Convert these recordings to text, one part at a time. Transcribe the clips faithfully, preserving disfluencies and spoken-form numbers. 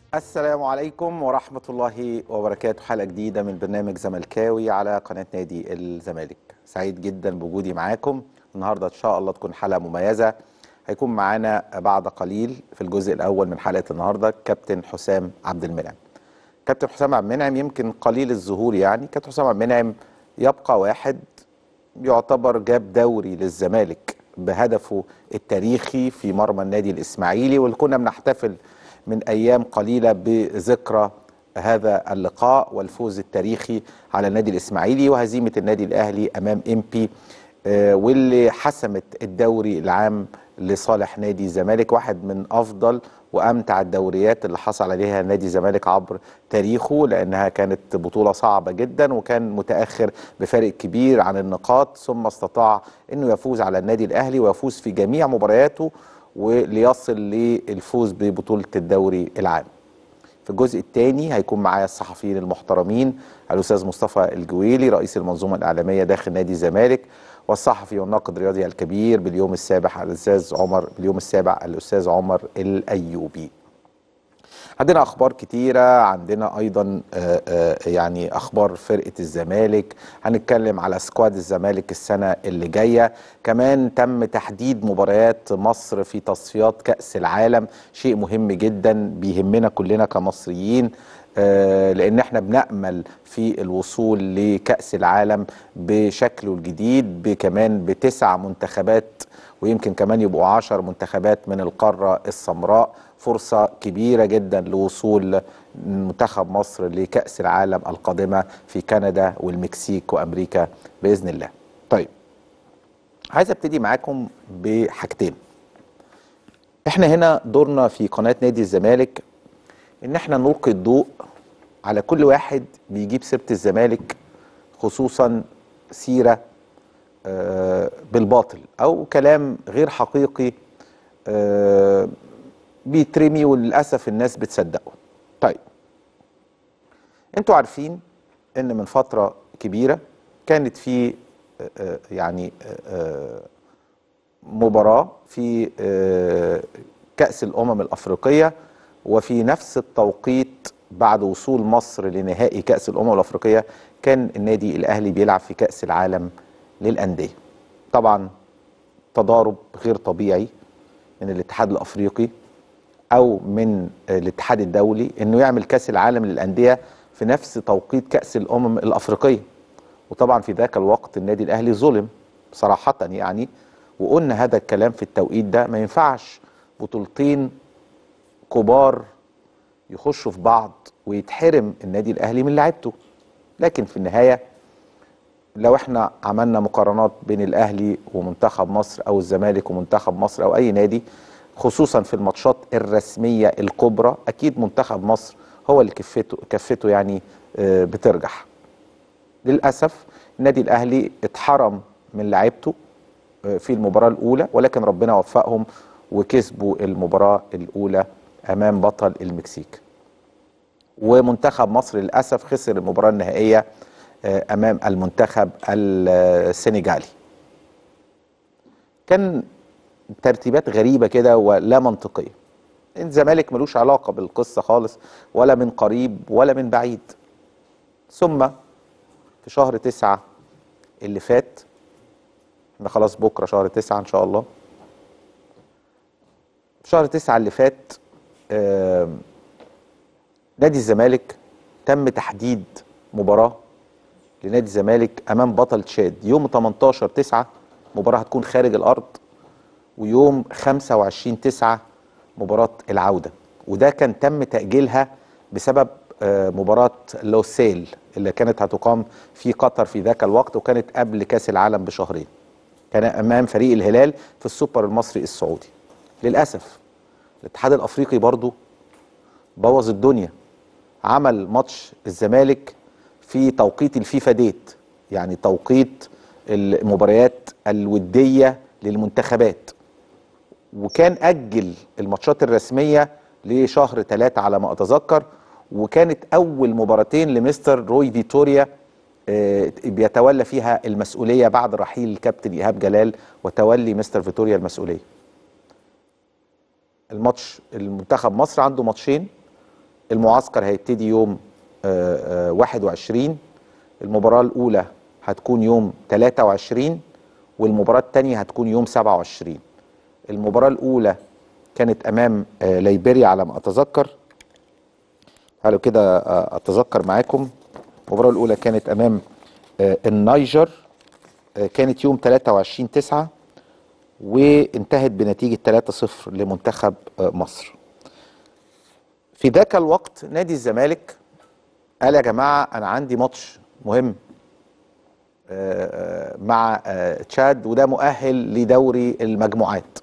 السلام عليكم ورحمة الله وبركاته. حلقة جديدة من برنامج زملكاوي على قناة نادي الزمالك. سعيد جدا بوجودي معاكم النهاردة، إن شاء الله تكون حلقة مميزة. هيكون معانا بعد قليل في الجزء الأول من حلقة النهاردة كابتن حسام عبد المنعم. كابتن حسام عبد المنعم يمكن قليل الظهور، يعني كابتن حسام عبد المنعم يبقى واحد يعتبر جاب دوري للزمالك بهدفه التاريخي في مرمى النادي الإسماعيلي، واللي كنا بنحتفل من أيام قليلة بذكرى هذا اللقاء والفوز التاريخي على النادي الإسماعيلي وهزيمة النادي الأهلي أمام إمبي، آه، واللي حسمت الدوري العام لصالح نادي الزمالك. واحد من أفضل وأمتع الدوريات اللي حصل عليها نادي الزمالك عبر تاريخه، لأنها كانت بطولة صعبة جدا وكان متأخر بفارق كبير عن النقاط، ثم استطاع أنه يفوز على النادي الأهلي ويفوز في جميع مبارياته وليصل للفوز ببطولة الدوري العام. في الجزء الثاني هيكون معايا الصحفيين المحترمين، الأستاذ مصطفى الجويلي رئيس المنظومة الإعلامية داخل نادي الزمالك، والصحفي والناقد الرياضي الكبير باليوم السابع الأستاذ عمر باليوم السابع الأستاذ عمر الأيوبي. عندنا اخبار كتيره، عندنا ايضا آآ آآ يعني اخبار فرقه الزمالك، هنتكلم على سكواد الزمالك السنه اللي جايه، كمان تم تحديد مباريات مصر في تصفيات كاس العالم، شيء مهم جدا بيهمنا كلنا كمصريين، لان احنا بنأمل في الوصول لكأس العالم بشكله الجديد، بكمان بتسع منتخبات ويمكن كمان يبقوا عشر منتخبات من القارة السمراء. فرصة كبيرة جدا لوصول منتخب مصر لكأس العالم القادمة في كندا والمكسيك وأمريكا بإذن الله. طيب، عايز ابتدي معاكم بحاجتين. احنا هنا دورنا في قناة نادي الزمالك ان احنا نلقي الضوء على كل واحد بيجيب سيرة الزمالك، خصوصا سيرة آه بالباطل او كلام غير حقيقي آه بيترمي وللأسف الناس بتصدقه. طيب، انتوا عارفين ان من فترة كبيرة كانت في آه يعني آه مباراة في آه كأس الأمم الأفريقية، وفي نفس التوقيت بعد وصول مصر لنهائي كأس الأمم الأفريقية كان النادي الأهلي بيلعب في كأس العالم للأندية. طبعا تضارب غير طبيعي من الاتحاد الأفريقي أو من الاتحاد الدولي إنه يعمل كأس العالم للأندية في نفس توقيت كأس الأمم الأفريقية. وطبعا في ذاك الوقت النادي الأهلي ظلم صراحة يعني، وقلنا هذا الكلام في التوقيت ده، ما ينفعش بطولتين كبار يخشوا في بعض ويتحرم النادي الأهلي من لعبته. لكن في النهاية لو احنا عملنا مقارنات بين الأهلي ومنتخب مصر أو الزمالك ومنتخب مصر أو أي نادي، خصوصا في الماتشات الرسمية الكبرى، أكيد منتخب مصر هو اللي كفته كفته يعني بترجح. للأسف النادي الأهلي اتحرم من لعبته في المباراة الأولى، ولكن ربنا وفقهم وكسبوا المباراة الأولى أمام بطل المكسيك. ومنتخب مصر للأسف خسر المباراة النهائية أمام المنتخب السنغالي. كان ترتيبات غريبة كده ولا منطقية. الزمالك ملوش علاقة بالقصة خالص، ولا من قريب ولا من بعيد. ثم في شهر تسعة اللي فات، احنا خلاص بكرة شهر تسعة إن شاء الله، في شهر تسعة اللي فات آه نادي الزمالك تم تحديد مباراة لنادي الزمالك أمام بطل تشاد يوم تمنتاشر تسعة، مباراة هتكون خارج الأرض، ويوم خمسة وعشرين تسعة مباراة العودة. وده كان تم تأجيلها بسبب آه مباراة لوسيل اللي كانت هتقام في قطر في ذاك الوقت، وكانت قبل كأس العالم بشهرين. كان أمام فريق الهلال في السوبر المصري السعودي. للأسف الاتحاد الأفريقي برضو بوظ الدنيا، عمل ماتش الزمالك في توقيت الفيفا ديت، يعني توقيت المباريات الودية للمنتخبات، وكان أجل الماتشات الرسمية لشهر ثلاثة على ما أتذكر. وكانت أول مباراتين لمستر روي فيتوريا بيتولى فيها المسؤولية بعد رحيل الكابتن إيهاب جلال وتولي مستر فيتوريا المسؤولية. الماتش المنتخب مصر عنده ماتشين المعسكر هيبتدي يوم آه، آه، واحد وعشرين. المباراة الأولى هتكون يوم تلاتة وعشرين، والمباراة الثانية هتكون يوم سبعة وعشرين. المباراة الأولى كانت أمام آه، ليبيريا على ما أتذكر. تعالوا كده آه، أتذكر معاكم. المباراة الأولى كانت أمام آه، النيجر، آه، كانت يوم تلاتة وعشرين تسعة، وانتهت بنتيجة ثلاثة صفر لمنتخب آه، مصر. في ذاك الوقت نادي الزمالك قال يا جماعة أنا عندي ماتش مهم آه، مع آه، تشاد، وده مؤهل لدوري المجموعات.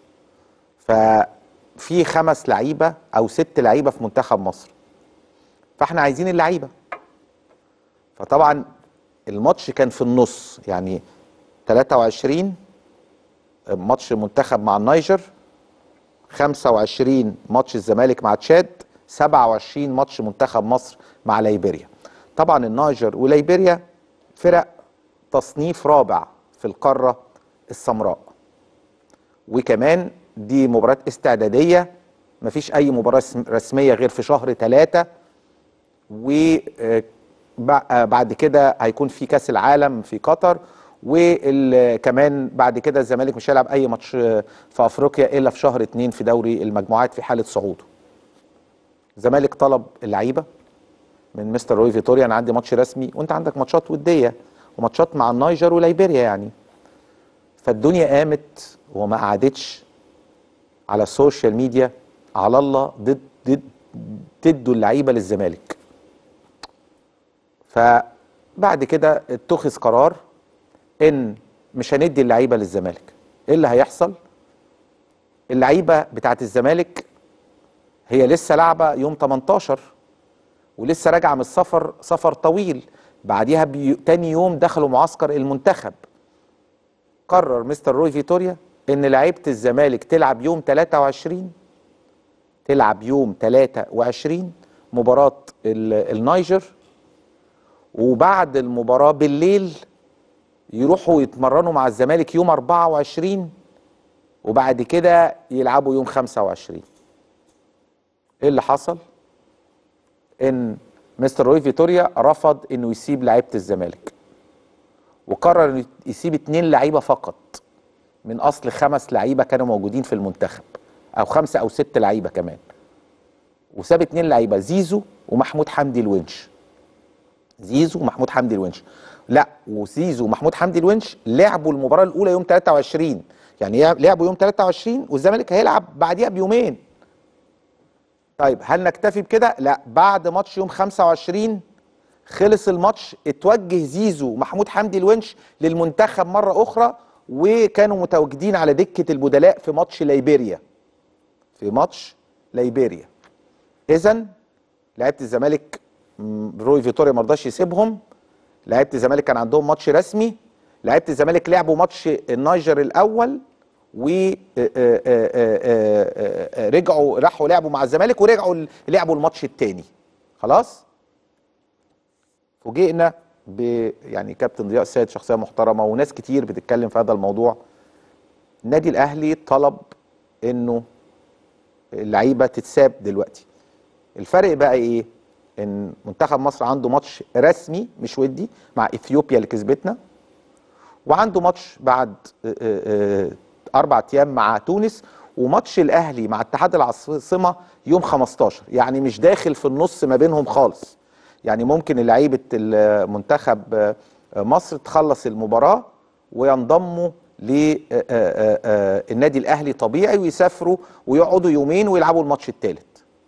ففي خمس لعيبة أو ست لعيبة في منتخب مصر، فاحنا عايزين اللعيبة. فطبعا الماتش كان في النص، يعني تلاتة وعشرين ماتش منتخب مع النيجر، خمسة وعشرين ماتش الزمالك مع تشاد، سبعة وعشرين ماتش منتخب مصر مع ليبيريا. طبعا النيجر وليبيريا فرق تصنيف رابع في القارة السمراء، وكمان دي مباراة استعدادية، مفيش أي مباراة رسمية غير في شهر ثلاثة، وبعد كده هيكون في كأس العالم في قطر، وكمان بعد كده الزمالك مش هيلعب أي ماتش في أفريقيا إلا في شهر اتنين في دوري المجموعات في حالة صعوده. الزمالك طلب اللعيبة من مستر روي فيتوريا، أنا عندي ماتش رسمي وأنت عندك ماتشات ودية وماتشات مع النيجر وليبيريا يعني. فالدنيا قامت وما قعدتش على السوشيال ميديا على الله ضد ضد تدوا اللعيبه للزمالك. فبعد كده اتخذ قرار ان مش هندي اللعيبه للزمالك. ايه اللي هيحصل؟ اللعيبه بتاعت الزمالك هي لسه لعبه يوم تمنتاشر، ولسه راجعه من السفر، سفر طويل، بعديها بي... تاني يوم دخلوا معسكر المنتخب. قرر مستر روي فيتوريا ان لعيبه الزمالك تلعب يوم تلاتة وعشرين، تلعب يوم تلاتة وعشرين مباراه النيجر، وبعد المباراه بالليل يروحوا يتمرنوا مع الزمالك يوم اربعة وعشرين، وبعد كده يلعبوا يوم خمسة وعشرين. ايه اللي حصل؟ ان مستر روي فيتوريا رفض انه يسيب لعيبه الزمالك، وقرر انه يسيب اتنين لعيبه فقط من اصل خمس لعيبه كانوا موجودين في المنتخب، او خمسه او ست لعيبه كمان. وساب اتنين لعيبه، زيزو ومحمود حمدي الونش. زيزو ومحمود حمدي الونش لا وزيزو ومحمود حمدي الونش لعبوا المباراه الاولى يوم تلاتة وعشرين، يعني لعبوا يوم تلاتة وعشرين والزمالك هيلعب بعديها بيومين. طيب هل نكتفي بكده؟ لا، بعد ماتش يوم خمسة وعشرين خلص الماتش، اتوجه زيزو ومحمود حمدي الونش للمنتخب مره اخرى، وكانوا متواجدين على دكه البدلاء في ماتش ليبيريا. في ماتش ليبيريا. اذا لعيبه الزمالك روي فيتوريا ما رضاش يسيبهم. لعيبه الزمالك كان عندهم ماتش رسمي، لعيبه الزمالك لعبوا ماتش النيجر الاول ورجعوا راحوا لعبوا مع الزمالك ورجعوا لعبوا الماتش الثاني. خلاص فوجئنا ب يعني كابتن ضياء السيد شخصيه محترمه وناس كتير بتتكلم في هذا الموضوع. النادي الاهلي طلب انه اللعيبه تتساب دلوقتي. الفرق بقى ايه؟ ان منتخب مصر عنده ماتش رسمي مش ودي مع اثيوبيا اللي كسبتنا، وعنده ماتش بعد اربع ايام مع تونس، وماتش الاهلي مع اتحاد العاصمه يوم خمستاشر، يعني مش داخل في النص ما بينهم خالص. يعني ممكن لعيبه المنتخب مصر تخلص المباراه وينضموا للنادي الاهلي طبيعي ويسافروا ويقعدوا يومين ويلعبوا الماتش الثالث.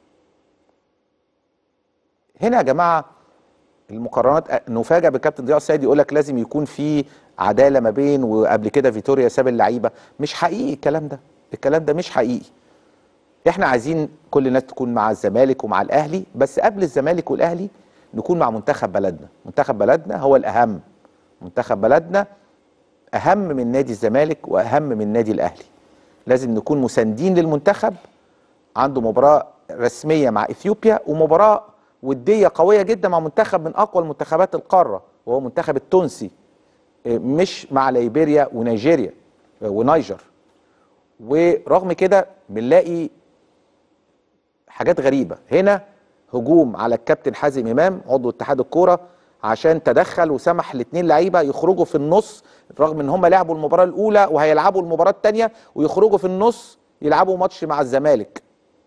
هنا يا جماعه المقارنات نفاجئ بالكابتن ضياء السيد يقول لك لازم يكون في عداله ما بين، وقبل كده فيتوريا ساب اللعيبه. مش حقيقي الكلام ده، الكلام ده مش حقيقي. احنا عايزين كل الناس تكون مع الزمالك ومع الاهلي، بس قبل الزمالك والاهلي نكون مع منتخب بلدنا. منتخب بلدنا هو الاهم، منتخب بلدنا اهم من نادي الزمالك واهم من نادي الاهلي. لازم نكون مساندين للمنتخب. عنده مباراه رسميه مع اثيوبيا ومباراه وديه قويه جدا مع منتخب من اقوى المنتخبات القاره وهو منتخب التونسي، مش مع ليبيريا ونيجيريا ونيجر. ورغم كده بنلاقي حاجات غريبه. هنا هجوم على الكابتن حازم امام عضو اتحاد الكوره، عشان تدخل وسمح لاثنين لعيبه يخرجوا في النص، رغم ان هم لعبوا المباراه الاولى وهيلعبوا المباراه الثانيه، ويخرجوا في النص يلعبوا ماتش مع الزمالك.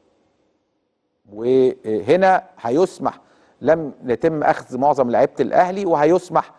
وهنا هيسمح، لم يتم اخذ معظم لعيبه الاهلي، وهيسمح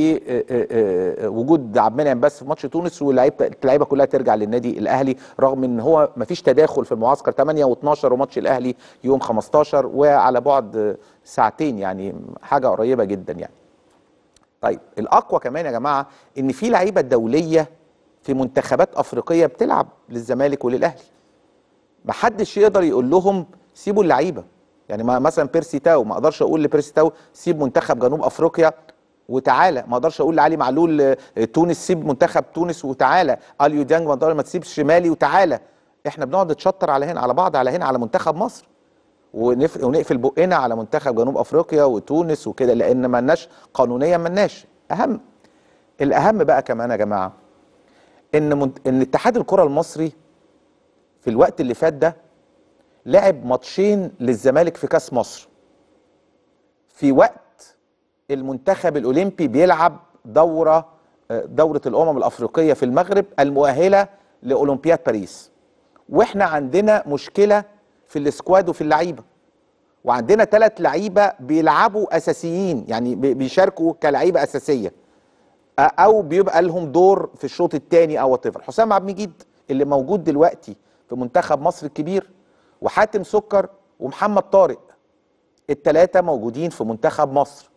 بوجود عبد المنعم بس في ماتش تونس، واللعيبه اللعيبه كلها ترجع للنادي الاهلي، رغم ان هو ما فيش تداخل في المعسكر. ثمانية واتناشر وماتش الاهلي يوم خمستاشر، وعلى بعد ساعتين، يعني حاجه قريبه جدا يعني. طيب الاقوى كمان يا جماعه ان في لعيبه دوليه في منتخبات افريقيه بتلعب للزمالك وللاهلي، ما حدش يقدر يقول لهم سيبوا اللعيبه. يعني ما مثلا بيرسي تاو، ما اقدرش اقول لبيرسي تاو سيب منتخب جنوب افريقيا وتعالى، ما اقدرش اقول لعلي معلول تونس سيب منتخب تونس وتعالى، اليو ديانج ما اقدرش ما تسيبش شمالي وتعالى. احنا بنقعد نتشطر على هنا على بعض على هنا على منتخب مصر، ونف... ونقفل بقنا على منتخب جنوب افريقيا وتونس وكده، لان ما لناش قانونيا، ما لناش. اهم الاهم بقى كمان يا جماعه ان من... ان اتحاد الكره المصري في الوقت اللي فات ده لعب ماتشين للزمالك في كاس مصر، في وقت المنتخب الاولمبي بيلعب دوره دوره الامم الافريقيه في المغرب المؤهله لاولمبياد باريس. واحنا عندنا مشكله في السكواد وفي اللعيبه، وعندنا ثلاث لعيبه بيلعبوا اساسيين، يعني بيشاركوا كلعيبه اساسيه، او بيبقى لهم دور في الشوط الثاني او طفل. حسام عبد المجيد اللي موجود دلوقتي في منتخب مصر الكبير، وحاتم سكر، ومحمد طارق، الثلاثه موجودين في منتخب مصر.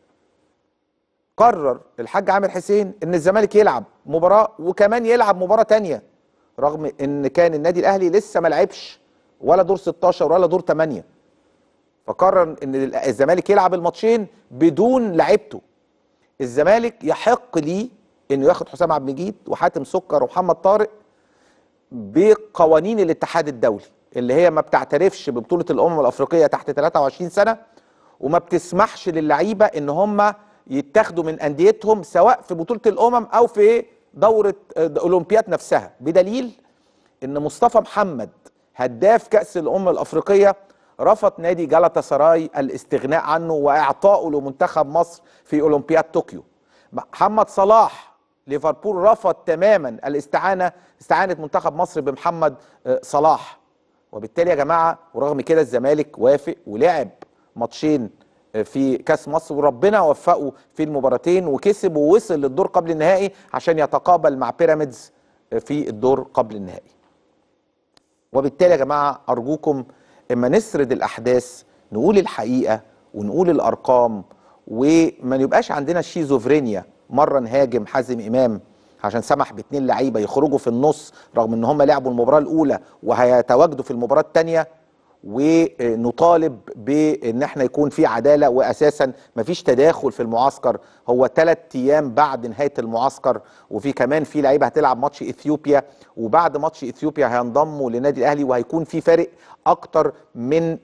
قرر الحاج عامر حسين ان الزمالك يلعب مباراه وكمان يلعب مباراه ثانيه، رغم ان كان النادي الاهلي لسه ما لعبش ولا دور ستاشر ولا دور ثمانية، فقرر ان الزمالك يلعب الماتشين بدون لعيبته. الزمالك يحق ليه انه ياخد حسام عبد المجيد وحاتم سكر ومحمد طارق بقوانين الاتحاد الدولي، اللي هي ما بتعترفش ببطوله الامم الافريقيه تحت ثلاثة وعشرين سنه، وما بتسمحش للعيبه ان هم يتاخدوا من انديتهم سواء في بطوله الامم او في دوره الاولمبياد نفسها، بدليل ان مصطفى محمد هداف كاس الامم الافريقيه رفض نادي جالاتا سراي الاستغناء عنه واعطائه لمنتخب مصر في اولمبياد طوكيو. محمد صلاح ليفربول رفض تماما الاستعانه استعانه منتخب مصر بمحمد صلاح. وبالتالي يا جماعه، ورغم كده الزمالك وافق ولعب ماتشين في كاس مصر، وربنا وفقه في المباراتين وكسب ووصل للدور قبل النهائي عشان يتقابل مع بيراميدز في الدور قبل النهائي. وبالتالي يا جماعه ارجوكم اما نسرد الاحداث نقول الحقيقه ونقول الارقام، وما يبقاش عندنا شيزوفرينيا، مره نهاجم حازم امام عشان سمح باثنين لعيبه يخرجوا في النص رغم ان هم لعبوا المباراه الاولى وهيتواجدوا في المباراه الثانيه، ونطالب بان احنا يكون في عداله، واساسا مفيش تداخل في المعسكر، هو ثلاث ايام بعد نهايه المعسكر، وفي كمان في لعيبه هتلعب ماتش اثيوبيا، وبعد ماتش اثيوبيا هينضموا للنادي الاهلي، وهيكون في فارق اكتر من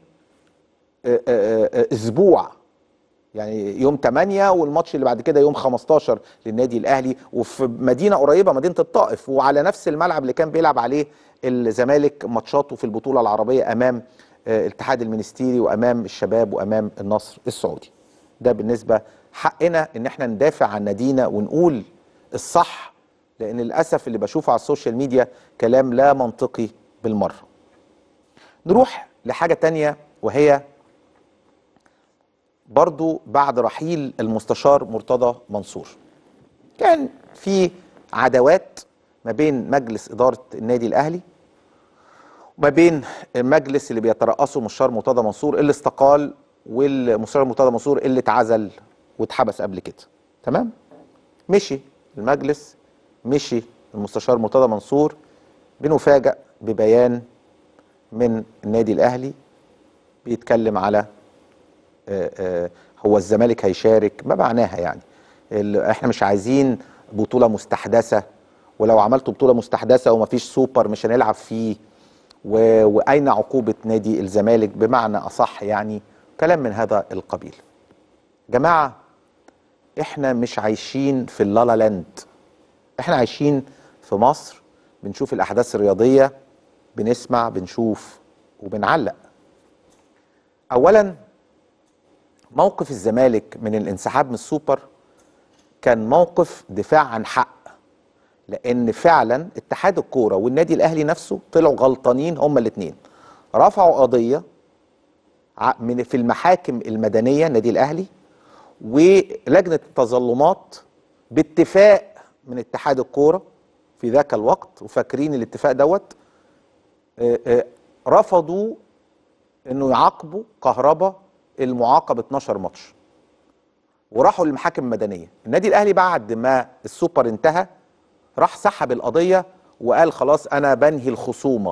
اسبوع، يعني يوم ثمانية والماتش اللي بعد كده يوم خمستاشر للنادي الاهلي، وفي مدينه قريبه مدينه الطائف، وعلى نفس الملعب اللي كان بيلعب عليه الزمالك ماتشاته في البطوله العربيه امام الاتحاد المنستيري وامام الشباب وامام النصر السعودي. ده بالنسبه حقنا ان احنا ندافع عن نادينا ونقول الصح، لان للاسف اللي بشوفه على السوشيال ميديا كلام لا منطقي بالمره. نروح لحاجه تانية، وهي برضو بعد رحيل المستشار مرتضى منصور كان في عداوات ما بين مجلس اداره النادي الاهلي وما بين المجلس اللي بيترأسه المستشار مرتضى منصور اللي استقال، والمستشار مرتضى منصور اللي اتعزل واتحبس قبل كده. تمام؟ مشي المجلس، مشي المستشار مرتضى منصور، بنفاجأ ببيان من النادي الاهلي بيتكلم على آآ آآ هو الزمالك هيشارك، ما معناها يعني احنا مش عايزين بطوله مستحدثه، ولو عملتوا بطوله مستحدثه ومفيش سوبر مش هنلعب فيه، واين عقوبه نادي الزمالك بمعنى اصح، يعني كلام من هذا القبيل. جماعه احنا مش عايشين في اللالا لاند، احنا عايشين في مصر، بنشوف الاحداث الرياضيه، بنسمع، بنشوف، وبنعلق. اولا موقف الزمالك من الانسحاب من السوبر كان موقف دفاع عن حق، لان فعلا اتحاد الكوره والنادي الاهلي نفسه طلعوا غلطانين هما الاثنين. رفعوا قضيه من في المحاكم المدنيه النادي الاهلي ولجنه التظلمات باتفاق من اتحاد الكوره في ذاك الوقت، وفاكرين الاتفاق دوت، رفضوا انه يعاقبوا كهربا المعاقب اتناشر ماتش وراحوا للمحاكم المدنيه. النادي الاهلي بعد ما السوبر انتهى راح سحب القضيه وقال خلاص انا بنهي الخصومه.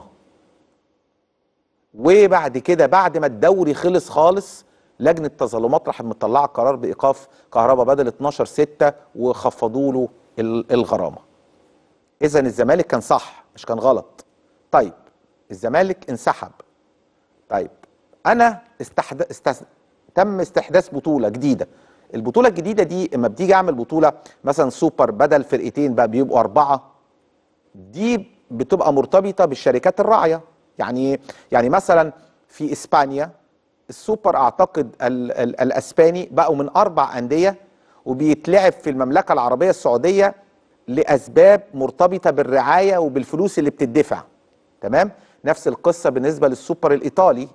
وبعد كده بعد ما الدوري خلص خالص لجنه التظلمات راحت مطلعه قرار بايقاف كهربا بدل اتناشر ستة وخفضوا له الغرامه. اذا الزمالك كان صح مش كان غلط. طيب الزمالك انسحب. طيب انا استحد... است... تم استحداث بطوله جديده. البطوله الجديده دي اما بتيجي اعمل بطوله مثلا سوبر بدل فرقتين بقى بيبقوا اربعه، دي بتبقى مرتبطه بالشركات الراعيه. يعني يعني مثلا في اسبانيا السوبر اعتقد ال ال الاسباني بقوا من اربع انديه وبيتلعب في المملكه العربيه السعوديه لاسباب مرتبطه بالرعايه وبالفلوس اللي بتدفع. تمام؟ نفس القصه بالنسبه للسوبر الايطالي.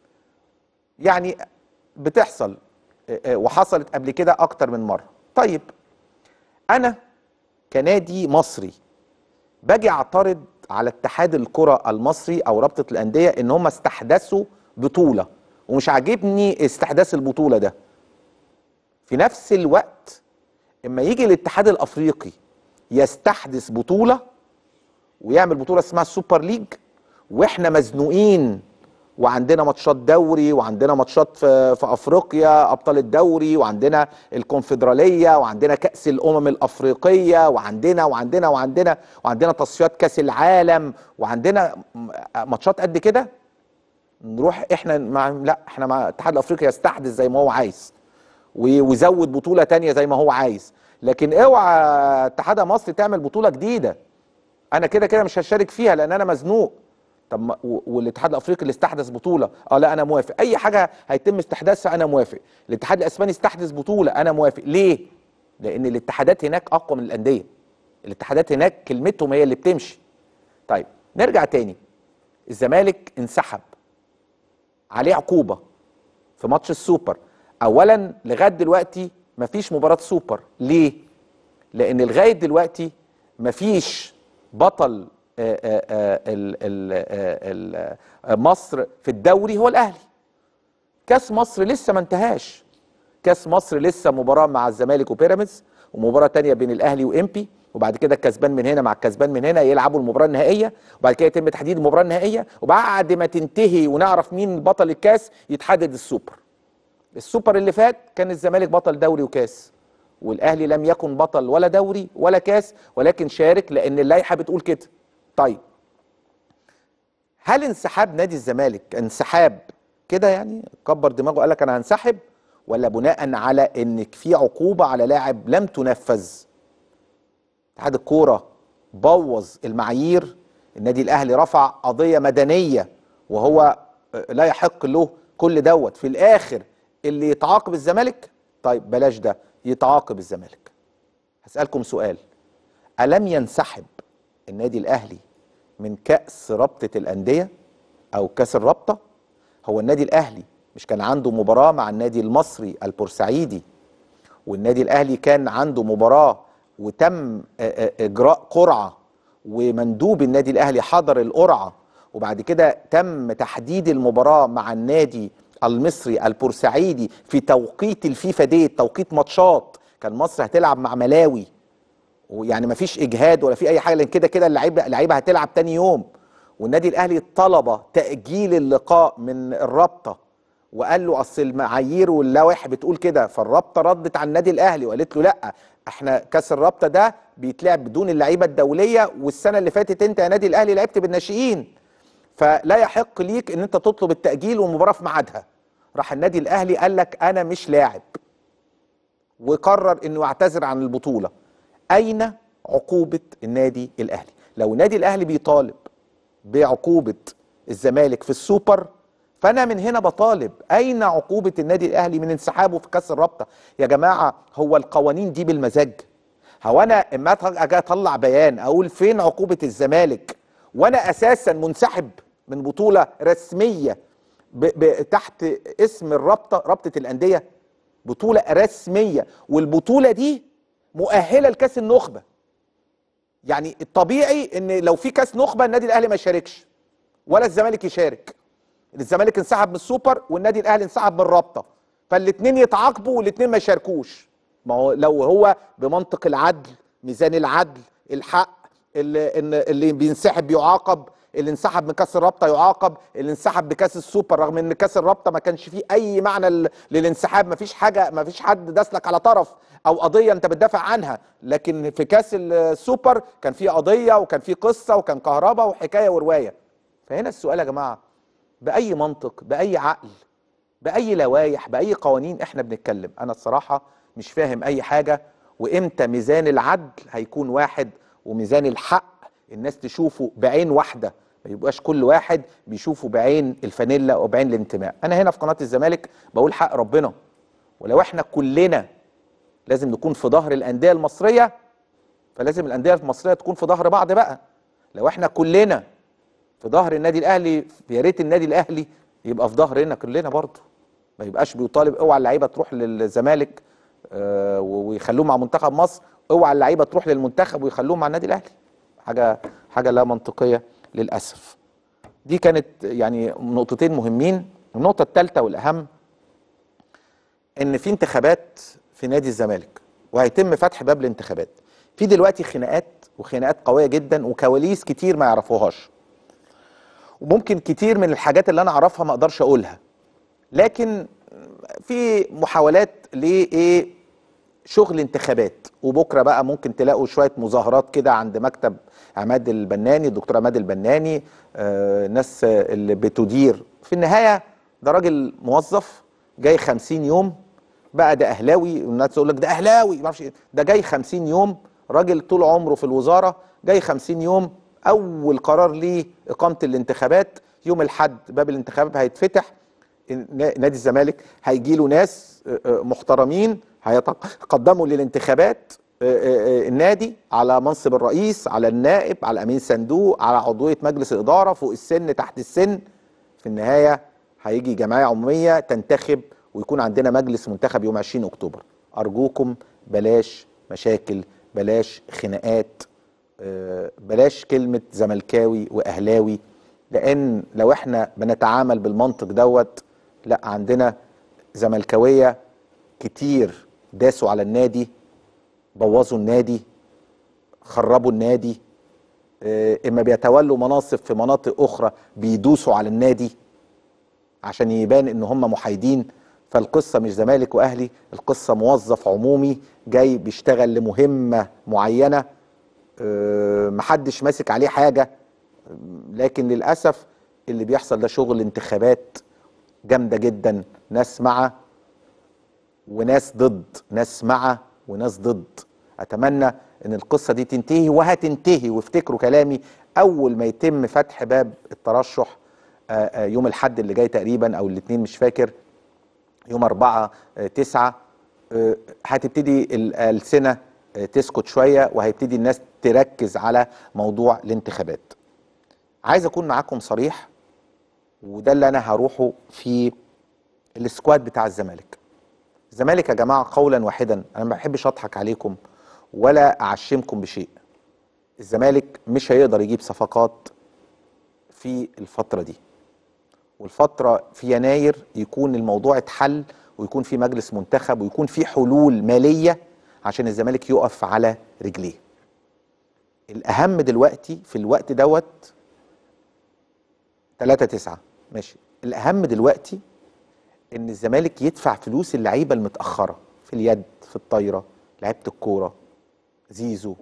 يعني بتحصل وحصلت قبل كده اكتر من مره. طيب انا كنادي مصري باجي اعترض على اتحاد الكره المصري او رابطه الانديه ان هم استحدثوا بطوله ومش عاجبني استحداث البطوله ده. في نفس الوقت اما يجي الاتحاد الافريقي يستحدث بطوله ويعمل بطوله اسمها السوبر ليج واحنا مزنوقين وعندنا ماتشات دوري وعندنا ماتشات في, في افريقيا ابطال الدوري وعندنا الكونفدراليه وعندنا كاس الامم الافريقيه وعندنا وعندنا وعندنا وعندنا تصفيات كاس العالم وعندنا ماتشات قد كده، نروح احنا مع لا احنا مع الاتحاد الافريقي يستحدث زي ما هو عايز ويزود بطوله تانية زي ما هو عايز. لكن اوعى اتحاد مصر تعمل بطوله جديده انا كده كده مش هشارك فيها لان انا مزنوق. طب والاتحاد الافريقي اللي استحدث بطوله اه لا انا موافق، اي حاجه هيتم استحداثها انا موافق. الاتحاد الاسباني استحدث بطوله انا موافق. ليه؟ لان الاتحادات هناك اقوى من الانديه. الاتحادات هناك كلمتهم هي اللي بتمشي. طيب نرجع تاني. الزمالك انسحب عليه عقوبه في ماتش السوبر. اولا لغايه دلوقتي مفيش مباراه سوبر. ليه؟ لان لغايه دلوقتي مفيش بطل آآ آآ ال ال ال مصر في الدوري هو الاهلي. كاس مصر لسه ما انتهاش. كاس مصر لسه مباراه مع الزمالك وبيراميدز ومباراه تانية بين الاهلي وامبي وبعد كده الكسبان من هنا مع الكسبان من هنا يلعبوا المباراه النهائيه وبعد كده يتم تحديد المباراه النهائيه وبعد ما تنتهي ونعرف مين بطل الكاس يتحدد السوبر. السوبر اللي فات كان الزمالك بطل دوري وكاس والاهلي لم يكن بطل ولا دوري ولا كاس ولكن شارك لان اللائحه بتقول كده. طيب هل انسحاب نادي الزمالك انسحاب كده يعني كبر دماغه قال لك انا هنسحب ولا بناء على ان في عقوبه على لاعب لم تنفذ؟ اتحاد الكوره بوظ المعايير. النادي الاهلي رفع قضيه مدنيه وهو لا يحق له كل دوت. في الاخر اللي يتعاقب الزمالك. طيب بلاش ده يتعاقب الزمالك. هسألكم سؤال. ألم ينسحب النادي الأهلي من كأس رابطة الأندية أو كأس الرابطة؟ هو النادي الأهلي مش كان عنده مباراة مع النادي المصري البورسعيدي والنادي الأهلي كان عنده مباراة وتم إجراء قرعة ومندوب النادي الأهلي حضر القرعة وبعد كده تم تحديد المباراة مع النادي المصري البورسعيدي في توقيت الفيفا ديت توقيت ماتشات كان مصر هتلعب مع ملاوي ويعني ما فيش اجهاد ولا في اي حاجه لان كده كده اللعيبه اللعيبه هتلعب تاني يوم. والنادي الاهلي طلب تاجيل اللقاء من الرابطه وقال له اصل المعايير واللوائح بتقول كده. فالرابطه ردت على النادي الاهلي وقالت له لا احنا كاس الرابطه ده بيتلعب بدون اللعيبه الدوليه والسنه اللي فاتت انت يا نادي الاهلي لعبت بالناشئين فلا يحق ليك ان انت تطلب التاجيل والمباراه في ميعادها. راح النادي الاهلي قال لك انا مش لاعب وقرر انه يعتذر عن البطوله. اين عقوبه النادي الاهلي؟ لو النادي الاهلي بيطالب بعقوبه الزمالك في السوبر فانا من هنا بطالب، اين عقوبه النادي الاهلي من انسحابه في كاس الرابطه؟ يا جماعه هو القوانين دي بالمزاج؟ هو انا اما اجي اطلع بيان اقول فين عقوبه الزمالك وانا اساسا منسحب من بطوله رسميه ب ب تحت اسم الرابطه، رابطه الانديه، بطوله رسميه، والبطوله دي مؤهله لكاس النخبه. يعني الطبيعي ان لو في كاس نخبه النادي الاهلي ما يشاركش ولا الزمالك يشارك. الزمالك انسحب من السوبر والنادي الاهلي انسحب من الرابطه، فالاثنين يتعاقبوا والاثنين ما يشاركوش. ما هو لو هو بمنطق العدل، ميزان العدل، الحق، اللي, اللي بينسحب يعاقب، اللي انسحب من كاس الرابطه يعاقب، اللي انسحب بكاس السوبر رغم ان كاس الرابطه ما كانش فيه اي معنى للانسحاب، ما فيش حاجه، ما فيش حد داسلك على طرف او قضيه انت بتدافع عنها، لكن في كاس السوبر كان في قضيه وكان في قصه وكان كهرباء وحكايه وروايه. فهنا السؤال يا جماعه، باي منطق، باي عقل، باي لوائح، باي قوانين احنا بنتكلم؟ انا الصراحه مش فاهم اي حاجه. وامتى ميزان العدل هيكون واحد وميزان الحق الناس تشوفه بعين واحده، ما يبقاش كل واحد بيشوفه بعين الفانيلا وبعين الانتماء؟ انا هنا في قناه الزمالك بقول حق ربنا، ولو احنا كلنا لازم نكون في ظهر الانديه المصريه، فلازم الانديه المصريه تكون في ظهر بعض بقى. لو احنا كلنا في ظهر النادي الاهلي، يا ريت النادي الاهلي يبقى في ظهرنا كلنا برضه، ما يبقاش بيطالب اوعى اللعيبه تروح للزمالك آه ويخلوهم مع منتخب مصر، اوعى اللعيبه تروح للمنتخب ويخلوهم مع النادي الاهلي. حاجه حاجه لا منطقيه للاسف. دي كانت يعني نقطتين مهمين. النقطه الثالثه والاهم ان في انتخابات في نادي الزمالك وهيتم فتح باب الانتخابات. في دلوقتي خناقات وخناقات قويه جدا وكواليس كتير ما يعرفوهاش، وممكن كتير من الحاجات اللي انا اعرفها ما اقدرش اقولها، لكن في محاولات لايه شغل انتخابات. وبكره بقى ممكن تلاقوا شويه مظاهرات كده عند مكتب عماد البناني، الدكتور عماد البناني، آه ناس اللي بتدير. في النهايه ده راجل موظف جاي خمسين يوم بقى، ده اهلاوي والناس تقول لك ده اهلاوي ما اعرفش ايه، ده جاي خمسين يوم، راجل طول عمره في الوزاره جاي خمسين يوم. اول قرار ليه اقامه الانتخابات يوم الاحد، باب الانتخابات هيتفتح، نادي الزمالك هيجي له ناس محترمين هيتقدموا للانتخابات النادي على منصب الرئيس، على النائب، على امين صندوق، على عضويه مجلس الاداره، فوق السن، تحت السن. في النهايه هيجي جمعيه عموميه تنتخب ويكون عندنا مجلس منتخب يوم عشرين اكتوبر. ارجوكم بلاش مشاكل، بلاش خناقات، بلاش كلمه زملكاوي واهلاوي، لان لو احنا بنتعامل بالمنطق دوت، لا، عندنا زملكاويه كتير داسوا على النادي، بوظوا النادي، خربوا النادي، اما بيتولوا مناصب في مناطق اخرى بيدوسوا على النادي عشان يبان ان هم محايدين. فالقصه مش زمالك واهلي، القصه موظف عمومي جاي بيشتغل لمهمه معينه، محدش ماسك عليه حاجه، لكن للاسف اللي بيحصل ده شغل انتخابات جامده جدا، ناس مع وناس ضد، ناس مع وناس ضد. اتمنى ان القصه دي تنتهي وهتنتهي، وافتكروا كلامي، اول ما يتم فتح باب الترشح يوم الاحد اللي جاي تقريبا او الاثنين مش فاكر، يوم أربعة تسعة، هتبتدي الألسنة تسكت شويه وهيبتدي الناس تركز على موضوع الانتخابات. عايز اكون معاكم صريح، وده اللي انا هروحه في السكواد بتاع الزمالك. الزمالك يا جماعه قولا واحدا، انا ما بحبش اضحك عليكم ولا اعشمكم بشيء. الزمالك مش هيقدر يجيب صفقات في الفتره دي، والفتره في يناير يكون الموضوع اتحل ويكون في مجلس منتخب ويكون في حلول ماليه عشان الزمالك يقف على رجليه. الاهم دلوقتي في الوقت دوت ثلاثة تسعة ماشي، الاهم دلوقتي ان الزمالك يدفع فلوس اللعيبه المتاخره في اليد، في الطايره، لعيبه الكوره، زيزو،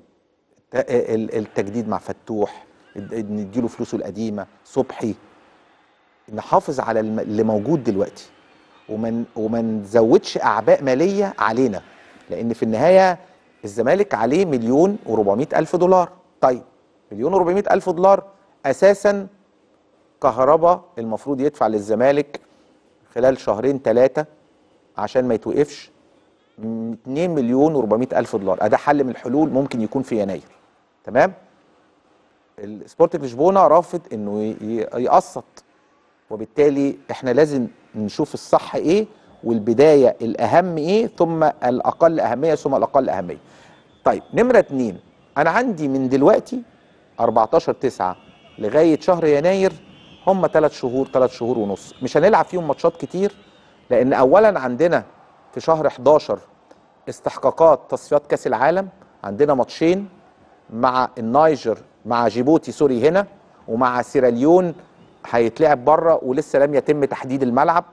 التجديد مع فتوح، نديله فلوسه القديمه، صبحي، نحافظ على اللي موجود دلوقتي ومن وما نزودش اعباء ماليه علينا، لان في النهايه الزمالك عليه مليون وربعمائة الف دولار. طيب مليون وربعمائة الف دولار اساسا كهرباء المفروض يدفع للزمالك خلال شهرين ثلاثه عشان ما يتوقفش اتنين مليون واربعمائة الف دولار. ده حل من الحلول ممكن يكون في يناير. تمام. السبورتنج لشبونه رافض انه يقسط، وبالتالي احنا لازم نشوف الصح ايه والبدايه الاهم ايه ثم الاقل اهميه ثم الاقل اهميه. طيب نمره اتنين، انا عندي من دلوقتي اربعتاشر تسعة لغايه شهر يناير هم ثلاث شهور ثلاث شهور ونص، مش هنلعب فيهم ماتشات كتير، لان اولا عندنا في شهر حداشر استحقاقات تصفيات كاس العالم، عندنا ماتشين مع النيجر مع جيبوتي سوري هنا، ومع سيراليون هيتلعب بره ولسه لم يتم تحديد الملعب،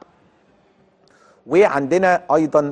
وعندنا ايضا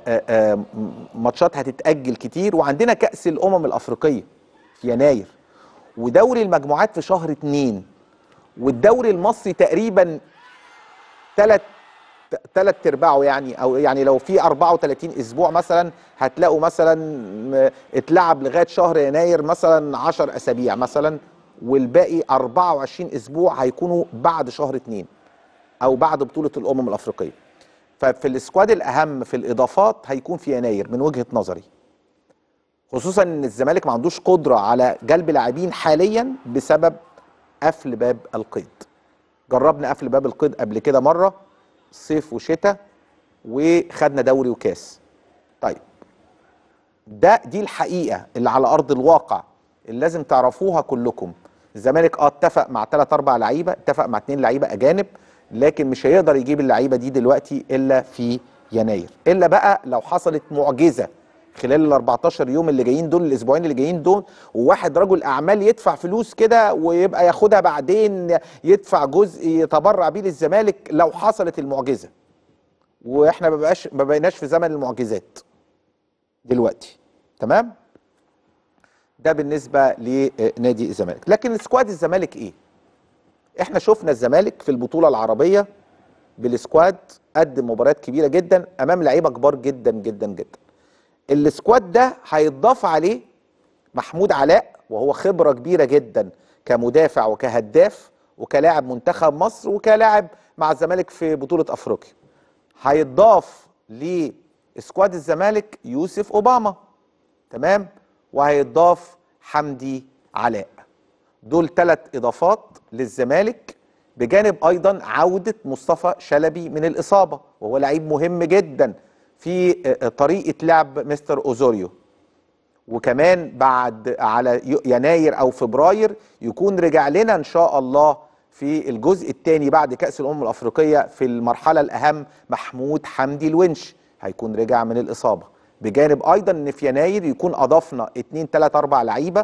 ماتشات هتتاجل كتير، وعندنا كاس الامم الافريقيه في يناير، ودوري المجموعات في شهر اتنين، والدوري المصري تقريبا ثلاث ثلاث ارباعه يعني، او يعني لو في اربعة وتلاتين اسبوع مثلا هتلاقوا مثلا اتلعب لغايه شهر يناير مثلا عشر اسابيع مثلا، والباقي اربعة وعشرين اسبوع هيكونوا بعد شهر اتنين او بعد بطوله الامم الافريقيه. ففي السكواد الاهم في الاضافات هيكون في يناير من وجهه نظري، خصوصا ان الزمالك ما عندوش قدره على جلب لاعبين حاليا بسبب قفل باب القيد. جربنا قفل باب القيد قبل كده مره صيف وشتاء وخدنا دوري وكاس. طيب ده دي الحقيقه اللي على ارض الواقع اللي لازم تعرفوها كلكم. الزمالك اه اتفق مع ثلاث اربع لعيبه، اتفق مع اثنين لعيبه اجانب، لكن مش هيقدر يجيب اللعيبه دي دلوقتي الا في يناير، الا بقى لو حصلت معجزه خلال ال اربعتاشر يوم اللي جايين دول، الاسبوعين اللي جايين دول، وواحد رجل اعمال يدفع فلوس كده ويبقى ياخدها بعدين، يدفع جزء يتبرع بيه للزمالك لو حصلت المعجزه. واحنا ما بقاش ما بقيناش في زمن المعجزات دلوقتي. تمام؟ ده بالنسبه لنادي الزمالك. لكن سكواد الزمالك ايه؟ احنا شفنا الزمالك في البطوله العربيه بالسكواد قدم مباريات كبيره جدا امام لعيبه كبار جدا جدا جدا. السكواد ده هيتضاف عليه محمود علاء، وهو خبره كبيره جدا كمدافع وكهداف وكلاعب منتخب مصر وكلاعب مع الزمالك في بطوله افريقيا. هيتضاف لسكواد الزمالك يوسف اوباما. تمام؟ وهيتضاف حمدي علاء. دول ثلاث اضافات للزمالك، بجانب ايضا عوده مصطفى شلبي من الاصابه، وهو لعيب مهم جدا في طريقه لعب مستر اوزوريو. وكمان بعد على يناير او فبراير يكون رجع لنا ان شاء الله في الجزء الثاني بعد كاس الامم الافريقيه في المرحله الاهم محمود حمدي الونش، هيكون رجع من الاصابه. بجانب ايضا ان في يناير يكون اضفنا اتنين تلات اربع لعيبه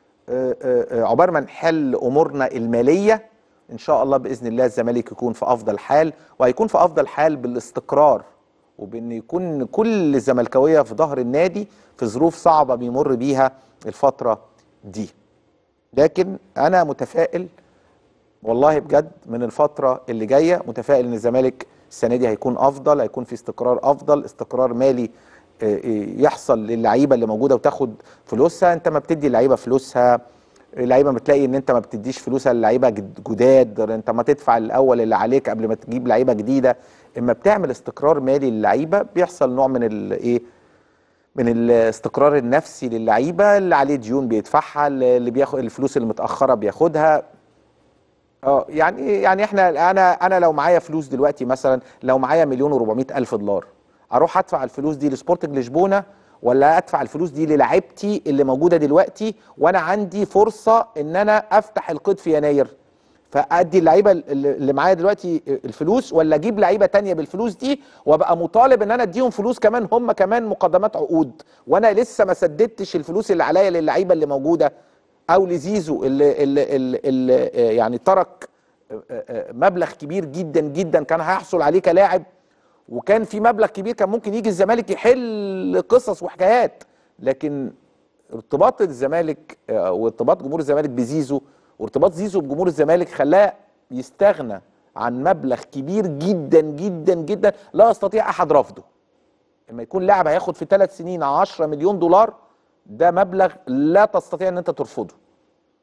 عقبال ما نحل امورنا الماليه. ان شاء الله باذن الله الزمالك يكون في افضل حال، وهيكون في افضل حال بالاستقرار، وبان يكون كل الزملكاويه في ظهر النادي في ظروف صعبه بيمر بيها الفتره دي. لكن انا متفائل والله بجد من الفتره اللي جايه، متفائل ان الزمالك السنه دي هيكون افضل، هيكون في استقرار افضل، استقرار مالي يحصل للعيبه اللي موجوده وتاخد فلوسها. انت ما بتدي اللعيبه فلوسها، اللعيبه بتلاقي ان انت ما بتديش فلوسها للعيبه جداد، انت ما تدفع الاول اللي عليك قبل ما تجيب لعيبه جديده. اما بتعمل استقرار مالي للعيبه بيحصل نوع من الايه من الاستقرار النفسي للعيبه، اللي عليه ديون بيدفعها، اللي بياخد الفلوس اللي متاخره بياخدها. اه يعني يعني احنا انا انا لو معايا فلوس دلوقتي مثلا، لو معايا مليون واربعمائة الف دولار، اروح ادفع الفلوس دي لسبورتنج لشبونه ولا ادفع الفلوس دي للاعيبتي اللي موجوده دلوقتي وانا عندي فرصه ان انا افتح القيد في يناير؟ فادي اللعيبه اللي معايا دلوقتي الفلوس، ولا اجيب لعيبه تانية بالفلوس دي وابقى مطالب ان انا اديهم فلوس كمان هم كمان مقدمات عقود، وانا لسه ما سددتش الفلوس اللي عليا للعيبه اللي موجوده؟ او لزيزو اللي, اللي, اللي, اللي يعني ترك مبلغ كبير جدا جدا كان هيحصل عليه كلاعب، وكان في مبلغ كبير كان ممكن يجي الزمالك يحل قصص وحكايات. لكن ارتباط الزمالك وارتباط جمهور الزمالك بزيزو وارتباط زيزو بجمهور الزمالك خلاه يستغنى عن مبلغ كبير جدا جدا جدا لا يستطيع احد رفضه. لما يكون لاعب هياخد في ثلاث سنين عشرة مليون دولار، ده مبلغ لا تستطيع ان انت ترفضه.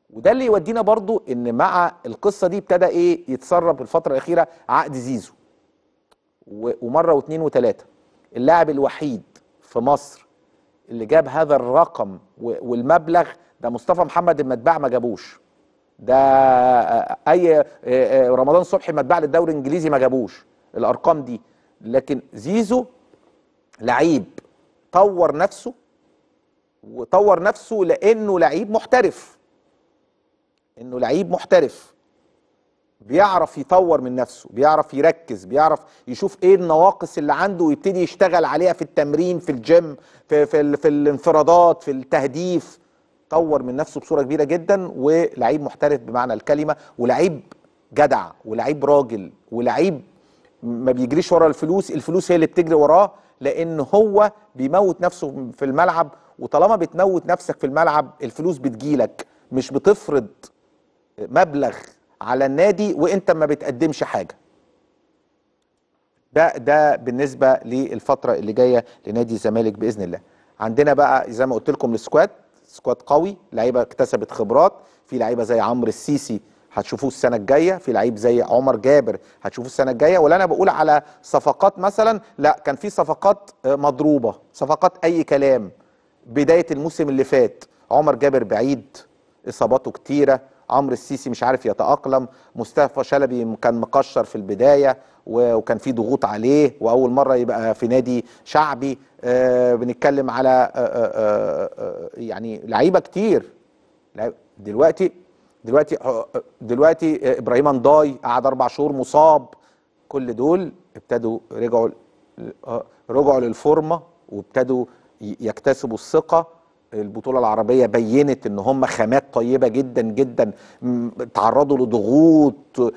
وده اللي يودينا برضو ان مع القصه دي ابتدى ايه يتسرب الفتره الاخيره عقد زيزو، ومره واثنين وثلاثه. اللاعب الوحيد في مصر اللي جاب هذا الرقم والمبلغ ده مصطفى محمد المدبع، ما جابوش. ده اي رمضان صبحي المدبع للدوري الانجليزي ما جابوش الارقام دي. لكن زيزو لعيب طور نفسه، وطور نفسه لانه لعيب محترف، انه لعيب محترف بيعرف يطور من نفسه، بيعرف يركز، بيعرف يشوف ايه النواقص اللي عنده ويبتدي يشتغل عليها في التمرين، في الجيم، في في, في الانفرادات، في التهديف. طور من نفسه بصوره كبيره جدا، ولعيب محترف بمعنى الكلمه، ولعيب جدع، ولعيب راجل، ولعيب ما بيجريش ورا الفلوس، الفلوس هي اللي بتجري وراه، لان هو بيموت نفسه في الملعب. وطالما بتموت نفسك في الملعب الفلوس بتجيلك، مش بتفرض مبلغ على النادي وانت ما بتقدمش حاجه. ده ده بالنسبه للفتره اللي جايه لنادي الزمالك باذن الله. عندنا بقى زي ما قلت لكم السكواد، سكواد قوي، لعيبه اكتسبت خبرات، في لعيبه زي عمرو السيسي هتشوفوه السنه الجايه، في لعيب زي عمر جابر هتشوفوه السنه الجايه. ولا انا بقول على صفقات مثلا، لا، كان في صفقات مضروبه، صفقات اي كلام بدايه الموسم اللي فات. عمر جابر بعيد، اصاباته كتيره، عمرو السيسي مش عارف يتأقلم، مصطفى شلبي كان مقشر في البداية وكان في ضغوط عليه، وأول مرة يبقى في نادي شعبي. آه بنتكلم على آه آه آه يعني لعيبة كتير. دلوقتي دلوقتي دلوقتي إبراهيم انضاي قعد أربع شهور مصاب. كل دول ابتدوا رجعوا رجعوا للفورمة، وابتدوا يكتسبوا الثقة. البطولة العربية بينت ان هم خامات طيبة جدا جدا، تعرضوا لضغوط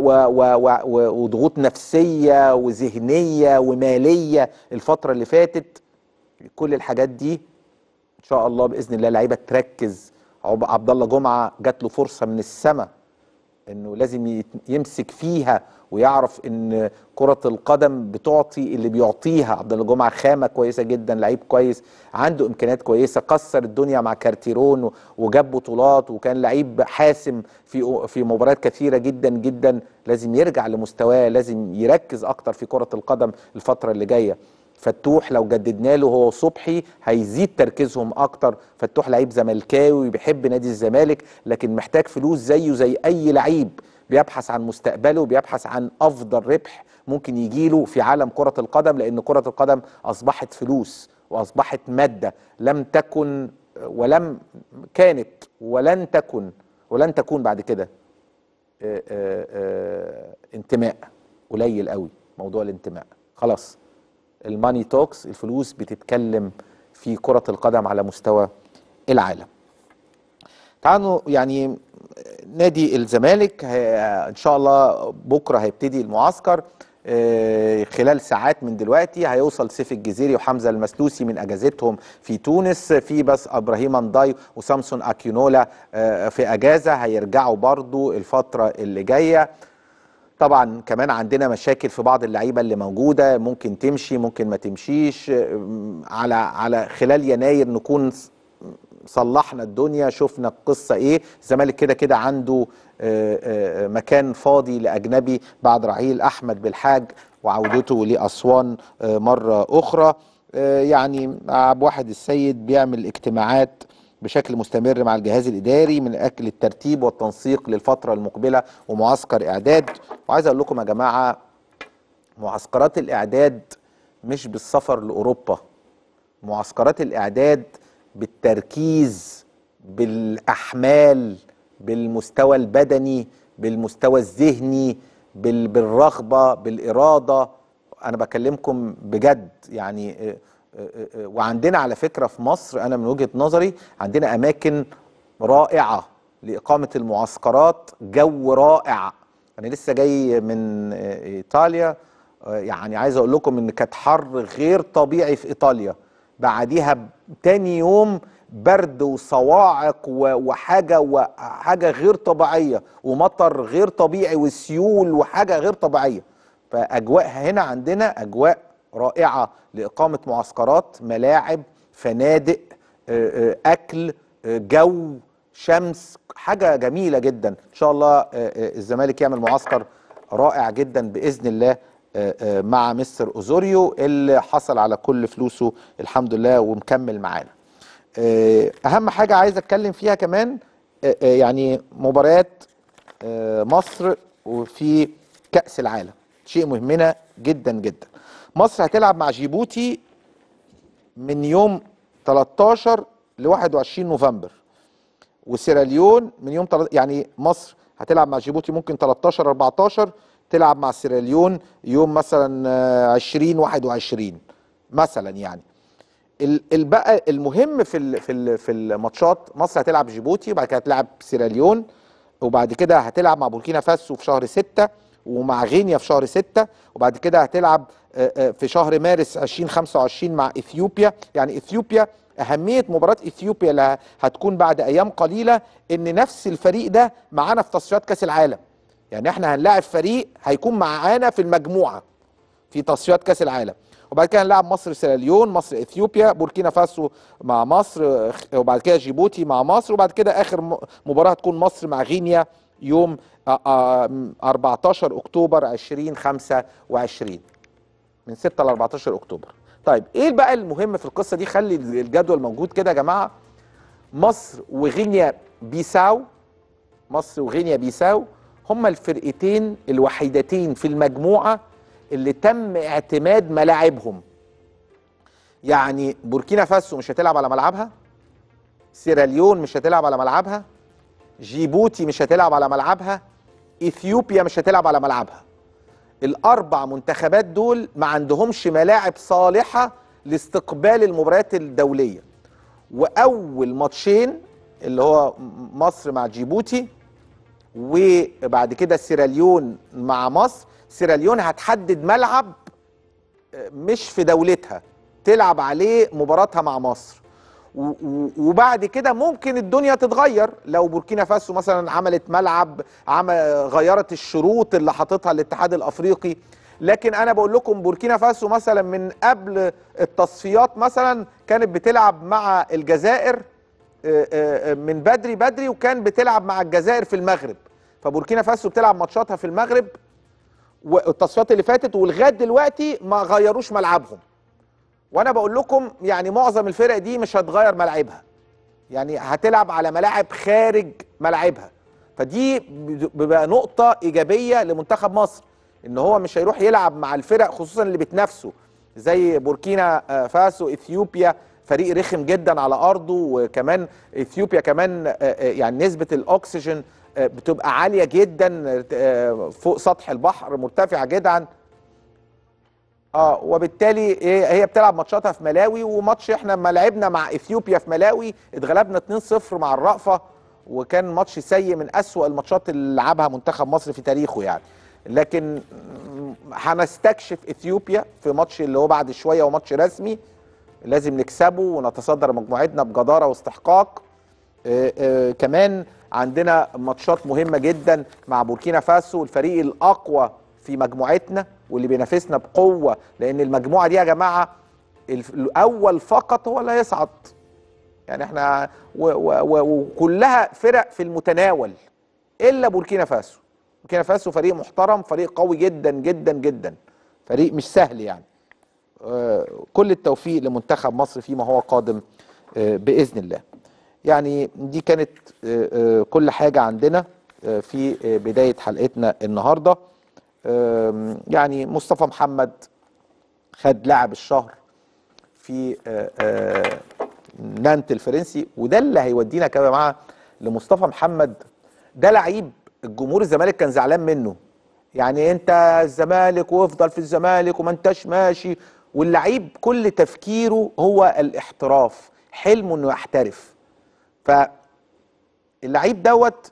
وضغوط نفسية وذهنية ومالية الفترة اللي فاتت. كل الحاجات دي ان شاء الله باذن الله لعيبة تركز. عبد الله جمعة جات له فرصة من السماء انه لازم يمسك فيها، ويعرف ان كرة القدم بتعطي اللي بيعطيها. عبد الله جمعة خامة كويسة جدا، لعيب كويس، عنده امكانيات كويسة، كسر الدنيا مع كارتيرون وجاب بطولات، وكان لعيب حاسم في في مباريات كثيرة جدا جدا. لازم يرجع لمستواه، لازم يركز اكتر في كرة القدم الفترة اللي جاية. فتوح لو جددنا له هو صبحي هيزيد تركيزهم اكتر. فتوح لعيب زملكاوي بيحب نادي الزمالك، لكن محتاج فلوس زيه زي اي لعيب بيبحث عن مستقبله، بيبحث عن افضل ربح ممكن يجيله في عالم كرة القدم، لان كرة القدم اصبحت فلوس واصبحت مادة لم تكن ولم كانت ولن تكن ولن تكون بعد كده انتماء. قليل قوي موضوع الانتماء، خلاص الماني توكس، الفلوس بتتكلم في كرة القدم على مستوى العالم. تعالوا يعني نادي الزمالك ان شاء الله بكره هيبتدي المعسكر خلال ساعات من دلوقتي. هيوصل سيف الجزيري وحمزه المسلوسي من اجازتهم في تونس، في بس ابراهيم انداي وسامسون اكينولا في اجازه، هيرجعوا برضو الفتره اللي جايه. طبعا كمان عندنا مشاكل في بعض اللعيبه اللي موجوده، ممكن تمشي ممكن ما تمشيش. على على خلال يناير نكون صلحنا الدنيا، شفنا القصه ايه. الزمالك كده كده عنده مكان فاضي لاجنبي بعد رحيل احمد بالحاج وعودته لاسوان مره اخرى. يعني عبد الواحد السيد بيعمل اجتماعات بشكل مستمر مع الجهاز الاداري من اجل الترتيب والتنسيق للفتره المقبله ومعسكر اعداد. وعايز اقول لكم يا جماعه، معسكرات الاعداد مش بالسفر لاوروبا، معسكرات الاعداد بالتركيز، بالاحمال، بالمستوى البدني، بالمستوى الذهني، بالرغبه، بالاراده. انا بكلمكم بجد يعني. وعندنا على فكرة في مصر، أنا من وجهة نظري عندنا أماكن رائعة لإقامة المعسكرات، جو رائع. أنا لسه جاي من إيطاليا، يعني عايز أقول لكم إن كانت حر غير طبيعي في إيطاليا، بعديها تاني يوم برد وصواعق وحاجة وحاجة غير طبيعية، ومطر غير طبيعي وسيول وحاجة غير طبيعية. فأجواءها هنا عندنا أجواء رائعة لإقامة معسكرات، ملاعب، فنادق، أكل، جو، شمس، حاجه جميله جدا. ان شاء الله الزمالك يعمل معسكر رائع جدا باذن الله مع مستر اوزوريو اللي حصل على كل فلوسه الحمد لله ومكمل معانا. اهم حاجه عايز اتكلم فيها كمان يعني مباريات مصر وفي كأس العالم، شيء مهمنا جدا جدا. مصر هتلعب مع جيبوتي من يوم تلتاشر ل واحد وعشرين نوفمبر، وسيراليون من يوم تل... يعني مصر هتلعب مع جيبوتي ممكن تلتاشر اربعتاشر، تلعب مع سيراليون يوم مثلا عشرين واحد وعشرين مثلا. يعني البقى المهم في ال في ال في الماتشات، مصر هتلعب جيبوتي وبعد كده هتلعب سيراليون وبعد كده هتلعب مع بوركينا فاسو في شهر ستة ومع غينيا في شهر ستة وبعد كده هتلعب في شهر مارس عشرين خمسة وعشرين مع اثيوبيا. يعني اثيوبيا، اهميه مباراه اثيوبيا اللي هتكون بعد ايام قليله ان نفس الفريق ده معانا في تصفيات كاس العالم. يعني احنا هنلاعب فريق هيكون معانا في المجموعه في تصفيات كاس العالم، وبعد كده هنلاعب مصر سيراليون، مصر اثيوبيا، بوركينا فاسو مع مصر، وبعد كده جيبوتي مع مصر، وبعد كده اخر مباراه هتكون مصر مع غينيا يوم اربعتاشر اكتوبر عشرين خمسة وعشرين، من ستة ل اربعتاشر اكتوبر. طيب ايه بقى المهم في القصه دي؟ خلي الجدول موجود كده يا جماعه. مصر وغينيا بيساو، مصر وغينيا بيساو هما الفرقتين الوحيدتين في المجموعه اللي تم اعتماد ملاعبهم. يعني بوركينا فاسو مش هتلعب على ملعبها، سيراليون مش هتلعب على ملعبها، جيبوتي مش هتلعب على ملعبها، اثيوبيا مش هتلعب على ملعبها. الاربع منتخبات دول ما عندهمش ملاعب صالحه لاستقبال المباريات الدوليه. واول ماتشين اللي هو مصر مع جيبوتي وبعد كده سيراليون مع مصر، سيراليون هتحدد ملعب مش في دولتها تلعب عليه مباراتها مع مصر، وبعد كده ممكن الدنيا تتغير لو بوركينا فاسو مثلا عملت ملعب، عمل غيرت الشروط اللي حاططها الاتحاد الافريقي. لكن انا بقول لكم بوركينا فاسو مثلا من قبل التصفيات مثلا كانت بتلعب مع الجزائر من بدري بدري، وكان بتلعب مع الجزائر في المغرب. فبوركينا فاسو بتلعب ماتشاتها في المغرب والتصفيات اللي فاتت، ولغايه دلوقتي ما غيروش ملعبهم. وانا بقول لكم يعني معظم الفرق دي مش هتغير ملاعبها، يعني هتلعب على ملاعب خارج ملاعبها. فدي بيبقى نقطه ايجابيه لمنتخب مصر ان هو مش هيروح يلعب مع الفرق خصوصا اللي بتنافسه زي بوركينا فاسو، اثيوبيا فريق رخم جدا على ارضه، وكمان اثيوبيا كمان يعني نسبه الاكسجين بتبقى عاليه جدا فوق سطح البحر، مرتفعه جدا. اه وبالتالي ايه، هي بتلعب ماتشاتها في ملاوي، وماتش احنا لما لعبنا مع اثيوبيا في ملاوي اتغلبنا اتنين صفر مع الرأفة، وكان ماتش سيء من أسوأ الماتشات اللي لعبها منتخب مصر في تاريخه يعني. لكن هنستكشف اثيوبيا في ماتش اللي هو بعد شويه وماتش رسمي لازم نكسبه ونتصدر مجموعتنا بجداره واستحقاق. آآ آآ كمان عندنا ماتشات مهمه جدا مع بوركينا فاسو، الفريق الاقوى في مجموعتنا واللي بينافسنا بقوه، لان المجموعه دي يا جماعه الاول فقط هو اللي هيصعد. يعني احنا وكلها فرق في المتناول الا بوركينا فاسو. بوركينا فاسو فريق محترم، فريق قوي جدا جدا جدا، فريق مش سهل يعني. آه كل التوفيق لمنتخب مصر فيما هو قادم آه باذن الله. يعني دي كانت آه آه كل حاجه عندنا آه في آه بدايه حلقتنا النهارده. آه يعني مصطفى محمد خد لاعب الشهر في آه آه نانت الفرنسي، وده اللي هيودينا يا جماعه لمصطفى محمد. ده لعيب الجمهور الزمالك كان زعلان منه، يعني انت الزمالك وافضل في الزمالك وما انتش ماشي، واللعيب كل تفكيره هو الاحتراف، حلمه انه يحترف. فاللعيب دوت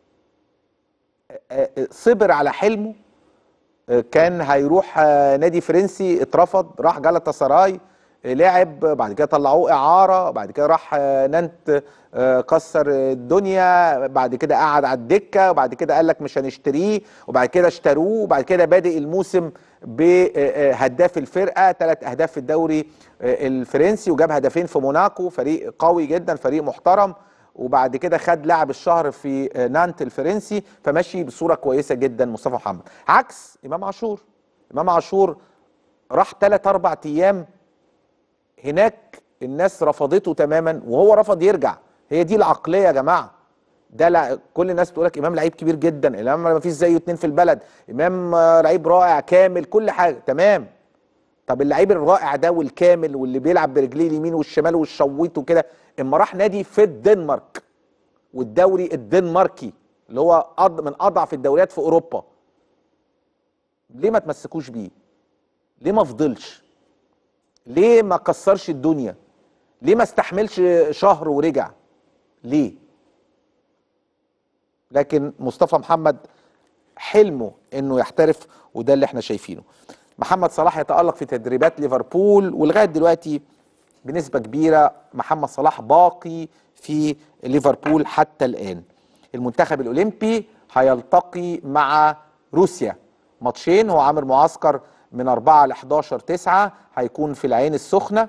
صبر على حلمه، كان هيروح نادي فرنسي اترفض، راح جالاتا سراي لعب، بعد كده طلعوه اعاره، بعد كده راح نانت كسر الدنيا، بعد كده قعد على الدكه، وبعد كده قال لك مش هنشتريه، وبعد كده اشتروه، وبعد كده بادئ الموسم بهداف الفرقه، ثلاث اهداف في الدوري الفرنسي، وجاب هدفين في موناكو، فريق قوي جدا، فريق محترم. وبعد كده خد لاعب الشهر في نانت الفرنسي، فماشي بصوره كويسه جدا مصطفى محمد. عكس امام عاشور، امام عاشور راح ثلاث اربع ايام هناك الناس رفضته تماما وهو رفض يرجع. هي دي العقليه يا جماعه. ده لا، كل الناس بتقول لك امام لعيب كبير جدا، امام ما فيش زيه اتنين في البلد، امام لعيب رائع كامل كل حاجه تمام. طب اللعيب الرائع ده والكامل واللي بيلعب برجليه اليمين والشمال والشويت وكده، اما راح نادي في الدنمارك والدوري الدنماركي اللي هو من اضعف الدوريات في اوروبا، ليه ما تمسكوش بيه؟ ليه ما فضلش؟ ليه ما كسرش الدنيا؟ ليه ما استحملش شهر ورجع؟ ليه؟ لكن مصطفى محمد حلمه انه يحترف، وده اللي احنا شايفينه. محمد صلاح يتألق في تدريبات ليفربول، ولغايه دلوقتي بنسبه كبيره محمد صلاح باقي في ليفربول حتى الان. المنتخب الاولمبي هيلتقي مع روسيا ماتشين، هو عامل معسكر من أربعة ل احداشر تسعة، هيكون في العين السخنه،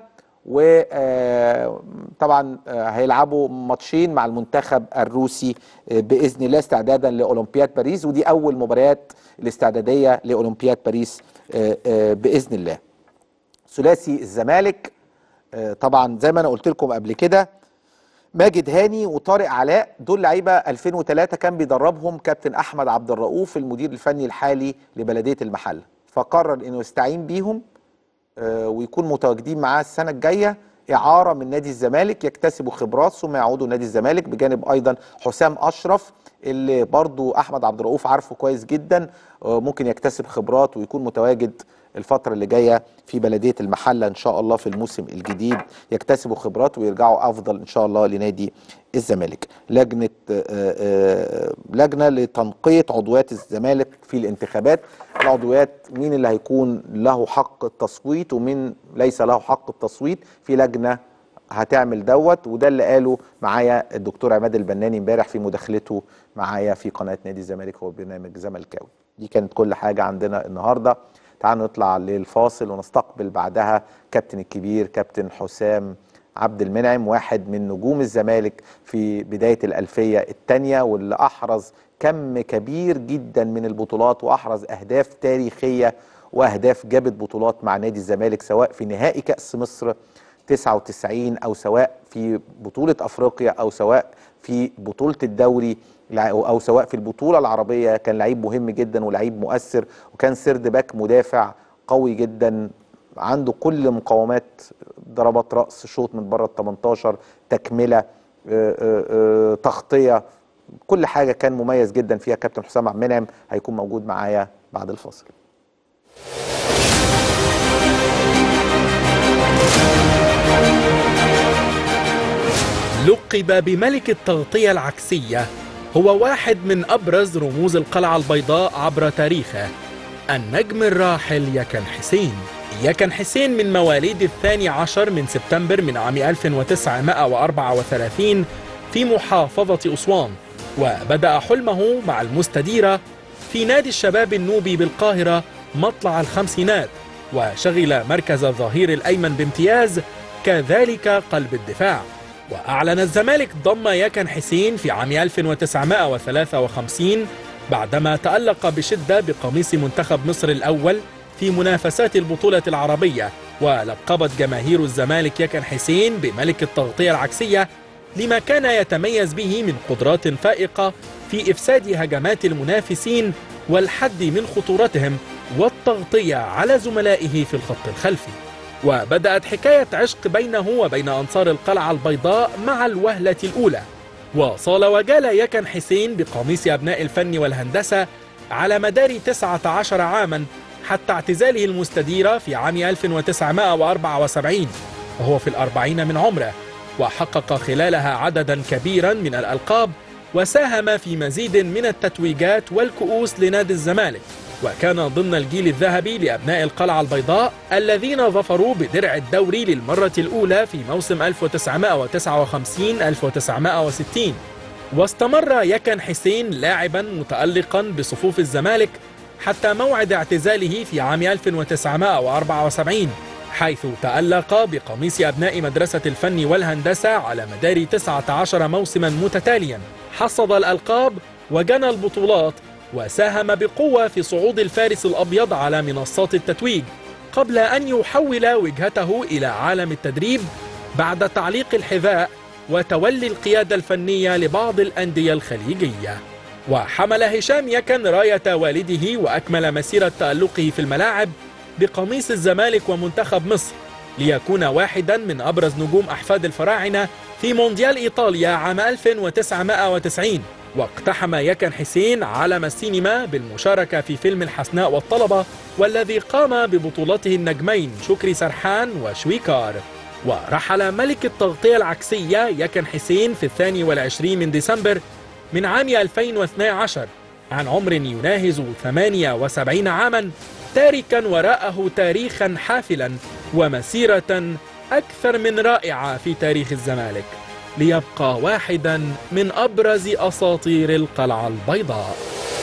وطبعا هيلعبوا ماتشين مع المنتخب الروسي باذن الله استعدادا لاولمبياد باريس، ودي اول مباريات الاستعداديه لاولمبياد باريس باذن الله. ثلاثي الزمالك طبعا زي ما انا قلت لكم قبل كده، ماجد هاني وطارق علاء دول لعيبه ألفين وثلاثة كان بيدربهم كابتن احمد عبد الرؤوف المدير الفني الحالي لبلديه المحله، فقرر انه يستعين بيهم ويكون متواجدين معاه السنه الجايه اعاره من نادي الزمالك، يكتسبوا خبرات ثم يعودوا نادي الزمالك، بجانب ايضا حسام اشرف اللي برضو احمد عبد الرؤوف عارفه كويس جدا، ممكن يكتسب خبرات ويكون متواجد الفتره اللي جايه في بلديه المحله ان شاء الله في الموسم الجديد، يكتسبوا خبرات ويرجعوا افضل ان شاء الله لنادي الزمالك. لجنه لجنه لتنقيه عضويات الزمالك في الانتخابات، العضويات مين اللي هيكون له حق التصويت ومين ليس له حق التصويت، في لجنه هتعمل دوت، وده اللي قاله معايا الدكتور عماد البناني امبارح في مداخلته معايا في قناه نادي الزمالك هو برنامج زملكاوي. دي كانت كل حاجه عندنا النهارده. تعالوا نطلع للفاصل ونستقبل بعدها كابتن الكبير كابتن حسام عبد المنعم، واحد من نجوم الزمالك في بدايه الالفيه الثانيه، واللي احرز كم كبير جدا من البطولات واحرز اهداف تاريخيه واهداف جابت بطولات مع نادي الزمالك، سواء في نهائي كاس مصر تسعة وتسعين او سواء في بطوله افريقيا او سواء في بطوله الدوري او سواء في البطوله العربيه. كان لعيب مهم جدا ولعيب مؤثر، وكان سيرد باك مدافع قوي جدا عنده كل مقومات، ضربات راس، شوط من بره ال تمنتاشر، تكمله، آآ آآ تغطيه، كل حاجه كان مميز جدا فيها كابتن حسام عبد المنعم. هيكون موجود معايا بعد الفاصل. لقب بملك التغطية العكسية، هو واحد من أبرز رموز القلعة البيضاء عبر تاريخه، النجم الراحل يكن حسين. يكن حسين من مواليد الثاني عشر من سبتمبر من عام ألف وتسعمائة وأربعة وثلاثين في محافظة أسوان، وبدأ حلمه مع المستديرة في نادي الشباب النوبي بالقاهرة مطلع الخمسينات، وشغل مركز الظهير الأيمن بامتياز، كذلك قلب الدفاع. وأعلن الزمالك ضم يكن حسين في عام ألف وتسعمائة وثلاثة وخمسين بعدما تألق بشدة بقميص منتخب مصر الأول في منافسات البطولة العربية، ولقبت جماهير الزمالك يكن حسين بملك التغطية العكسية لما كان يتميز به من قدرات فائقة في إفساد هجمات المنافسين والحد من خطورتهم والتغطية على زملائه في الخط الخلفي. وبدأت حكاية عشق بينه وبين أنصار القلعة البيضاء مع الوهلة الأولى، وصال وجال يكن حسين بقميص أبناء الفن والهندسة على مدار تسعة عشر عاما حتى اعتزاله المستديرة في عام ألف وتسعمائة وأربعة وسبعين وهو في الأربعين من عمره، وحقق خلالها عددا كبيرا من الألقاب، وساهم في مزيد من التتويجات والكؤوس لنادي الزمالك، وكان ضمن الجيل الذهبي لأبناء القلعة البيضاء الذين ظفروا بدرع الدوري للمرة الأولى في موسم ألف وتسعمائة وتسعة وخمسين ألف وتسعمائة وستين. واستمر يكن حسين لاعبا متألقا بصفوف الزمالك حتى موعد اعتزاله في عام ألف وتسعمائة وأربعة وسبعين، حيث تألق بقميص أبناء مدرسة الفن والهندسة على مدار تسعة عشر موسما متتاليا، حصد الألقاب وجنى البطولات، وساهم بقوة في صعود الفارس الأبيض على منصات التتويج، قبل أن يحول وجهته إلى عالم التدريب بعد تعليق الحذاء وتولي القيادة الفنية لبعض الأندية الخليجية. وحمل هشام يكن راية والده وأكمل مسيرة تألقه في الملاعب بقميص الزمالك ومنتخب مصر، ليكون واحدا من أبرز نجوم أحفاد الفراعنة في مونديال إيطاليا عام ألف وتسعمائة وتسعين. واقتحم يكن حسين عالم السينما بالمشاركة في فيلم الحسناء والطلبة، والذي قام ببطولته النجمين شكري سرحان وشويكار. ورحل ملك التغطية العكسية يكن حسين في الثاني والعشرين من ديسمبر من عام ألفين واثني عشر عن عمر يناهز ثمانية وسبعين عاما، تاركا وراءه تاريخا حافلا ومسيرة أكثر من رائعة في تاريخ الزمالك، ليبقى واحدا من أبرز أساطير القلعة البيضاء.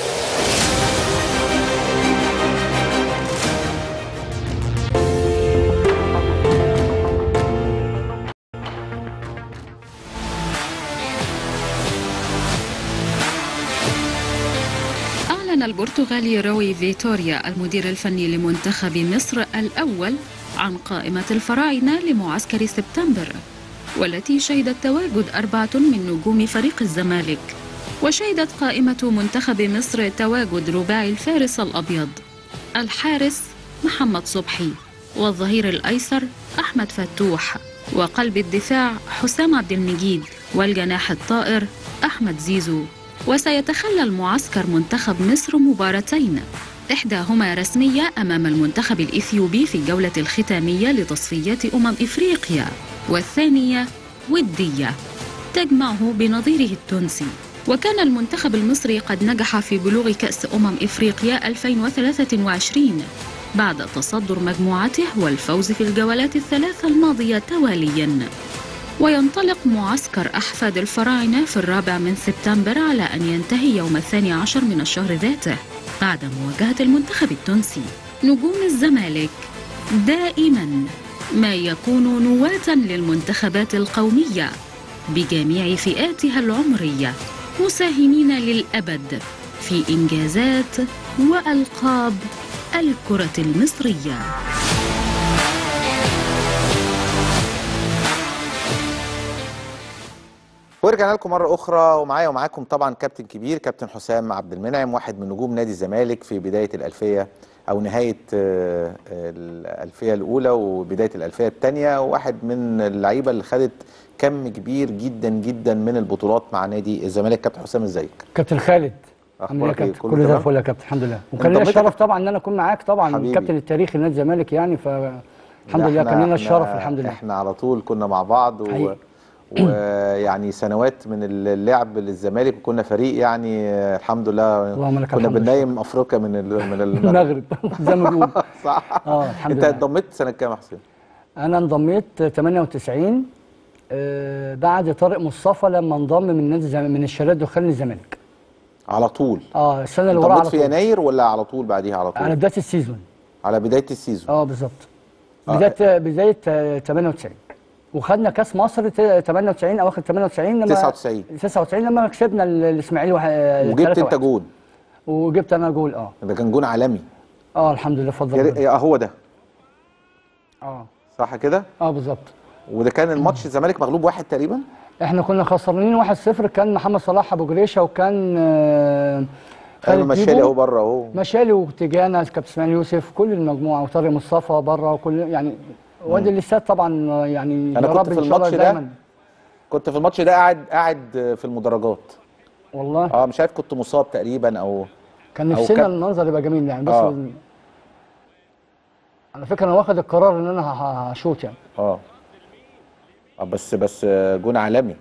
أعلن البرتغالي روي فيتوريا المدير الفني لمنتخب مصر الأول عن قائمة الفراعنة لمعسكر سبتمبر، والتي شهدت تواجد أربعة من نجوم فريق الزمالك. وشهدت قائمة منتخب مصر تواجد رباعي الفارس الأبيض: الحارس محمد صبحي، والظهير الأيسر أحمد فتوح، وقلب الدفاع حسام عبد المجيد، والجناح الطائر أحمد زيزو. وسيتخلى المعسكر منتخب مصر مباراتين، إحداهما رسمية أمام المنتخب الإثيوبي في الجولة الختامية لتصفيات أمم إفريقيا، والثانية ودية تجمعه بنظيره التونسي. وكان المنتخب المصري قد نجح في بلوغ كأس أمم إفريقيا ألفين وثلاثة وعشرين بعد تصدر مجموعته والفوز في الجولات الثلاثة الماضية توالياً. وينطلق معسكر أحفاد الفراعنة في الرابع من سبتمبر على أن ينتهي يوم الثاني عشر من الشهر ذاته بعد مواجهة المنتخب التونسي. نجوم الزمالك دائما ما يكون نواة للمنتخبات القومية بجميع فئاتها العمرية، مساهمين للأبد في إنجازات وألقاب الكرة المصرية. ورجعنا لكم مرة أخرى، ومعايا ومعاكم طبعا كابتن كبير، كابتن حسام عبد المنعم، واحد من نجوم نادي الزمالك في بداية الألفية أو نهاية الألفية الأولى وبداية الألفية الثانية، وواحد من اللعيبة اللي خدت كم كبير جدا جدا من البطولات مع نادي الزمالك. كابتن حسام ازيك؟ كابتن خالد، اخبارك ايه؟ كله زي الفل يا كابتن، الحمد لله. وكان لنا الشرف طبعا ان انا اكون معاك طبعا حبيبي. كابتن التاريخي لنادي الزمالك يعني، فالحمد لله كان لنا الشرف الحمد لله. احنا على طول كنا مع بعض و... ويعني سنوات من اللعب للزمالك، وكنا فريق يعني الحمد لله. كنا بننايم افريقيا من ال... من المغرب زي ما بنقول. صح. اه الحمد لله. انت انضميت سنه كام يا حسين؟ انا انضميت ثمانية وتسعين آه بعد طارق مصطفى لما انضم من نادي زم... من الشرقية الدخان للزمالك على طول. اه السنه اللي وراها على طول. في يناير ولا على طول بعديها على طول؟ على بدايه السيزون. على بدايه السيزون اه بالظبط. بدايه آه. بدايه ثمانية وتسعين، وخدنا كاس مصر ثمانية وتسعين اواخر ثمانية وتسعين لما تسعة وتسعين تسعة وتسعين لما كسبنا الاسماعيلي وجبت انت جول. وجبت انا جول. اه ده كان جول عالمي. اه الحمد لله بفضل الله. يا هو ده. اه صح كده؟ اه بالظبط. وده كان الماتش الزمالك مغلوب واحد تقريبا؟ احنا كنا خسرانين واحد صفر، كان محمد صلاح ابو جريشه، وكان آه خالد مشالي اهو بره اهو، مشالي وتيجانا كابتن اسماعيل يوسف، كل المجموعه، وطارق مصطفى بره، وكل يعني وادي الاستاد طبعا يعني. انا كنت في الماتش ده دايما. كنت في الماتش ده قاعد قاعد في المدرجات والله. اه مش عارف كنت مصاب تقريبا او كان نفسنا كان... المنظر يبقى جميل يعني. بس آه. على فكره انا واخد القرار ان انا هشوط يعني. اه اه بس بس جون عالمي.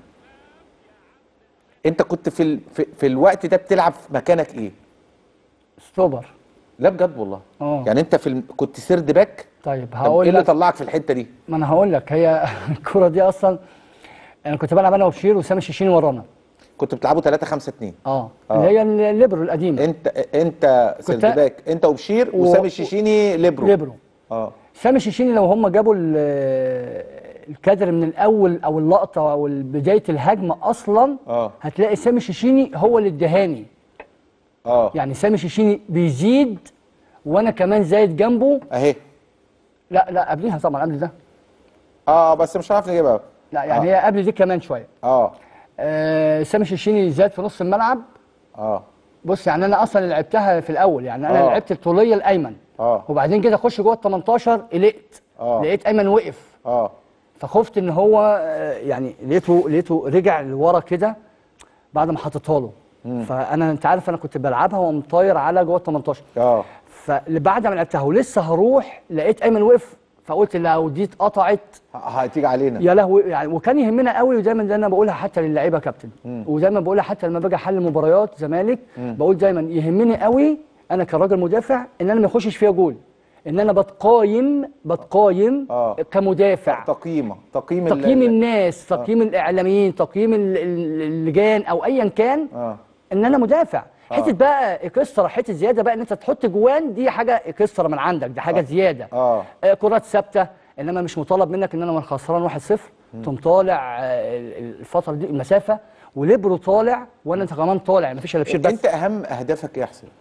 انت كنت في ال... في, في الوقت ده بتلعب في مكانك ايه؟ ستوبر. لا بجد والله. اه يعني انت في ال... كنت سيرد باك. طيب هقول لك ايه اللي طلعك في الحته دي؟ ما انا هقول لك، هي الكوره دي اصلا انا كنت بلعب انا وبشير وسامي الشيشيني ورانا. كنت بتلعبوا ثلاثة خمسة اتنين. اه اللي هي الليبرو القديمه. انت انت سيرد باك، انت وبشير و... وسامي الشيشيني ليبرو. ليبرو. اه سامي الشيشيني لو هم جابوا الكادر من الاول او اللقطه او بدايه الهجمه اصلا اه هتلاقي سامي الشيشيني هو اللي ادهاني. اه يعني سامي الشيشيني بيزيد وانا كمان زايد جنبه اهي. لا لا قبليها طبعا، قبل ده. اه بس مش هنعرف نجيبها. لا يعني آه. هي قبل دي كمان شويه. اه آه سامي الشيشيني زاد في نص الملعب. اه بص يعني انا اصلا اللي لعبتها في الاول، يعني انا آه. لعبت الطوليه الايمن. اه وبعدين كده اخش جوه ال تمنتاشر قلقت. آه. لقيت ايمن وقف. اه فخفت ان هو آه، يعني لقيته لقيته رجع لورا كده بعد ما حطيتها له. فانا انت عارف انا كنت بلعبها ومطاير على جوه ال تمنتاشر. اه فبعد ما لعبتها ولسه هروح لقيت ايمن وقف، فقلت لو دي اتقطعت ه- هتيجي علينا. يا لهوي يعني. وكان يهمنا قوي، ودايما ده انا بقولها حتى للعيبه يا كابتن، ودايما بقولها حتى لما باجي احلل مباريات زمالك، بقول دايما يهمني قوي انا كراجل مدافع ان انا ما يخشش فيها جول، ان انا بتقايم بتقايم آه. كمدافع. تقييمه تقييم تقييم ال- الناس، تقييم الاعلاميين، تقييم ال- ال- اللجان او ايا كان، اه ان انا مدافع. حته بقى اكسترا، حته زياده بقى ان انت تحط جوان، دي حاجه اكسترا من عندك، دي حاجه آه. زياده. اه آه، كرات ثابته، انما مش مطالب منك ان انا وانا خسران واحد صفر تقوم طالع آه، الفتره دي المسافه وليبرو طالع وانا انت كمان طالع، مفيش الا بشير بس. انت اهم اهدافك ايه يا حسين؟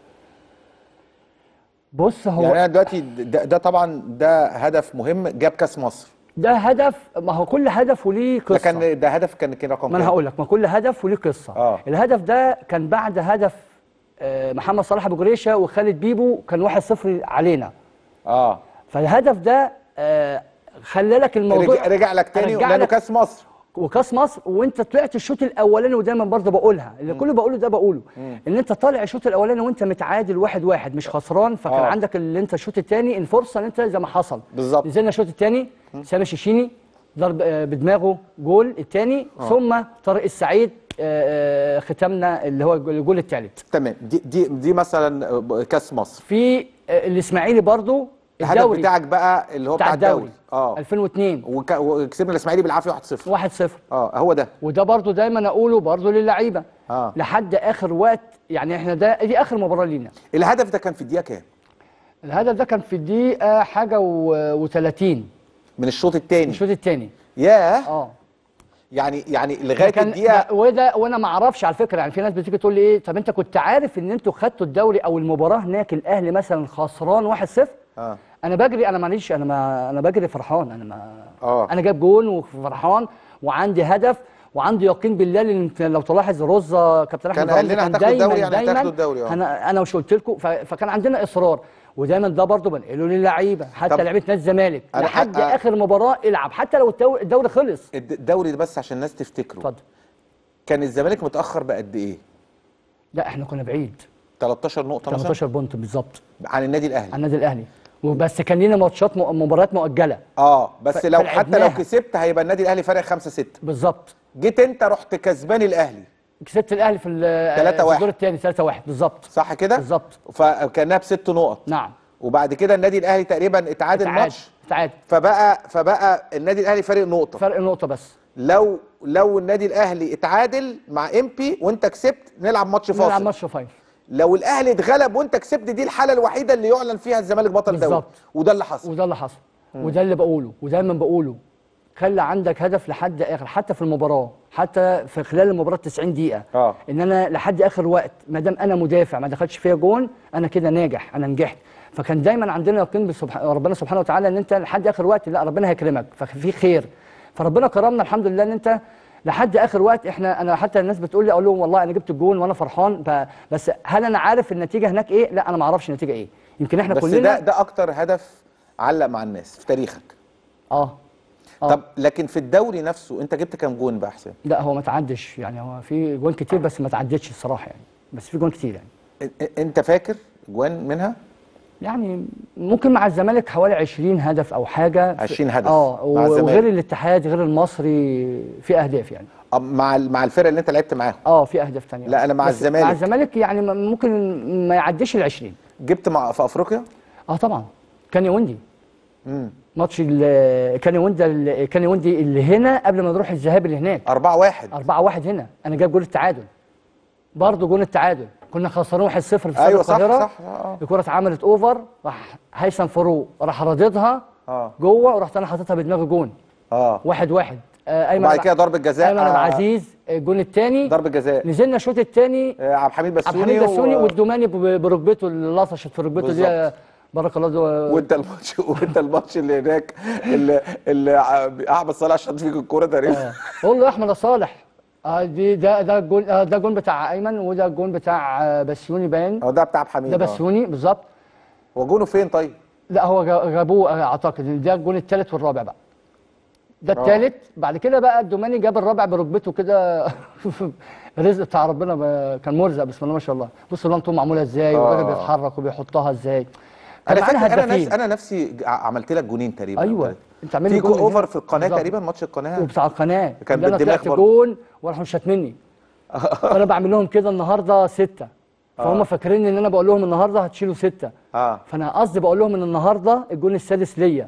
بص هو يعني انا دلوقتي ده, ده طبعا ده هدف مهم، جاب كاس مصر. ده هدف، ما هو كل هدف وليه قصه. ده كان ده هدف كان كان رقم ما انا كام؟ هقول لك، ما كل هدف وليه قصه. آه. الهدف ده كان بعد هدف آه، محمد صلاح ابو جريشه وخالد بيبو، كان واحد صفر علينا. اه فالهدف ده آه، خلى لك الموضوع رجع, رجع لك تاني رجع لانه لك كاس مصر. وكاس مصر، وانت طلعت الشوط الاولاني، ودايما برضه بقولها اللي كله بقوله ده بقوله، ان انت طالع الشوط الاولاني وانت متعادل واحد واحد مش خسران، فكان آه. عندك اللي انت الشوط الثاني الفرصه ان انت زي ما حصل بالظبط. نزلنا الشوط الثاني، سامي الشيشيني ضرب آه، بدماغه جول الثاني، ثم طارق السعيد آه، آه، ختمنا اللي هو الجول الثالث. تمام. دي دي دي مثلا كاس مصر. في آه، الاسماعيلي برضه الهدف بتاعك بقى اللي هو بتاع, بتاع الدوري, الدوري اه ألفين واثنين وك... وكسبنا الاسماعيلي بالعافيه واحد صفر. واحد صفر. اه هو ده. وده برضو دايما اقوله برضو للعيبه آه. لحد اخر وقت، يعني احنا ده دي اخر مباراه لينا. الهدف ده كان في الدقيقه كام؟ الهدف ده كان في الدقيقه حاجه و30 من الشوط الثاني. الشوط الثاني. ياه. اه يعني يعني لغايه كان الدقيقه. وده وانا ما اعرفش على فكره، يعني في ناس بتيجي تقول لي ايه، طب انت كنت عارف ان انتوا خدتوا الدوري او المباراه هناك الاهلي مثلا خسران واحد صفر؟ اه انا بجري، انا معلش انا ما انا بجري فرحان، انا ما اه انا جايب جون وفرحان وعندي هدف وعندي يقين بالله، لان انت لو تلاحظ رزه كابتن احمد كان قال رمزي لنا كان هتاخدوا دايما الدوري، يعني دايما هتاخدوا الدوري. اه انا انا مش قلت لكم، ف- فكان عندنا اصرار، ودايما ده برضه بنقله للعيبه، حتى طب لعيبه نادي الزمالك أنا- لحد أ- اخر مباراه العب، حتى لو الدو- الدوري خلص. الد- الدوري ده بس عشان الناس تفتكره. اتفضل. كان الزمالك متاخر بقد ايه؟ لا احنا كنا بعيد، تلتاشر نقطه مثلا تمنتاشر بونت بالظبط عن النادي الاهلي. عن النادي الاهلي، وبس كان لينا ماتشات م- مباريات مؤجله. اه بس ف- لو حتى لو فلعبناها. كسبت هيبقى النادي الاهلي فارق خمسة ستة. بالظبط. جيت انت رحت كسبان الاهلي كسبت الاهلي في ال- تلاتة في واحد. الدور الثاني ثلاثة واحد بالظبط. صح كده؟ بالظبط. فكانها بست نقط. نعم. وبعد كده النادي الاهلي تقريبا اتعادل تعادل ماتش، تعادل فبقى فبقى النادي الاهلي فارق نقطه. فرق نقطه بس. لو لو النادي الاهلي اتعادل مع امبي وانت كسبت نلعب ماتش فاصل. نلعب ماتش فاينل. لو الاهلي اتغلب وانت كسبت، دي الحاله الوحيده اللي يعلن فيها الزمالك بطل دوري. بالظبط. وده اللي حصل. وده اللي حصل، وده اللي بقوله ودايما بقوله، خلي عندك هدف لحد اخر، حتى في المباراه، حتى في خلال المباراه تسعين دقيقه. اه ان انا لحد اخر وقت ما دام انا مدافع ما دخلش فيا جون، انا كده ناجح، انا نجحت. فكان دايما عندنا يقين بسبح... ربنا سبحانه وتعالى ان انت لحد اخر وقت لا ربنا هيكرمك، ففي خير. فربنا كرمنا الحمد لله ان انت لحد اخر وقت، احنا انا حتى الناس بتقول لي اقول لهم والله انا جبت الجون وانا فرحان، ب... بس هل انا عارف النتيجه هناك ايه؟ لا انا ما اعرفش النتيجه ايه. يمكن احنا بس كلنا ده ده اكتر هدف علق مع الناس في تاريخك. اه آه. طب لكن في الدوري نفسه انت جبت كام جون بقى حسين؟ لا هو ما تعدش، يعني هو في جوان كتير بس ما تعدتش الصراحه يعني، بس في جوان كتير يعني. إ- انت فاكر جوان منها؟ يعني ممكن مع الزمالك حوالي عشرين هدف او حاجه. عشرين هدف اه مع الزمالك. وغير الاتحاد غير المصري في اهداف يعني. أم- مع ال- مع الفرق اللي انت لعبت معاهم. اه في اهداف ثانيه. لا، أنا مع الزمالك. مع الزمالك يعني م- ممكن ما يعديش ال عشرين. جبت مع في افريقيا؟ اه طبعا كان يوندي. امم ماتش ال- كان يوندي ال- كان يوندي اللي هنا قبل ما نروح الذهاب اللي هناك. أربعة واحد. أربعة واحد هنا، انا جايب جول التعادل. برضه جول التعادل، كنا خسرانين واحد صفر في استاد أيوة صح، القاهره. صح، آه. الكره اتعملت اوفر، راح هيثم فاروق راح رددها، اه جوه، ورحت انا حاططها بدماغي جون. اه واحد واحد. آه ايمن وبعد كده ضربه جزاء ايمن عبد آه العزيز الجون الثاني ضربه جزاء. نزلنا الشوط الثاني آه عبد الحميد عبد بسيوني الحميد بسيوني و... والدوماني ب- بركبته اللي لطشت في ركبته دي. بالظبط. بارك الله دو... وانت الماتش وانت الماتش اللي هناك اللي, اللي احمد صلاح شاط فيك الكوره تقريبا. اه قول له يا احمد صالح. اه دي ده ده الجون، آه ده الجون بتاع ايمن، وده الجون بتاع آه بسيوني باين. اه ده بتاع عبد الحميد. ده بسيوني بالظبط. هو جونه فين طيب؟ لا هو جا- جابوه آه، اعتقد ده الجون الثالث والرابع بقى. ده آه. الثالث. بعد كده بقى الدوماني جاب الرابع بركبته كده. رزق بتاع ربنا ب- كان مرزق بسم الله ما شاء الله. بص لانته معموله ازاي، آه. والراجل بيتحرك وبيحطها ازاي. كان انا معانا فاكر انا نفسي هدافين. انا نفسي عملت لك جونين تقريبا. ايوه انت عامل في لي جون اوفر هنا. في القناه بالظبط. تقريبا، ماتش القناه وبتاع القناه كان اللي انا بالدماغ طلعت برضه. جون وراحوا شاتمني. فانا بعمل لهم كده النهارده سته، فهم آه. فاكرين ان انا بقول لهم النهارده هتشيلوا سته. اه فانا قصدي بقول لهم ان النهارده الجون السادس ليا.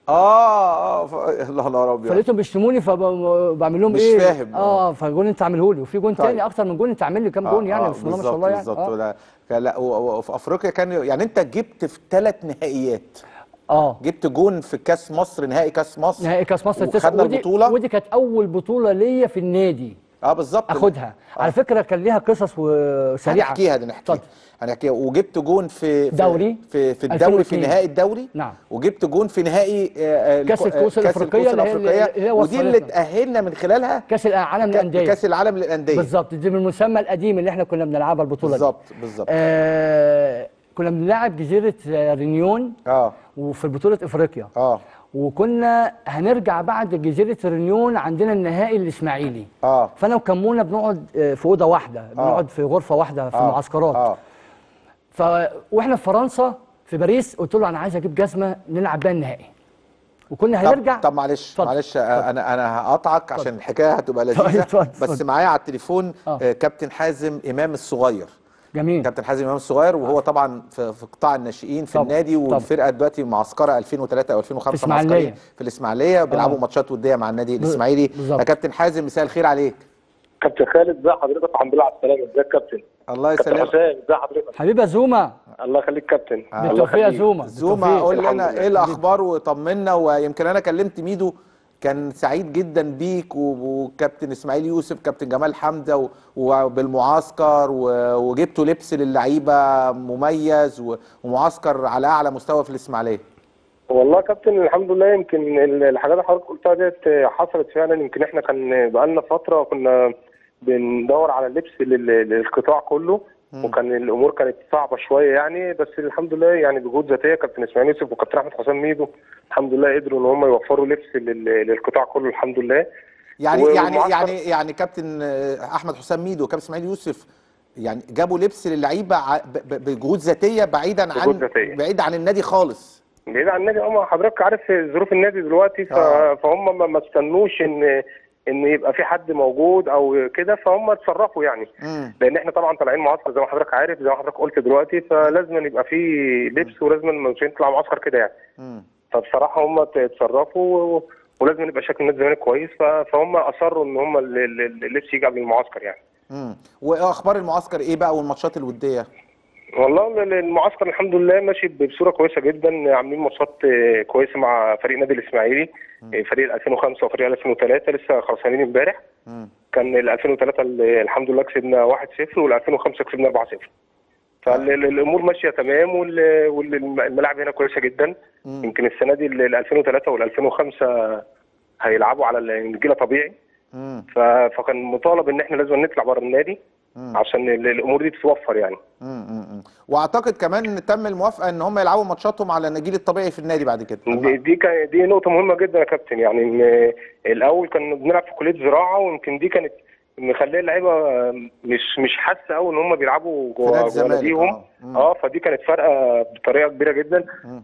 اه اه ف... الله الله ابيض. فلقيتهم بيشتموني فبعمل لهم مش ايه؟ فاهم. اه فجون انت عامله لي، وفي جون طيب. تاني اكتر من جون انت عامل لي كام جون يعني بسم الله ما شاء الله يعني. بالظبط اه بالظبط. لا و- وفي افريقيا كان يعني انت جبت في ثلاث نهائيات. اه جبت جون في كاس مصر، نهائي كاس مصر، نهائي كاس مصر التاسع، وخدنا ودي البطوله. ودي كانت اول بطوله ليا في النادي اه بالظبط اخدها. آه. على فكره كان ليها قصص وسريعه. هنحكيها دي نحكيها اتفضل. هنحكيها. وجبت جون في في دوري في, في الدوري ألفين في واثنين. نهائي الدوري. نعم. وجبت جون في نهائي آه، كأس الكو- الكؤوس آه، كأس الأفريقية الكؤوس اللي هي- الافريقيه، اللي هي ودي اللي وصلتنا. تاهلنا من خلالها كاس العالم ك- للانديه. كاس العالم للانديه. بالظبط، دي من المسمى القديم اللي احنا كنا بنلعبها البطوله دي. بالظبط بالظبط. آه كنا بنلعب جزيره آه، رينيون اه وفي بطوله افريقيا. اه وكنا هنرجع بعد جزيره رينيون عندنا النهائي الاسماعيلي. اه فانا وكمونه بنقعد آه، في اوضه واحده، بنقعد في غرفه واحده في آه. المعسكرات. اه ف واحنا في فرنسا في باريس قلت له انا عايز اجيب جزمه نلعب بيها النهائي. وكنا طب هنرجع. طب معلش اتفضل. معلش آه، انا انا هقطعك عشان الحكايه هتبقى لذيذه. اتفضل، بس اتفضل. معايا على التليفون آه. آه، كابتن حازم امام الصغير. جميل. كابتن حازم امام الصغير، وهو طبعا في في قطاع الناشئين في طبعا. النادي، طبعا. والفرقه دلوقتي معسكره ألفين وثلاثة او ألفين وخمسة في إسماعيلية. معسكرين في الاسماعيليه، بيلعبوا آه. ماتشات وديه مع النادي الاسماعيلي. بالظبط. يا كابتن حازم مساء الخير عليك. كابتن خالد ازي حضرتك؟ الحمد لله على السلامه. ازيك يا كابتن؟ الله كابتن يسلمك. حسام ازي حضرتك؟ حبيبي يا زوما. الله يخليك كابتن. آه. بالتوفيق يا زوما. زوما بالتوفيق. قول الحمد لنا لله. ايه الاخبار وطمنا. ويمكن انا كلمت ميدو كان سعيد جدا بيك و- وكابتن اسماعيل يوسف، كابتن جمال حمزه و- وبالمعسكر و- وجبتوا لبس للعيبه مميز و- ومعسكر على اعلى مستوى في الاسماعيليه. والله يا كابتن الحمد لله. يمكن ال- الحاجات اللي حضرتك قلتها ديت حصلت فعلا. يمكن احنا كان بقالنا فتره كنا بندور على اللبس لل- للقطاع كله، وكان الامور كانت صعبه شويه يعني. بس الحمد لله يعني بجهود ذاتيه كابتن اسماعيل يوسف وكابتن احمد حسام ميدو الحمد لله قدروا ان هم يوفروا لبس لل- للقطاع كله الحمد لله. يعني و- يعني والمعسكر- يعني يعني كابتن آه، احمد حسام ميدو وكابتن اسماعيل يوسف يعني جابوا لبس للعيبه ع- ب- ب- بجهود ذاتيه بعيدا عن بجهود ذاتية. بعيد عن النادي خالص. بعيد عن النادي. اه حضرتك عارف ظروف النادي دلوقتي. ف... آه. فهم ما- ما استنوش ان ان يبقى في حد موجود او كده، فهم اتصرفوا يعني. مم. لان احنا طبعا طالعين معسكر زي ما حضرتك عارف، زي ما حضرتك قلت دلوقتي، فلازم يبقى في لبس ولازم مش نطلع معسكر كده يعني. مم. فبصراحه هم اتصرفوا و... ولازم يبقى شكل النادي الزمالك كويس. ف... فهم اصروا ان هم ال- ال- اللبس يجي قبل المعسكر يعني. مم. واخبار المعسكر ايه بقى والماتشات الوديه؟ والله المعسكر الحمد لله ماشي بصوره كويسه جدا. عاملين ماتشات آه، كويسه مع فريق نادي الاسماعيلي، آه، فريق ال ألفين وخمسة وفريق ال ألفين وثلاثة لسه خلصانين امبارح. مم. كان ال ألفين وثلاثة ال- الحمد لله كسبنا واحد صفر، وال ألفين وخمسة كسبنا أربعة صفر. فالامور ماشيه تمام، وال- والملاعب هنا كويسه جدا. مم. يمكن السنه دي ال ألفين وثلاثة وال ألفين وخمسة هيلعبوا على النجيله طبيعي. مم. ف- فكان مطالب ان احنا لازم نطلع بره النادي مم. عشان ال- الامور دي تتوفر يعني. مم. مم. واعتقد كمان ان تم الموافقه ان هم يلعبوا ماتشاتهم على النجيل الطبيعي في النادي بعد كده. دي دي كان دي نقطة مهمة جدا يا كابتن. يعني إن الأول كنا بنلعب في كلية زراعة، ويمكن دي كانت مخليه اللعيبة مش مش حاسة أوي إن هم بيلعبوا في نادي جوه جوه الزمالك. ناديهم. اه مم. اه فدي كانت فارقة بطريقة كبيرة جدا. مم.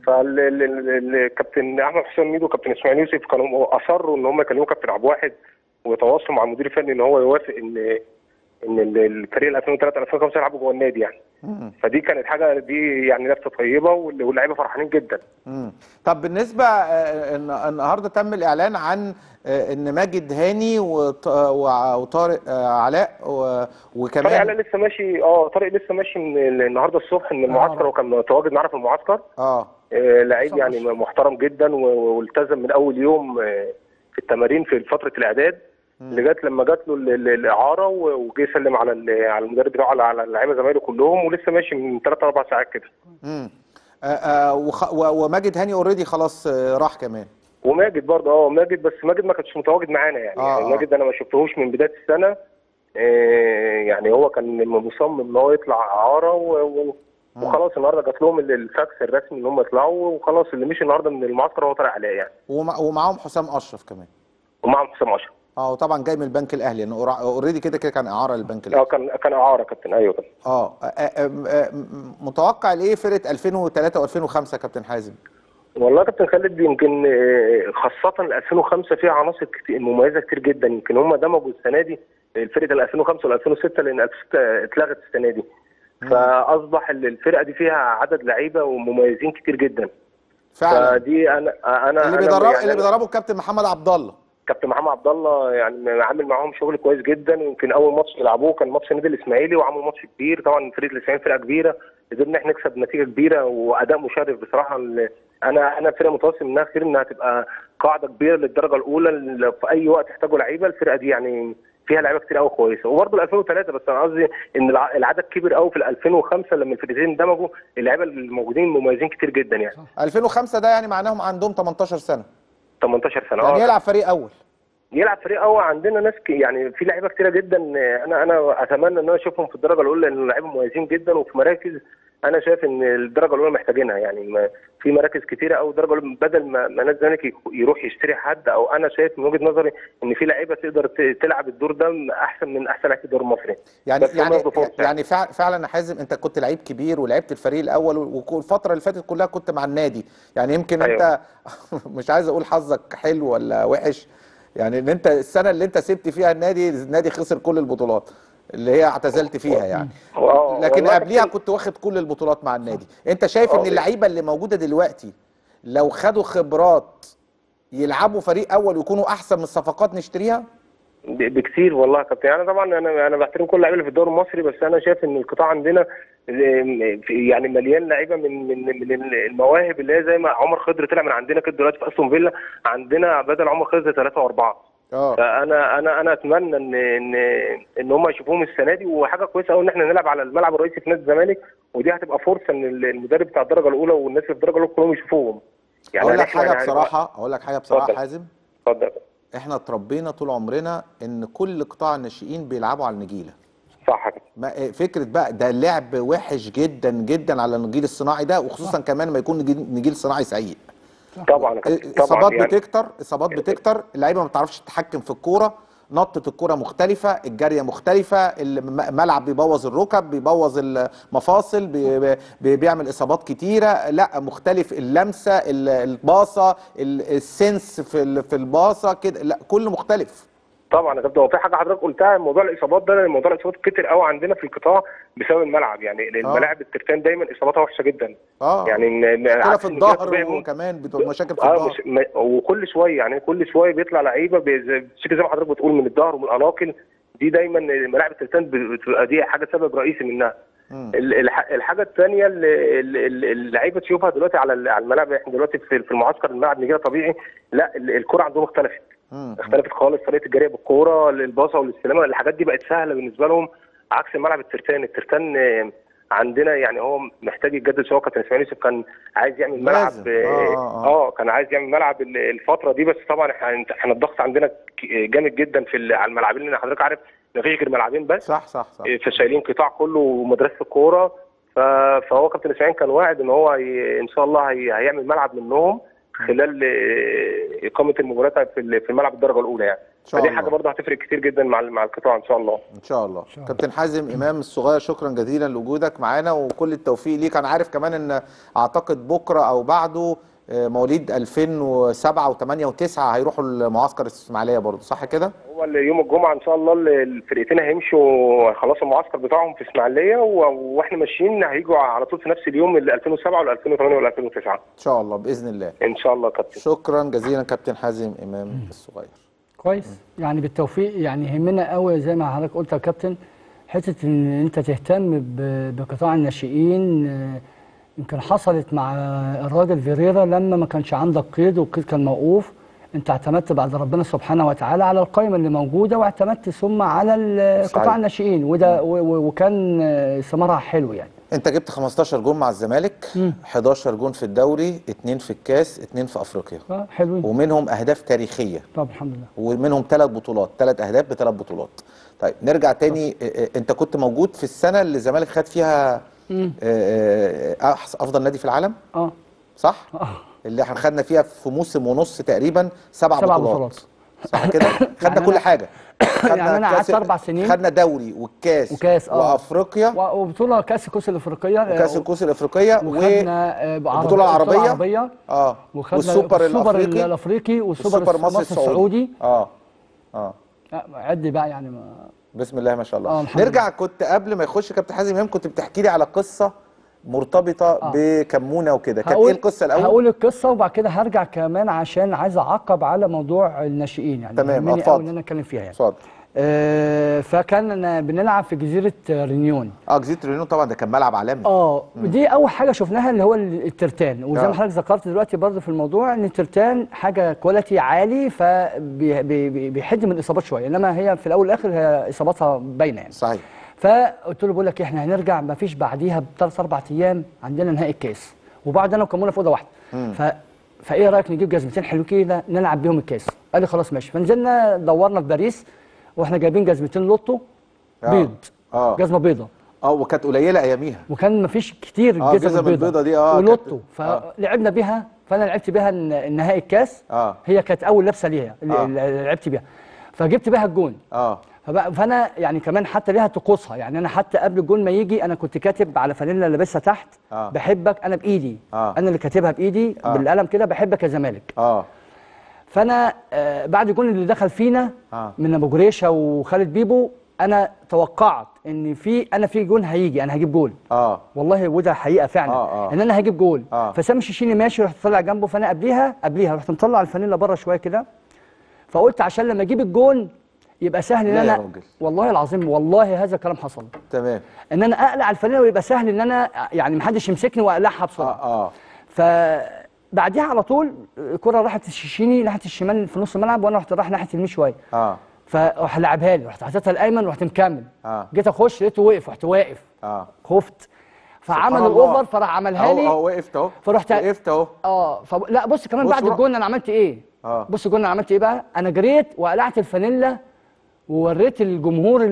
فالكابتن أحمد حسام ميدو وكابتن إسماعيل يوسف كانوا أصروا إن هم يكلموا كابتن عبد الواحد ويتواصلوا مع المدير الفني إن هو يوافق إن إن الفريق ال ألفين وثلاثة ألفين وخمسة يلعبوا جوه النادي يعني. مم. فدي كانت حاجة دي يعني لفتة طيبة، وال- واللعيبة فرحانين جدا. مم. طب بالنسبه آه، الن- النهارده تم الاعلان عن آه، ان ماجد هاني وط- وع- وطارق آه، علاء و- طارق وكمان علاء لسه ماشي. اه طارق لسه ماشي من ال- النهارده الصبح من المعسكر، وكان متواجد معانا في المعسكر. اه آه، لعيب حسام يعني أشرف. محترم جدا و- والتزم من اول يوم آه، في التمارين في فتره الاعداد لغايه لما جات له ال- ال- الاعاره و- وجه يسلم على ال- على المدرب بتاعه على على اللعيبه زمايله كلهم، ولسه ماشي من ثلاث اربع ساعات كده. امم آه آه وخ... و- وماجد هاني اوريدي خلاص آه راح كمان. وماجد برضه اه ماجد، بس ماجد ما كانش متواجد معانا يعني, آه، يعني آه. ماجد انا ما شفتهوش من بدايه السنه. آه، يعني هو كان مصمم ان هو يطلع اعاره و- و- وخلاص النهارده جات لهم ال- الفاكس الرسمي ان هم يطلعوا، وخلاص اللي مشي النهارده من المعسكر هو طارق علاء يعني، ومع... ومعاهم حسام اشرف كمان. ومعهم حسام اشرف. اه وطبعا جاي من البنك الاهلي لانه اوريدي كده كده كان اعاره للبنك اه الاهلي. كان كان اعاره كابتن. ايوه كابتن. اه آه، آه، آه، متوقع لايه فرقه ألفين وثلاثة وألفين وخمسة يا كابتن حازم؟ والله يا كابتن خالد يمكن آه، خاصة ال ألفين وخمسة فيها عناصر كتير مميزة كتير جدا، يمكن هم دمجوا السنة دي الفرقة ال ألفين وخمسة وال ألفين وستة لأن ألفين وستة اتلغت السنة دي. فأصبح ال- الفرقة دي فيها عدد لعيبة ومميزين كتير جدا. فعلا. فدي أنا أنا اللي أنا بيدرب يعني اللي أنا بيدربه الكابتن محمد عبد الله. كابتن محمد عبد الله يعني عامل معاهم شغل كويس جدا، ويمكن اول ماتش يلعبوه كان ماتش النادي الاسماعيلي وعملوا ماتش كبير. طبعا فرقه الاسماعيلي فرقه كبيره، قدرنا احنا نكسب نتيجه كبيره واداء مشرف بصراحه. انا انا فرقه متوسم منها كتير انها تبقى قاعده كبيره للدرجه الاولى، لو في اي وقت يحتاجوا لعيبه الفرقه دي يعني فيها لعيبه كتير قوي كويسه. وبرده ال ألفين وثلاثة، بس انا قصدي ان الع- العدد كبير قوي في ال ألفين وخمسة لما الفرقتين اندمجوا، اللعيبه الموجودين مميزين كتير جدا يعني. ألفين وخمسة ده يعني معناهم عندهم تمنتاشر سنه، تمنتاشر سنه يعني اه يلعب فريق اول. يلعب فريق اول. عندنا ناس ك- يعني في لعيبه كتيره جدا. انا انا اتمنى ان انا اشوفهم في الدرجه الاولى لان لعيبه مميزين جدا وفي مراكز انا شايف ان الدرجه الاولى محتاجينها يعني. ما- في مراكز كتيره قوي الدرجه الاولى، بدل ما ما نادي الزمالك يك- يروح يشتري حد، او انا شايف من وجهه نظري ان في لعيبه تقدر ت- تلعب الدور ده احسن من احسن لعيبه الدوري المصري. يعني بس هم يعني ياخدوا فرصة يعني فع- فعلا يا حازم انت كنت لعيب كبير ولعبت الفريق الاول، والفتره اللي فاتت كلها كنت مع النادي، يعني يمكن أيوة. انت مش عايز اقول حظك حلو ولا وحش، يعني ان انت السنه اللي انت سبت فيها النادي النادي خسر كل البطولات اللي هي اعتزلت فيها يعني. آه، لكن والله قبليها كابتن- كنت واخد كل البطولات مع النادي. انت شايف ان آه. اللعيبه اللي موجوده دلوقتي لو خدوا خبرات يلعبوا فريق اول ويكونوا احسن من الصفقات نشتريها؟ ب- بكتير والله يا كابتن. يعني طبعا انا انا بحترم كل اللعيبه اللي في الدوري المصري، بس انا شايف ان القطاع عندنا يعني مليان لعيبه من من من المواهب اللي هي زي ما عمر خضر طلع من عندنا كده دلوقتي في استون فيلا، عندنا بدل عمر خضر ثلاثه واربعه. اه فانا انا انا اتمنى ان ان ان هم يشوفوهم السنه دي، وحاجه كويسه قوي ان احنا نلعب على الملعب الرئيسي في نادي الزمالك، ودي هتبقى فرصه ان المدرب بتاع الدرجه الاولى والناس اللي في الدرجه الاولى كلهم يشوفوهم. اقول لك إحنا حاجه يعني- بصراحه اقول لك حاجه بصراحه اتفضل. حازم، اتفضل. احنا اتربينا طول عمرنا ان كل قطاع الناشئين بيلعبوا على النجيله. صح كده. ما فكره بقى ده لعب وحش جدا جدا على النجيل الصناعي ده، وخصوصا كمان ما يكون نجيل, نجيل صناعي سيء. طبعا يا كابتن، طبعا اصابات يعني بتكتر اصابات بتكتر اللعيبه ما بتعرفش تتحكم في الكوره، نطه الكوره مختلفه، الجاريه مختلفه، الملعب بيبوظ الركب، بيبوظ المفاصل، بي بي بيعمل اصابات كتيره. لا مختلف، اللمسه، الباصه، السنس في ال- في الباصه كده، لا كله مختلف. طبعا يا كابتن. هو في حاجه حضرتك قلتها، موضوع الاصابات ده، موضوع الاصابات كتير قوي عندنا في القطاع بسبب الملعب. يعني الملاعب الترتان دايما اصاباتها وحشه جدا. اه يعني إن- مشكله عكس في إن كده الظهر طبيعي ممكن- وكمان بتبقى مشاكل في اه الظهر. مش م- وكل شويه يعني كل شويه بيطلع لعيبه بي- بتشتكي زي ما حضرتك بتقول من الظهر ومن الاناقل. دي دايما ملاعب الترتان بتبقى دي حاجه سبب رئيسي منها. ال- الح- الحاجه الثانيه اللي اللي- اللي اللعيبه تشوفها دلوقتي على ال- على الملاعب. احنا دلوقتي في في المعسكر الملعب نجيله طبيعي، لا ال- الكره عندهم اختلفت. مم. اختلفت خالص. طريقه الجري بالكوره، الباصه والاستلامه، الحاجات دي بقت سهله بالنسبه لهم عكس الملعب الترتان. الترتان آه، عندنا يعني هو محتاج يتجدد شويه. كابتن اسماعيل يوسف كان عايز يعمل ملعب لازم. اه, آه، آه, آه. آه كان عايز يعمل ملعب ال- الفتره دي، بس طبعا احنا احنا الضغط عندنا ك- جامد جدا في ال- على الملاعبين، لان حضرتك عارف مفيش غير ملعبين بس. صح صح صح. فشايلين قطاع كله مدرسه الكوره. ف- فهو كابتن اسماعيل كان واعد ان هو ي- ان شاء الله هي- هيعمل ملعب منهم خلال آه، اقامه المباريات في ال- في الملعب الدرجه الاولى يعني. إن شاء فدي الله. حاجه برضه هتفرق كتير جدا مع ال- مع القطاع ان شاء الله. ان شاء الله. كابتن حازم امام الصغير، شكرا جزيلا لوجودك معانا وكل التوفيق ليك. انا عارف كمان ان اعتقد بكره او بعده آه، مواليد ألفين وسبعة وثمانية وتسعة هيروحوا المعسكر الاسماعيليه برضه، صح كده؟ هو ال- يوم الجمعه ان شاء الله ال- الفرقتين هيمشوا خلاص المعسكر بتاعهم في اسماعيليه، و- واحنا ماشيين هيجوا على طول في نفس اليوم ال ألفين وسبعة وال ألفين وثمانية وال ألفين وتسعة ان شاء الله باذن الله. ان شاء الله يا كابتن. شكرا جزيلا كابتن حازم امام الصغير. كويس، يعني بالتوفيق. يعني يهمنا قوي زي ما حضرتك قلت يا كابتن، حته ان انت تهتم ب- بقطاع الناشئين. آه، يمكن حصلت مع الراجل فيريرا لما ما كانش عندك قيد والقيد كان موقوف، انت اعتمدت بعد ربنا سبحانه وتعالى على القائمه اللي موجوده، واعتمدت ثم على قطاع الناشئين، وده وكان ثمرها حلو يعني. انت جبت خمستاشر جون مع الزمالك، مم. حداشر جون في الدوري، اتنين في الكاس، اتنين في افريقيا. اه حلوين. ومنهم اهداف تاريخيه. طب الحمد لله. ومنهم ثلاث بطولات، ثلاث اهداف بثلاث بطولات. طيب نرجع تاني. اه انت كنت موجود في السنه اللي الزمالك خد فيها اه اه افضل نادي في العالم؟ اه صح؟ اه اللي احنا خدنا فيها في موسم ونص تقريبا سبع, سبع بطولات. بطولات صح كده؟ خدنا يعني كل حاجه. خدنا يعني انا قعدت اربع سنين، خدنا دوري والكاس وكاس اه وافريقيا وبطوله كاس الكؤوس الافريقيه وكاس الكؤوس الافريقيه وخدنا البطوله العربيه العربيه اه وخدنا والسوبر الافريقي الافريقي والسوبر مصر السعودي. اه اه عد بقى يعني ما... بسم الله ما شاء الله. آه نرجع. كنت قبل ما يخش كابتن حازم امام كنت بتحكي لي على قصه مرتبطه آه. بكمونه وكده، كانت ايه القصه الاول؟ هقول القصه وبعد كده هرجع كمان عشان عايز اعقب على موضوع الناشئين يعني. تمام اتفضل. ان انا اتكلم فيها يعني. اتفضل. آه فكان بنلعب في جزيره رينيون. اه جزيره رينيون طبعا ده كان ملعب عالمي. اه دي اول حاجه شفناها اللي هو الترتان، وزي ما حضرتك ذكرت دلوقتي برضه في الموضوع ان الترتان حاجه كواليتي عالي فبيحد من الاصابات شويه، انما هي في الاول والاخر هي اصاباتها باينه يعني. صحيح. فقلت له بقول لك احنا هنرجع ما فيش بعديها بثلاث اربع ايام عندنا نهائي الكاس، وبعد انا وكمونه في اوضه واحده. ف... فايه رايك نجيب جزمتين حلوين كده نلعب بيهم الكاس؟ قال لي خلاص ماشي. فنزلنا دورنا في باريس واحنا جايبين جزمتين لوتو بيض. اه جزمه بيضه. اه وكانت قليله اياميها، وكان ما فيش كتير اه الجزم البيضه دي اه ولوتو. فلعبنا آه. بيها، فانا لعبت بيها النهائي الكاس. اه هي كانت اول لبسه ليها آه. لعبت بيها، فجبت بيها الجون. اه فانا يعني كمان حتى ليها طقوسها يعني. انا حتى قبل الجون ما يجي انا كنت كاتب على فانيلا لابسها تحت آه. بحبك انا بايدي. آه. انا اللي كاتبها بايدي آه. بالقلم كده، بحبك يا زمالك. اه فانا آه بعد الجون اللي دخل فينا آه. من ابو جريشه وخالد بيبو انا توقعت ان في انا في جون هيجي، انا هجيب جول. اه والله وده حقيقه فعلا. آه. آه. ان انا هجيب جول. آه. فسامي الشيشيني ماشي، رحت طالع جنبه، فانا قبليها قبليها رحت مطلع الفانيلا بره شويه كده، فقلت عشان لما اجيب الجون يبقى سهل ان انا راجل. والله العظيم والله هذا الكلام حصل. تمام. ان انا اقلع الفانيلا ويبقى سهل ان انا يعني محدش يمسكني واقلعها بسرعه. اه اه فبعديها على طول الكره راحت الشيشيني ناحيه الشمال في نص الملعب، وانا رحت رايح ناحيه اليمين شويه. اه فراح لعبها لي، رحت حطيتها الايمن ورحت مكمل. اه جيت اخش لقيته وقف، رحت واقف. اه خفت، فعمل الاوفر فراح عملها لي. اهو وقفت اهو، فرحت وقفت اهو. اه ف... لا بص كمان بص بعد الجون انا عملت ايه؟ اه بص الجون انا عملت ايه بقى؟ انا جريت وقلعت الفانيلا ووريت الجمهور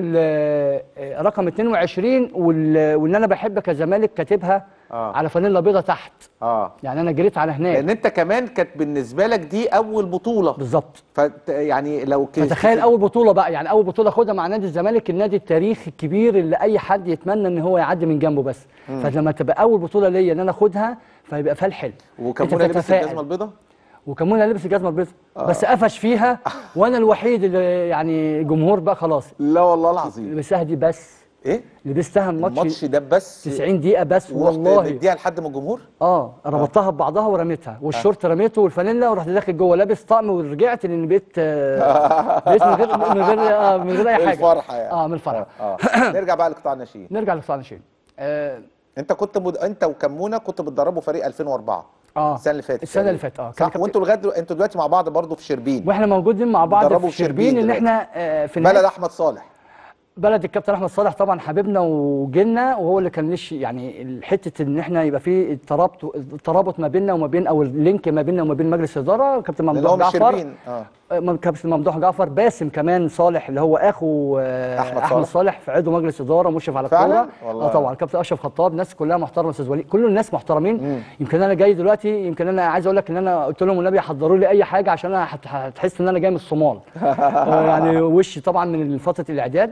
رقم اتنين وعشرين وان انا بحبك يا زمالك كاتبها آه. على فانيلا بيضه تحت. اه يعني انا جريت على هناك، لان انت كمان كانت بالنسبه لك دي اول بطوله. بالظبط. ف يعني لو كده فتخيل اول بطوله بقى، يعني اول بطوله اخدها مع نادي الزمالك، النادي التاريخي الكبير اللي اي حد يتمنى ان هو يعدي من جنبه بس. مم. فلما تبقى اول بطوله ليا ان انا اخدها فيبقى فيها الحلم. وكمونه لبس الجزمه البيضاء؟ وكمونه لبس الجزمه البيضاء آه. بس قفش فيها وانا الوحيد اللي يعني جمهور بقى خلاص. لا والله العظيم لبستها دي بس. ايه؟ لبستها الماتش الماتش ده بس تسعين دقيقة بس والله. مديها لحد من الجمهور؟ اه ربطتها آه. ببعضها ورميتها، والشورت آه. رميته والفانيلا ورحت داخل جوه لابس طقم ورجعت لان بقيت آه بقيت من غير من غير آه من غير اي حاجة. الفرحة يعني. اه من الفرحة. آه. آه. نرجع بقى لقطاع الناشئين. نرجع لقطاع الناشئين. آه. انت كنت مد... انت وكمونه كنتوا بتدربوا فريق ألفين وأربعة. اه السنه اللي فاتت. السنه اللي فاتت اه صح. وانتوا لغايه دل... انتوا دلوقتي مع بعض برضه في شربين. واحنا موجودين مع بعض في شربين ان احنا آه في بلد احمد صالح. بلد الكابتن احمد صالح طبعا حبيبنا وجيلنا، وهو اللي كان ليش يعني حته ان احنا يبقى في الترابط الترابط ما بيننا وما بين او اللينك ما بيننا وما بين مجلس الاداره. كابتن ممدوح جعفر اه كابتن ممدوح جعفر، باسم كمان صالح اللي هو اخو احمد, أحمد صالح. صالح في عضو مجلس اداره مشرف على الكوره. اه طبعا كابتن اشرف خطاب، ناس كلها محترمه، استاذ وليد، كل الناس محترمين. مم. يمكن انا جاي دلوقتي، يمكن انا عايز اقول لك ان انا قلت لهم والنبي حضروا لي اي حاجه عشان انا هتحس ان انا جاي من الصومال. يعني وشي طبعا من فتره الاعداد.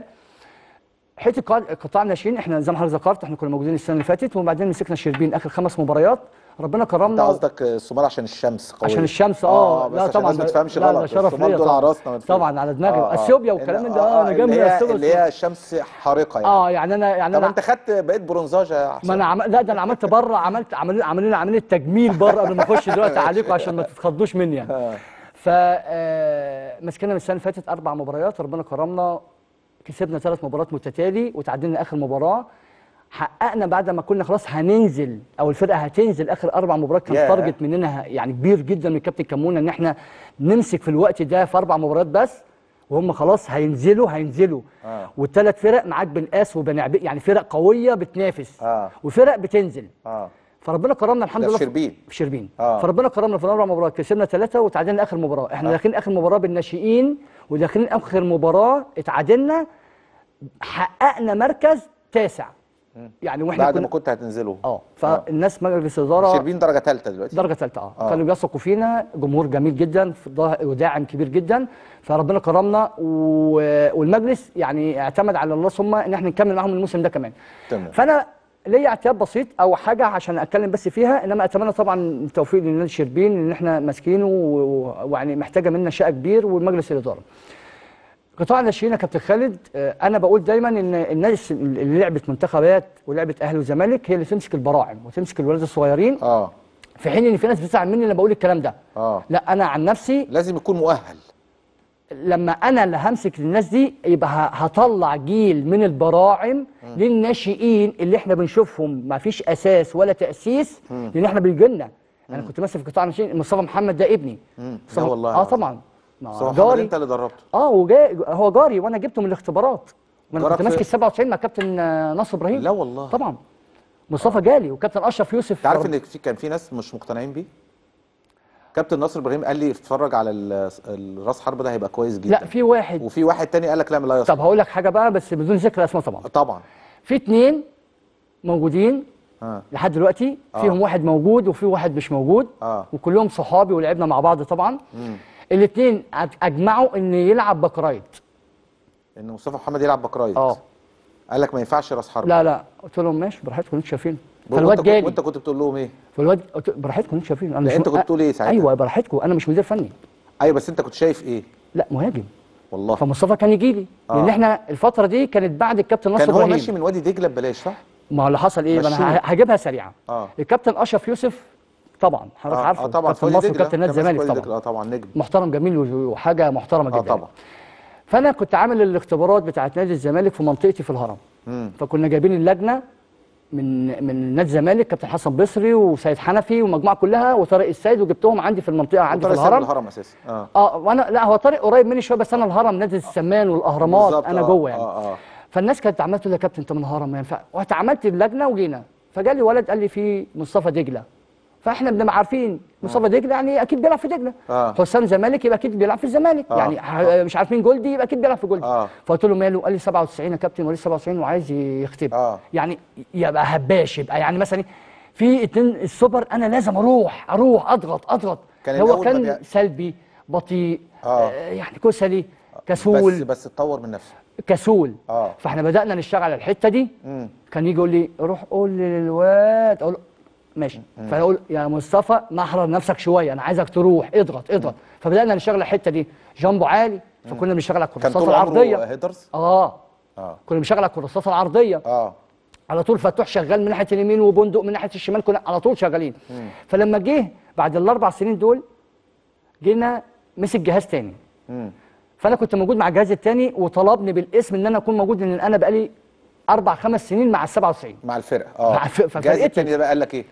حته قطاع الناشئين احنا زي ما حضرتك ذكرت احنا كنا موجودين السنه اللي فاتت، وبعدين مسكنا شربين اخر خمس مباريات ربنا كرمنا. انت قصدك الصومال عشان الشمس قويه؟ عشان الشمس اه, آه لا طبعا ما تفهمش غلط. لا شرف ليا طبعا, طبعا على دماغي. آه اثيوبيا والكلام من ده اه انا جاي من اثيوبيا اللي هي الشمس حارقه يعني. اه يعني انا يعني طب أنا انت خدت بقيت برونزاجه يا حسين؟ ما انا عم... لا ده انا عملت بره، عملت عملوا عملوا لي عمليه تجميل بره قبل ما اخش دلوقتي عليكم عشان ما تتخضوش مني يعني. آه. ف مسكنا من السنه اللي فاتت اربع مباريات ربنا كرمنا، كسبنا ثلاث مباريات متتالي وتعادلنا اخر مباراه. حققنا بعد ما كنا خلاص هننزل او الفرقه هتنزل اخر اربع مباريات، كان ياه. تارجت مننا يعني كبير جدا من الكابتن كمونه ان احنا نمسك في الوقت ده في اربع مباريات بس، وهم خلاص هينزلوا هينزلوا آه. والثلاث فرق معاك بالقاس وبني عبيد، يعني فرق قويه بتنافس آه. وفرق بتنزل. اه فربنا كرمنا الحمد ده لله في شربين. في شربين آه. فربنا كرمنا في الاربع مباريات، كسبنا ثلاثه وتعادلنا اخر مباراه. احنا آه. داخلين اخر مباراه بالناشئين وداخلين اخر مباراه اتعادلنا، حققنا مركز تاسع. يعني واحنا بعد كنا ما كنت هتنزلوا. اه فالناس مجلس اداره شربين درجه ثالثه دلوقتي. درجه ثالثه اه, آه. كانوا بيثقوا فينا، جمهور جميل جدا وداعم كبير جدا، فربنا كرمنا و... والمجلس يعني اعتمد على الله ثم ان احنا نكمل معاهم الموسم ده كمان. تمام. فانا ليا اعتاب بسيط او حاجه عشان اتكلم بس فيها، انما اتمنى طبعا التوفيق لنادي شربين ان احنا ماسكينه ويعني محتاجه منا شقه كبير والمجلس الاداره. قطاع الناشئين يا كابتن خالد، انا بقول دايما ان الناس اللي لعبت منتخبات ولعبت اهلي وزمالك هي اللي تمسك البراعم وتمسك الولاد الصغيرين، اه في حين ان في ناس بتزعل مني لما بقول الكلام ده. اه لا انا عن نفسي لازم يكون مؤهل. لما انا اللي همسك الناس دي يبقى هطلع جيل من البراعم للناشئين اللي احنا بنشوفهم ما فيش اساس ولا تاسيس، لان احنا بيجي لنا. انا كنت ماسك في قطاع الناشئين، مصطفى محمد ده ابني. لا والله. اه طبعا مصطفى جاري. محمد انت اللي دربته. اه وجا هو جاري وانا جبته من الاختبارات، ما انا جارك كنت ماسك في- ال سبعة وتسعين مع كابتن ناصر ابراهيم. لا والله. طبعا مصطفى جالي وكابتن اشرف يوسف. انت عارف ان في كان في ناس مش مقتنعين بيه؟ كابتن ناصر ابراهيم قال لي اتفرج على ال- الراس حربة ده هيبقى كويس جدا. لا في واحد. وفي واحد تاني قال لك لا لا يصلح. طب هقول لك حاجه بقى بس بدون ذكر اسماء طبعا. طبعا. في اتنين موجودين اه لحد دلوقتي، آه. فيهم واحد موجود وفي واحد مش موجود. اه وكلهم صحابي ولعبنا مع بعض طبعا. امم الاثنين اجمعوا ان يلعب باك رايت. ان مصطفى محمد يلعب باك رايت. اه قال لك ما ينفعش راس حربة. لا لا قلت لهم ماشي براحتكم انتوا شايفين. وانت فالواد كنت- جالي وانت كنت بتقول لهم ايه؟ فالواد قلت براحتكم انتوا شايفين. انا لا مش انت م- كنت بتقول ايه ساعتها؟ ايوه براحتكم، انا مش مدير فني. ايوه بس انت كنت شايف ايه؟ لا مهاجم. والله. فمصطفى كان يجي لي آه. لان احنا الفتره دي كانت بعد الكابتن نصر كان هو ابراهيم. ماشي من وادي دجله ببلاش صح؟ ما هو اللي حصل ايه؟ ما مشوه. انا ه- هجيبها سريعه. اه الكابتن اشرف يوسف طبعا حضرتك اه, عارفه. آه طبعا في كابتن وادي مصر دجله. وكابتن نادي كان ماسك الزمالك وادي طبعا. دجلة. اه طبعا نجم. محترم جميل وحاجه محترمه اه جدا. طبعا. فانا كنت عامل الاختبارات بتاعت نادي الزمالك في منطقتي في الهرم. امم فكنا جايبين اللجنه من من نادي الزمالك، كابتن حسن بصري وسيد حنفي والمجموعه كلها وطارق السيد، وجبتهم عندي في المنطقه عندي في الهرم. الهرم اساسا. اه اه وانا لا هو طارق قريب مني شويه بس انا الهرم نادي السمان والاهرامات بالظبط. انا آه، جوه يعني. اه اه فالناس كانت عماله تقول لي يا كابتن انت من الهرم ما ينفع، رحت عملت اللجنه وجينا فجالي ولد قال لي في مصطفى دجله، فاحنا بنبقى عارفين مصطفى دجله يعني اكيد بيلعب في دجله. آه. حسام زمالك يبقى اكيد بيلعب في الزمالك. آه. يعني ح- مش عارفين جولدي يبقى اكيد بيلعب في جولدي. آه. فقلت له ماله؟ قال لي سبعة وتسعين يا كابتن وليه سبعة وتسعين وعايز يختبر. آه. يعني يبقى هباش، يبقى يعني مثلا في اتنين السوبر انا لازم اروح اروح اضغط اضغط. كان هو الأول ما كان بيع- سلبي بطيء آه. آه يعني كسلي كسول بس بس اتطور من نفسه. كسول. آه. فاحنا بدانا نشتغل على الحته دي. امم كان يجي يقول لي روح قول للواد، اقول له ماشي. فاقول يا مصطفى محرر نفسك شويه انا عايزك تروح اضغط اضغط. فبدانا نشتغل على الحته دي، جامبو عالي فكنا بنشتغل على كان الكورسات طول العرضيه. عمره هيدرز. اه اه كنا بنشتغل على الكورسات العرضيه اه على طول. فتوح شغال من ناحيه اليمين وبندق من ناحيه الشمال، كنا على طول شغالين. فلما جه بعد الاربع سنين دول جينا مسك جهاز تاني. امم فانا كنت موجود مع الجهاز التاني وطلبني بالاسم ان انا اكون موجود لان انا بقالي اربع خمس سنين مع ال سبعة وتسعين. مع الفرقه. اه مع الف- الجهاز ففرقتي. التاني ده بقى قال لك ايه؟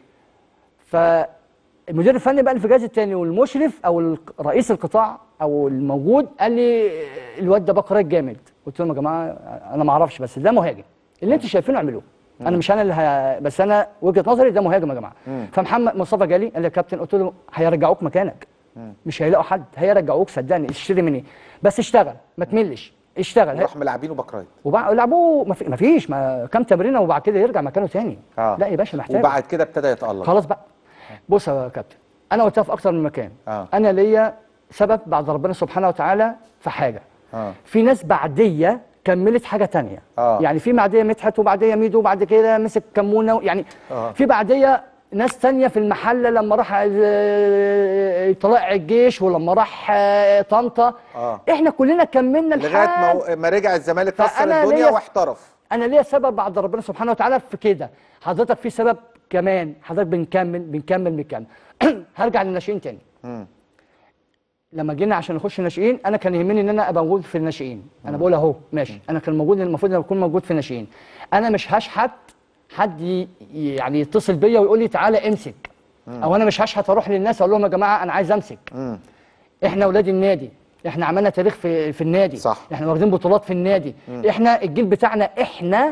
فالمدير الفني بقى اللي في الجهاز التاني والمشرف او الق- رئيس القطاع او الموجود قال لي الواد ده باك رايت جامد. قلت لهم يا جماعه انا ما اعرفش بس ده مهاجم اللي انتوا شايفينه اعملوه. انا مش انا اللي ه... بس انا وجهه نظري ده مهاجم يا جماعه. فمحمد مصطفى جالي قال لي يا كابتن، قلت له هيرجعوك مكانك مش هيلاقوا حد، هيرجعوك صدقني اشتري مني بس اشتغل ما تملش اشتغل. راح ملاعبينه باك رايت. ولعبوه ما في- ما فيش ما كام تمرينه وبعد كده يرجع مكانه تاني. آه. لا يا باشا محتاج. وبعد كده ابتدى يتألق. خلاص بقى. بص يا كابتن انا قلتها في اكتر من مكان. آه. انا ليا سبب بعد ربنا سبحانه وتعالى في حاجه. آه. في ناس بعديه كملت حاجه تانية. آه. يعني في بعديه مدحت وبعديه ميدو وبعد كده مسك كمونه يعني. آه. في بعديه ناس تانية في المحله لما راح آه، طلع الجيش ولما راح آه، طنطا. آه. احنا كلنا كملنا لغايه لحد ما ما رجع الزمالك كسر فأنا الدنيا ليا- واحترف. انا ليا سبب بعد ربنا سبحانه وتعالى في كده. حضرتك في سبب كمان، حضرتك بنكمل بنكمل بنكمل هرجع للناشئين تاني. مم. لما جينا عشان نخش الناشئين انا كان يهمني ان انا ابقى موجود في الناشئين. انا بقول اهو ماشي انا كان موجود المفروض ان اكون موجود في الناشئين. انا مش هشحت حد ي- يعني يتصل بيا ويقول لي تعالى امسك، او انا مش هشحت اروح للناس اقول لهم يا جماعه انا عايز امسك. مم. احنا اولاد النادي، احنا عملنا تاريخ في في النادي، صح. احنا واخدين بطولات في النادي، احنا الجيل بتاعنا احنا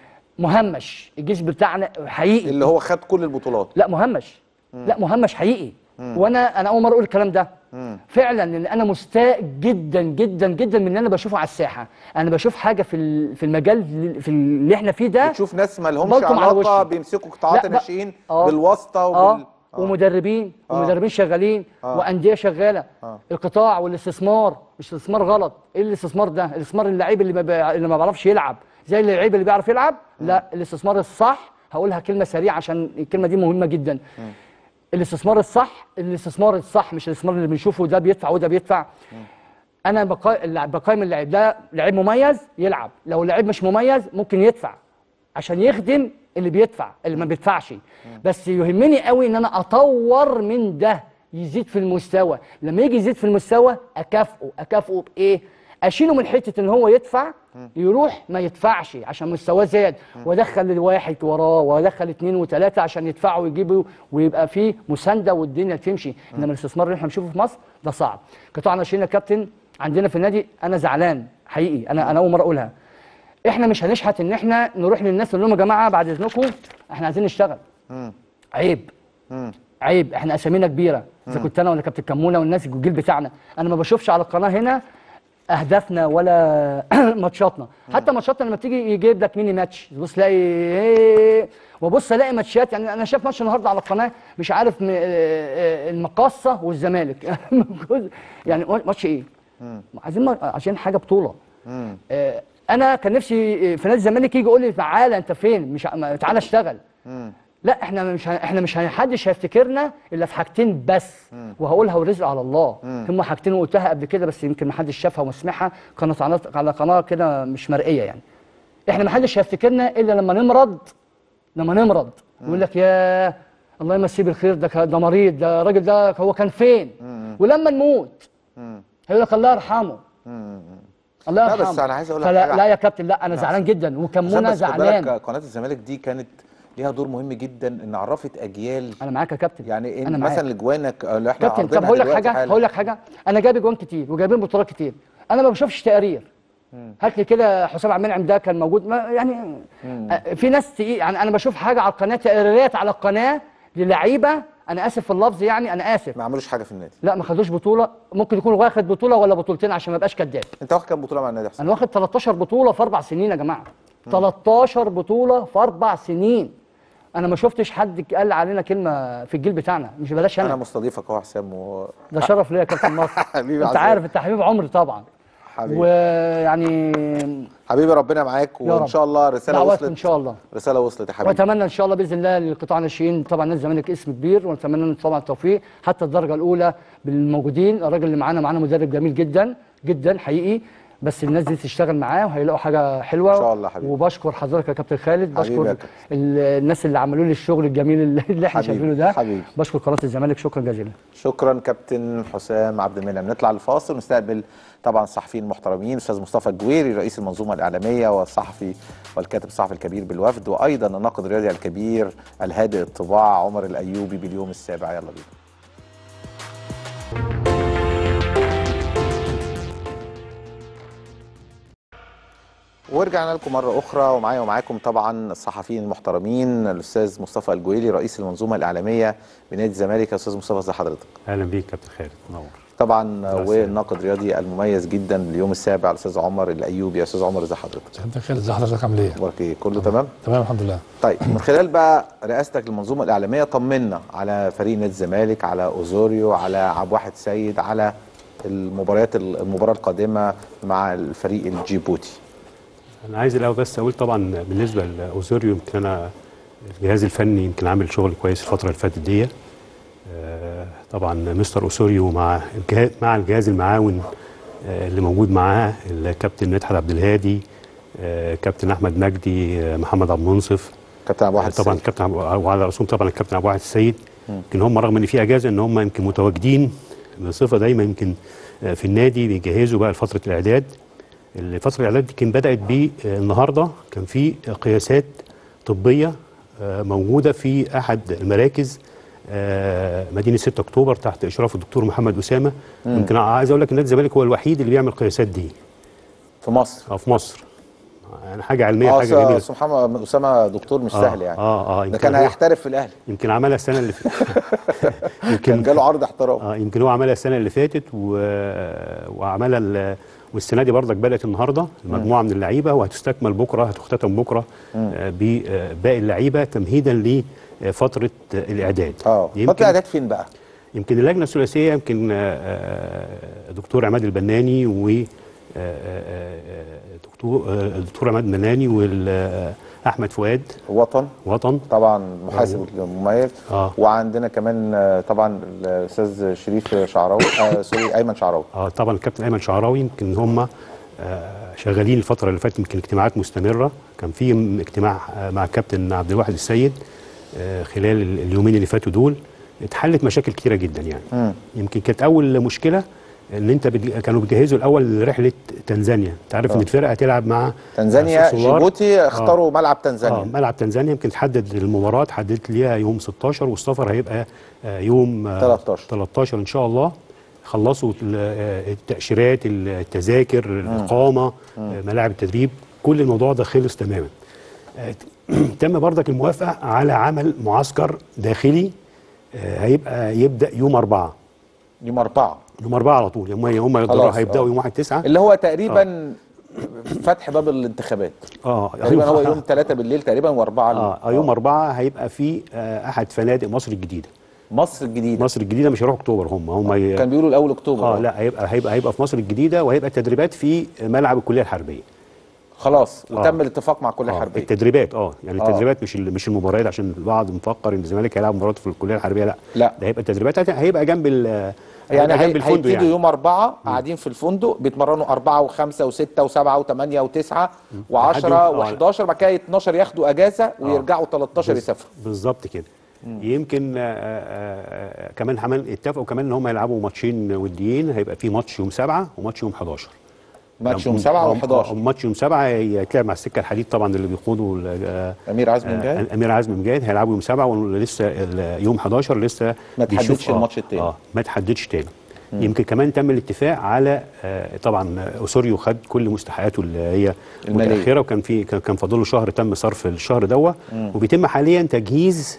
مهمش، الجيل بتاعنا حقيقي اللي هو خد كل البطولات. لا مهمش، لا مهمش حقيقي. وانا انا اول مره اقول الكلام ده فعلا، ان انا مستاء جدا جدا جدا من اللي انا بشوفه على الساحه. انا بشوف حاجه في ال- في المجال في اللي احنا فيه ده، بتشوف ناس ما لهمش بلطم على علاقه وشي. بيمسكوا قطاعات لا، ب- الناشئين آه. بالواسطه وبال اه ومدربين آه. ومدربين شغالين آه. وانديه شغاله. آه. القطاع والاستثمار مش استثمار غلط. ايه الاستثمار ده؟ الاستثمار اللعيب اللي ما بي... اللي ما بيعرفش يلعب زي اللعيب اللي بيعرف يلعب. لا، الاستثمار الصح، هقولها كلمه سريعه عشان الكلمه دي مهمه جدا. الاستثمار الصح، الاستثمار الصح مش الاستثمار اللي بنشوفه ده بيدفع وده بيدفع. انا بقا... بقيم اللعيب ده لعيب مميز يلعب، لو اللعيب مش مميز ممكن يدفع عشان يخدم اللي بيدفع اللي ما بيدفعش. بس يهمني قوي ان انا اطور من ده، يزيد في المستوى. لما يجي يزيد في المستوى اكافئه اكافئه بايه؟ اشيله من حته ان هو يدفع يروح ما يدفعش عشان مستواه زاد، وادخل الواحد وراه وادخل اثنين وثلاثه عشان يدفعوا ويجيبوا ويبقى فيه مسانده والدنيا تمشي. انما الاستثمار اللي احنا بنشوفه في مصر ده صعب. قطاع ناشئين يا كابتن عندنا في النادي انا زعلان حقيقي، انا انا اول مره اقولها. احنا مش هنشحت ان احنا نروح للناس نقول لهم يا جماعه بعد اذنكم احنا عايزين نشتغل. عيب عيب، احنا اسامينا كبيره، اذا كنت انا ولا كابتن كمونه والناس الجيل بتاعنا. انا ما بشوفش على القناه هنا اهدافنا ولا ماتشاتنا. حتى ماتشاتنا لما تيجي يجيب لك ميني ماتش تبص تلاقي ايه، وبص الاقي ماتشات. يعني انا شايف ماتش النهارده على القناه مش عارف م- المقاصه والزمالك يعني ماتش ايه؟ عايزين عشان حاجه بطوله. آه، انا كان نفسي في نادي الزمالك يجي يقول لي تعالى انت فين، مش ع- تعالى اشتغل. لا احنا مش ه... احنا مش محدش هيفتكرنا الا في حاجتين بس، وهقولها والرزق على الله. هم حاجتين وقلتها قبل كده بس يمكن محدش شافها وسمعها، قناه على قناه كده مش مرئيه يعني. احنا محدش هيفتكرنا الا لما نمرض، لما نمرض ويقول لك يا الله يمسيه بالخير ده ك- ده مريض، ده الراجل ده هو كان فين؟ ولما نموت هيقول لك الله يرحمه. الله لا يرحمه. بس انا عايز اقول لك فلا حاجة. لا يا كابتن، لا انا زعلان جدا عشان وكمونه بس خد بالك زعلان. قناه الزمالك دي كانت ليها دور مهم جدا ان عرفت اجيال. انا معاك يا كابتن، يعني إن انا معاك. مثلا اجوانك اللي احنا كابتن طب عارضينها هقول لك دلوقتي حاجه حالا. هقول لك حاجه انا جايب اجوان كتير وجايبين بطولات كتير، انا ما بشوفش تقارير. هات لي كده حسام عبد المنعم ده كان موجود ما يعني آه، في ناس تقيل يعني. انا بشوف حاجه على القناه، تقريرات على القناه للعيبه، انا اسف في اللفظ يعني انا اسف، ما عملوش حاجه في النادي. لا ما خدوش بطوله. ممكن يكون واخد بطوله ولا بطولتين عشان ما ابقاش كداب. انت واخد كام بطوله مع النادي يا حسام؟ انا واخد تلتاشر بطوله في اربع سنين يا جماعه. تلتاشر بطوله في اربع سنين. انا ما شفتش حد قال علينا كلمه في الجيل بتاعنا، مش بلاش انا انا. مستضيفك اهو يا حسام و... ده شرف ليا يا كابتن مصر. حبيبي انت عزيز. عارف انت حبيب عمري طبعا. حبيبي ويعني حبيبي ربنا معاك يا وان رب. شاء الله رساله دعواتكم وصلت ان شاء الله. رساله وصلت يا حبيبي. واتمنى ان شاء الله باذن الله للقطاع الناشئين طبعا نادي الزمالك اسم كبير، ونتمنى طبعا التوفيق حتى الدرجه الاولى بالموجودين. الراجل اللي معانا معانا مدرب جميل جدا جدا حقيقي، بس الناس دي تشتغل معاه وهيلاقوا حاجه حلوه ان شاء الله حبيبي. وبشكر حضرتك يا كابتن خالد، حبيبي يا بشكر كابتن. ال- الناس اللي عملوا لي الشغل الجميل اللي اللي احنا حبيبي. شايفينه ده. حبيبي. بشكر قناه الزمالك، شكرا جزيلا. شكرا كابتن حسام عبد المنعم. نطلع للفاصل ونستقبل طبعا الصحفيين المحترمين، استاذ مصطفى الجويري رئيس المنظومه الاعلاميه والصحفي والكاتب الصحفي الكبير بالوفد، وايضا الناقد الرياضي الكبير الهادئ الطباع عمر الايوبي باليوم السابع. يلا بينا. ورجعنا لكم مرة أخرى ومعايا ومعاكم طبعا الصحفيين المحترمين الأستاذ مصطفى الجويري رئيس المنظومة الإعلامية بنادي الزمالك. يا أستاذ مصطفى ازي حضرتك؟ اهلا بيك كابتن خالد، منور. طبعا والناقد الرياضي المميز جدا اليوم السابع الأستاذ عمر الأيوبي. يا أستاذ عمر ازي حضرتك؟ كابتن خالد ازي حضرتك عامل ايه؟ أخبارك إيه؟ كله تمام؟ تمام الحمد لله. طيب من خلال بقى رئاستك للمنظومة الإعلامية طمنا على فريق نادي الزمالك، على أوزوريو، على عبد الواحد سيد، على المباريات المباراة القادمة مع الفريق الجيبوتي. انا عايز الاول بس اقول طبعا بالنسبه لاوزوريو يمكن انا الجهاز الفني يمكن عامل شغل كويس الفتره اللي فاتت دي. آه، طبعا مستر اوسوريو مع الجهاز مع الجهاز المعاون آه، اللي موجود معاه الكابتن مدحت عبد الهادي، آه، كابتن احمد مجدي، آه، محمد عبد المنصف، كابتن عبد الواحد طبعا السيد. الكابتن وعلى راسهم طبعا الكابتن عبد الواحد السيد. يمكن هم رغم ان في اجازه ان هم يمكن متواجدين بصفه دايما يمكن آه، في النادي بيجهزوا بقى لفتره الاعداد. فتره الاعداد دي كان بدات بيه آه، النهارده كان في قياسات طبيه موجوده في احد المراكز مدينه ستة اكتوبر تحت اشراف الدكتور محمد اسامه. يمكن عايز اقول لك نادي الزمالك هو الوحيد اللي بيعمل القياسات دي في مصر. اه في مصر، يعني حاجه علميه، آه حاجه جميله. أستاذ محمد اسامه دكتور مش آه سهل يعني. اه اه ده كان هيحترف في الاهلي. يمكن عملها السنه اللي فاتت. كان جاله عرض احتراف. اه يمكن هو عملها السنه اللي فاتت و... وعملها ال... والسنه دي برضك بدات النهارده مجموعه من اللعيبه، وهتستكمل بكره، هتختتم بكره آه بباقي اللعيبه تمهيدا لفتره الاعداد. اه فتره الاعداد فين بقى؟ يمكن اللجنه الثلاثيه، يمكن دكتور عماد البناني و دكتور الدكتور عماد البناني واحمد فؤاد وطن وطن طبعا محاسب مميز. آه. وعندنا كمان طبعا الاستاذ شريف شعراوي آه سوري ايمن شعراوي. اه طبعا الكابتن ايمن شعراوي. يمكن هم آه شغالين الفتره اللي فاتت، يمكن اجتماعات مستمره. كان في اجتماع مع الكابتن عبد الواحد السيد آه خلال اليومين اللي فاتوا دول، اتحلت مشاكل كتيره جدا يعني. م. يمكن كانت اول مشكله ان انت بتج... كانوا بيجهزوا الاول لرحله تنزانيا. انت عارف ان الفرقه هتلعب مع تنزانيا جيبوتي، اختاروا آه. ملعب تنزانيا. اه ملعب تنزانيا. يمكن تحدد المباراه، تحددت ليها يوم ستاشر، والسفر هيبقى آه يوم آه تلتاشر تلتاشر ان شاء الله. خلصوا التاشيرات، التذاكر، الاقامه، آه ملاعب التدريب، كل الموضوع ده خلص تماما. آه تم برضك الموافقه على عمل معسكر داخلي آه هيبقى يبدا يوم أربعة. يوم أربعة يوم أربعة على طول. هم هم هيبداوا يوم واحد تسعة، اللي هو تقريبا آه. فتح باب الانتخابات. اه تقريبا هو يوم ثلاثة بالليل تقريبا وأربعة. اه, آه يوم أربعة هيبقى في آه احد فنادق مصر الجديده. مصر الجديده مصر الجديده مش هيروحوا اكتوبر. هم هم آه. ي... كان بيقولوا الاول اكتوبر. اه لا هيبقى هيبقى هيبقى في مصر الجديده، وهيبقى التدريبات في ملعب الكليه الحربيه. خلاص وتم آه. الاتفاق مع الكليه الحربيه. آه. التدريبات اه يعني آه. التدريبات مش مش المباريات، عشان البعض مفكر ان الزمالك هيلعب مباراه في الكليه الحربيه. لا لا ده هيبقى التدريبات، هيبقى جنب ال يعني هيبتدوا يعني. يوم أربعة قاعدين في الفندق بيتمرنوا أربعة وخمسة وستة وسبعة وثمانية وتسعة وعشرة وحداشر، بعد كده اتناشر ياخدوا أجازة ويرجعوا تلتاشر يسافروا. بالظبط كده. يمكن آآ آآ كمان حمان اتفقوا كمان ان هم يلعبوا ماتشين وديين. هيبقى في ماتش يوم سبعة وماتش يوم حداشر. ماتش يوم سبعة وحداشر. ماتش يوم سبعة هيتلعب مع السكه الحديد طبعا اللي بيقودوا امير عزمي مجاهد. امير عزمي مجاهد هيلعبوا يوم سبعة، ولسه يوم حداشر لسه ما تحددش الماتش الثاني. اه ما تحددش تاني. يمكن كمان تم الاتفاق على آه طبعا اوسوريو خد كل مستحقاته اللي هي المتاخره، وكان في كان فاضل له شهر تم صرف الشهر دوت، وبيتم حاليا تجهيز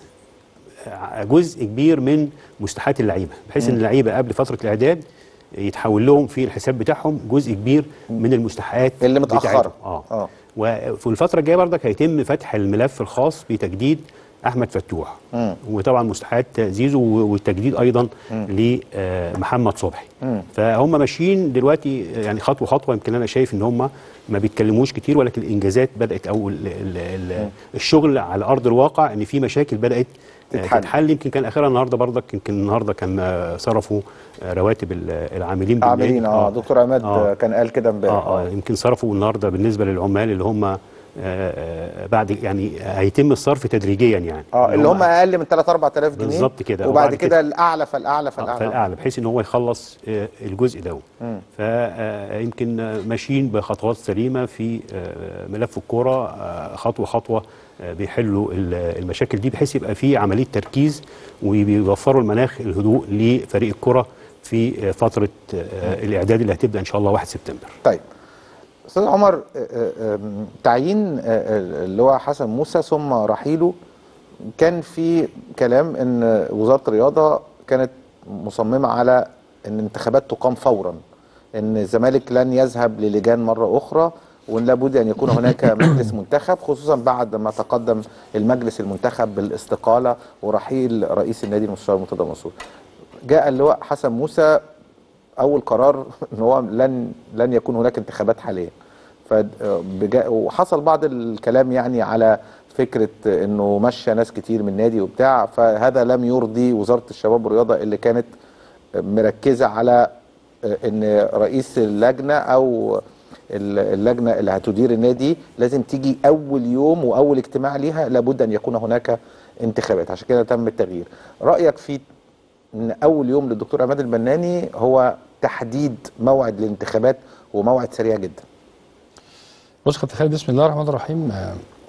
جزء كبير من مستحقات اللعيبه، بحيث ان اللعيبه قبل فتره الاعداد يتحول لهم في الحساب بتاعهم جزء كبير من المستحقات اللي متاخره. اه اه وفي الفتره الجايه برضك هيتم فتح الملف الخاص بتجديد احمد فتوح، مم. وطبعا مستحقات زيزو، والتجديد ايضا لمحمد صبحي. مم. فهم ماشيين دلوقتي يعني خطوه خطوه. يمكن انا شايف ان هم ما بيتكلموش كتير، ولكن الانجازات بدات، او ال ال ال الشغل على ارض الواقع، ان في مشاكل بدات تتحل. تتحل. يمكن كان اخرها النهارده برضك، يمكن النهارده كان صرفوا رواتب العاملين عاملين اه دكتور عماد آه. كان قال كده امبارح. اه اه يمكن صرفوا النهارده بالنسبه للعمال اللي هم آه بعد يعني هيتم الصرف تدريجيا يعني اه اللي هم اقل من ثلاثة أربعة آلاف جنيه بالظبط كده، وبعد كده الاعلى فالاعلى فالاعلى آه فالاعلى بحيث ان هو يخلص آه الجزء ده. فيمكن آه ماشيين بخطوات سليمه في آه ملف الكوره، آه خطوه خطوه آه بيحلوا المشاكل دي، بحيث يبقى في عمليه تركيز وبيوفروا المناخ الهدوء لفريق الكوره في آه فتره آه الاعداد اللي هتبدا ان شاء الله واحد سبتمبر. طيب استاذ عمر، تعيين اللي هو حسن موسى ثم رحيله، كان في كلام ان وزاره الرياضه كانت مصممه على ان الانتخابات تقام فورا، ان الزمالك لن يذهب للجان مره اخرى، وان لابد ان يكون هناك مجلس منتخب، خصوصا بعد ما تقدم المجلس المنتخب بالاستقاله ورحيل رئيس النادي المستشار مرتضى منصور. جاء اللواء حسن موسى اول قرار ان هو لن لن يكون هناك انتخابات حاليا. وحصل بعض الكلام يعني على فكره انه مشى ناس كتير من النادي وبتاع، فهذا لم يرضي وزاره الشباب والرياضه اللي كانت مركزه على ان رئيس اللجنه او اللجنه اللي هتدير النادي لازم تيجي اول يوم واول اجتماع ليها لابد ان يكون هناك انتخابات، عشان كده تم التغيير. رايك في ان اول يوم للدكتور عماد البناني هو تحديد موعد الانتخابات وموعد سريع جدا؟ بص كابتن خالد، بسم الله الرحمن الرحيم.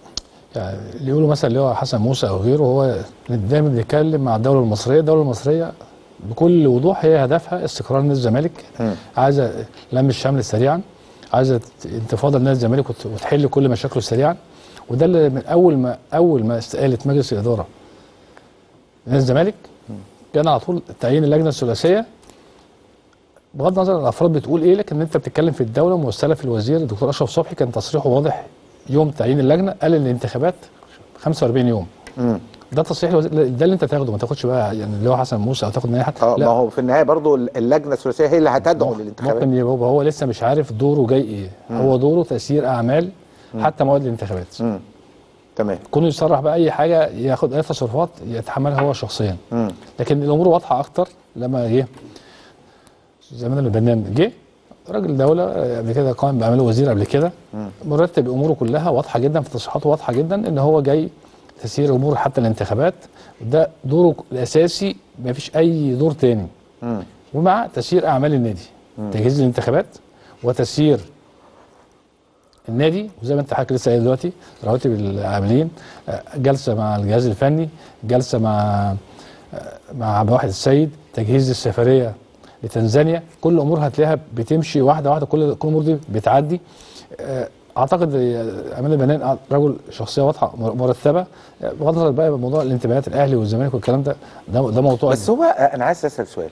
يعني اللي يقولوا مثلا اللي هو حسن موسى او غيره، هو دايما بيتكلم مع الدوله المصريه. الدوله المصريه بكل وضوح هي هدفها استقرار نادي الزمالك، عايزه لم الشمل سريعا، عايزه انتفاضه لنادي الزمالك وتحل كل مشاكله سريعا. وده اللي من اول ما اول ما استقالت مجلس الاداره نادي الزمالك كان على طول تعيين اللجنه الثلاثيه. بغض النظر الافراد بتقول ايه، لكن انت بتتكلم في الدوله ممثله في الوزير الدكتور اشرف صبحي، كان تصريحه واضح يوم تعيين اللجنه، قال ان الانتخابات خمسة وأربعين يوم. امم ده تصريح الوزير، ده اللي انت تاخده، ما تاخدش بقى يعني اللي هو حسن موسى او تاخد من اي حد. اه ما هو في النهايه برضو اللجنه الثلاثيه هي اللي هتدعو للانتخابات. ممكن يبقى هو لسه مش عارف دوره جاي ايه. مم. هو دوره تسيير اعمال مم. حتى مواد الانتخابات. امم تمام. كونه يصرح باي حاجه ياخد اي تصرفات يتحملها هو شخصيا. مم. لكن الامور واضحه اكتر لما جه زمان البرنامج جه راجل دوله قبل كده قام بعمله وزير قبل كده، مرتب اموره كلها واضحه جدا، في تصريحاته واضحه جدا ان هو جاي تسيير امور حتى الانتخابات، ده دوره الاساسي، ما فيش اي دور تاني. مم. ومع تسيير اعمال النادي، مم. تجهيز الانتخابات وتسيير النادي، وزي ما انت حضرتك لسه قايل دلوقتي رواتب العاملين، جلسه مع الجهاز الفني، جلسه مع مع عبد الواحد السيد، تجهيز السفريه لتنزانيا، كل الامور هتلاقيها بتمشي واحده واحده، كل كل الامور دي بتعدي. اعتقد امين البنان رجل شخصيه واضحه مرتبه، بغض النظر بقى موضوع الانتماءات الاهلي والزمالك والكلام ده ده, ده موضوع. بس هو انا عايز اسال سؤال،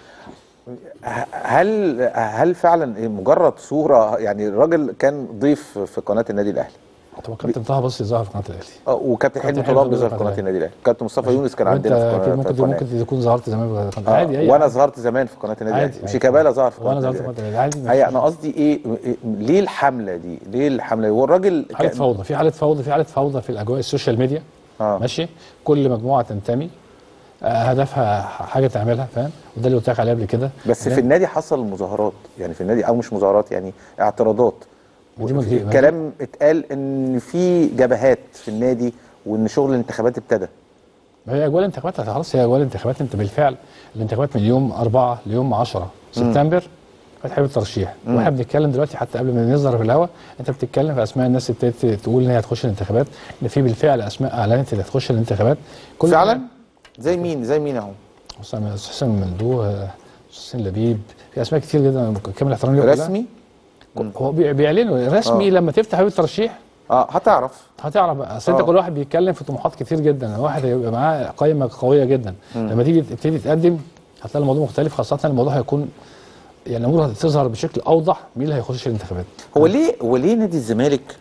هل هل فعلا مجرد صوره؟ يعني الراجل كان ضيف في قناه النادي الاهلي. طب كابتن طه بصري ظهر في قناه الاهلي، اه وكابتن حلمي طلاب ظهر في قناه النادي الاهلي، كابتن مصطفى يونس كان عندنا في قناه ممكن القناة. ممكن تكون ظهرت زمان في قناه آه عادي. وانا ظهرت زمان في قناه النادي الاهلي، وشيكابالا ظهر في قناه وانا ظهرت في قناه النادي عادي. هي انا قصدي ايه، ليه الحمله دي؟ ليه الحمله؟ هو الراجل حاله فوضى، في حاله فوضى في حاله فوضى في الاجواء السوشيال ميديا. آه. ماشي، كل مجموعه تنتمي آه هدفها حاجه تعملها، فاهم؟ وده اللي قلت لك عليه قبل كده. بس في النادي حصل مظاهرات، يعني في النادي او مش مظاهرات، يعني اعتراضات، كلام اتقال ان في جبهات في النادي وان شغل الانتخابات ابتدى. ما هي اجواء الانتخابات خلاص، هي اجواء الانتخابات. انت بالفعل الانتخابات من يوم أربعة ليوم عشرة سبتمبر فتح باب الترشيح، واحنا بنتكلم دلوقتي حتى قبل ما نظهر في الهواء انت بتتكلم في اسماء الناس اللي ابتدت تقول ان هي هتخش الانتخابات، ان في بالفعل اسماء اعلنت اللي هتخش الانتخابات. كل فعلا زي مين؟ زي مين اهو؟ حسن ممدوح، حسين لبيب، في اسماء كتير جدا كامل احترامي رسمي. هو بيعلنوا رسمي. آه. لما تفتح باب الترشيح اه هتعرف هتعرف بقى. اصل انت كل واحد بيتكلم في طموحات كتير جدا، واحد هيبقى معاه قائمه قويه جدا. مم. لما تيجي تبتدي تقدم هتلاقي الموضوع مختلف، خاصه الموضوع هيكون يعني الامور هتظهر بشكل اوضح مين اللي هيخش الانتخابات. هو ليه هو ليه نادي الزمالك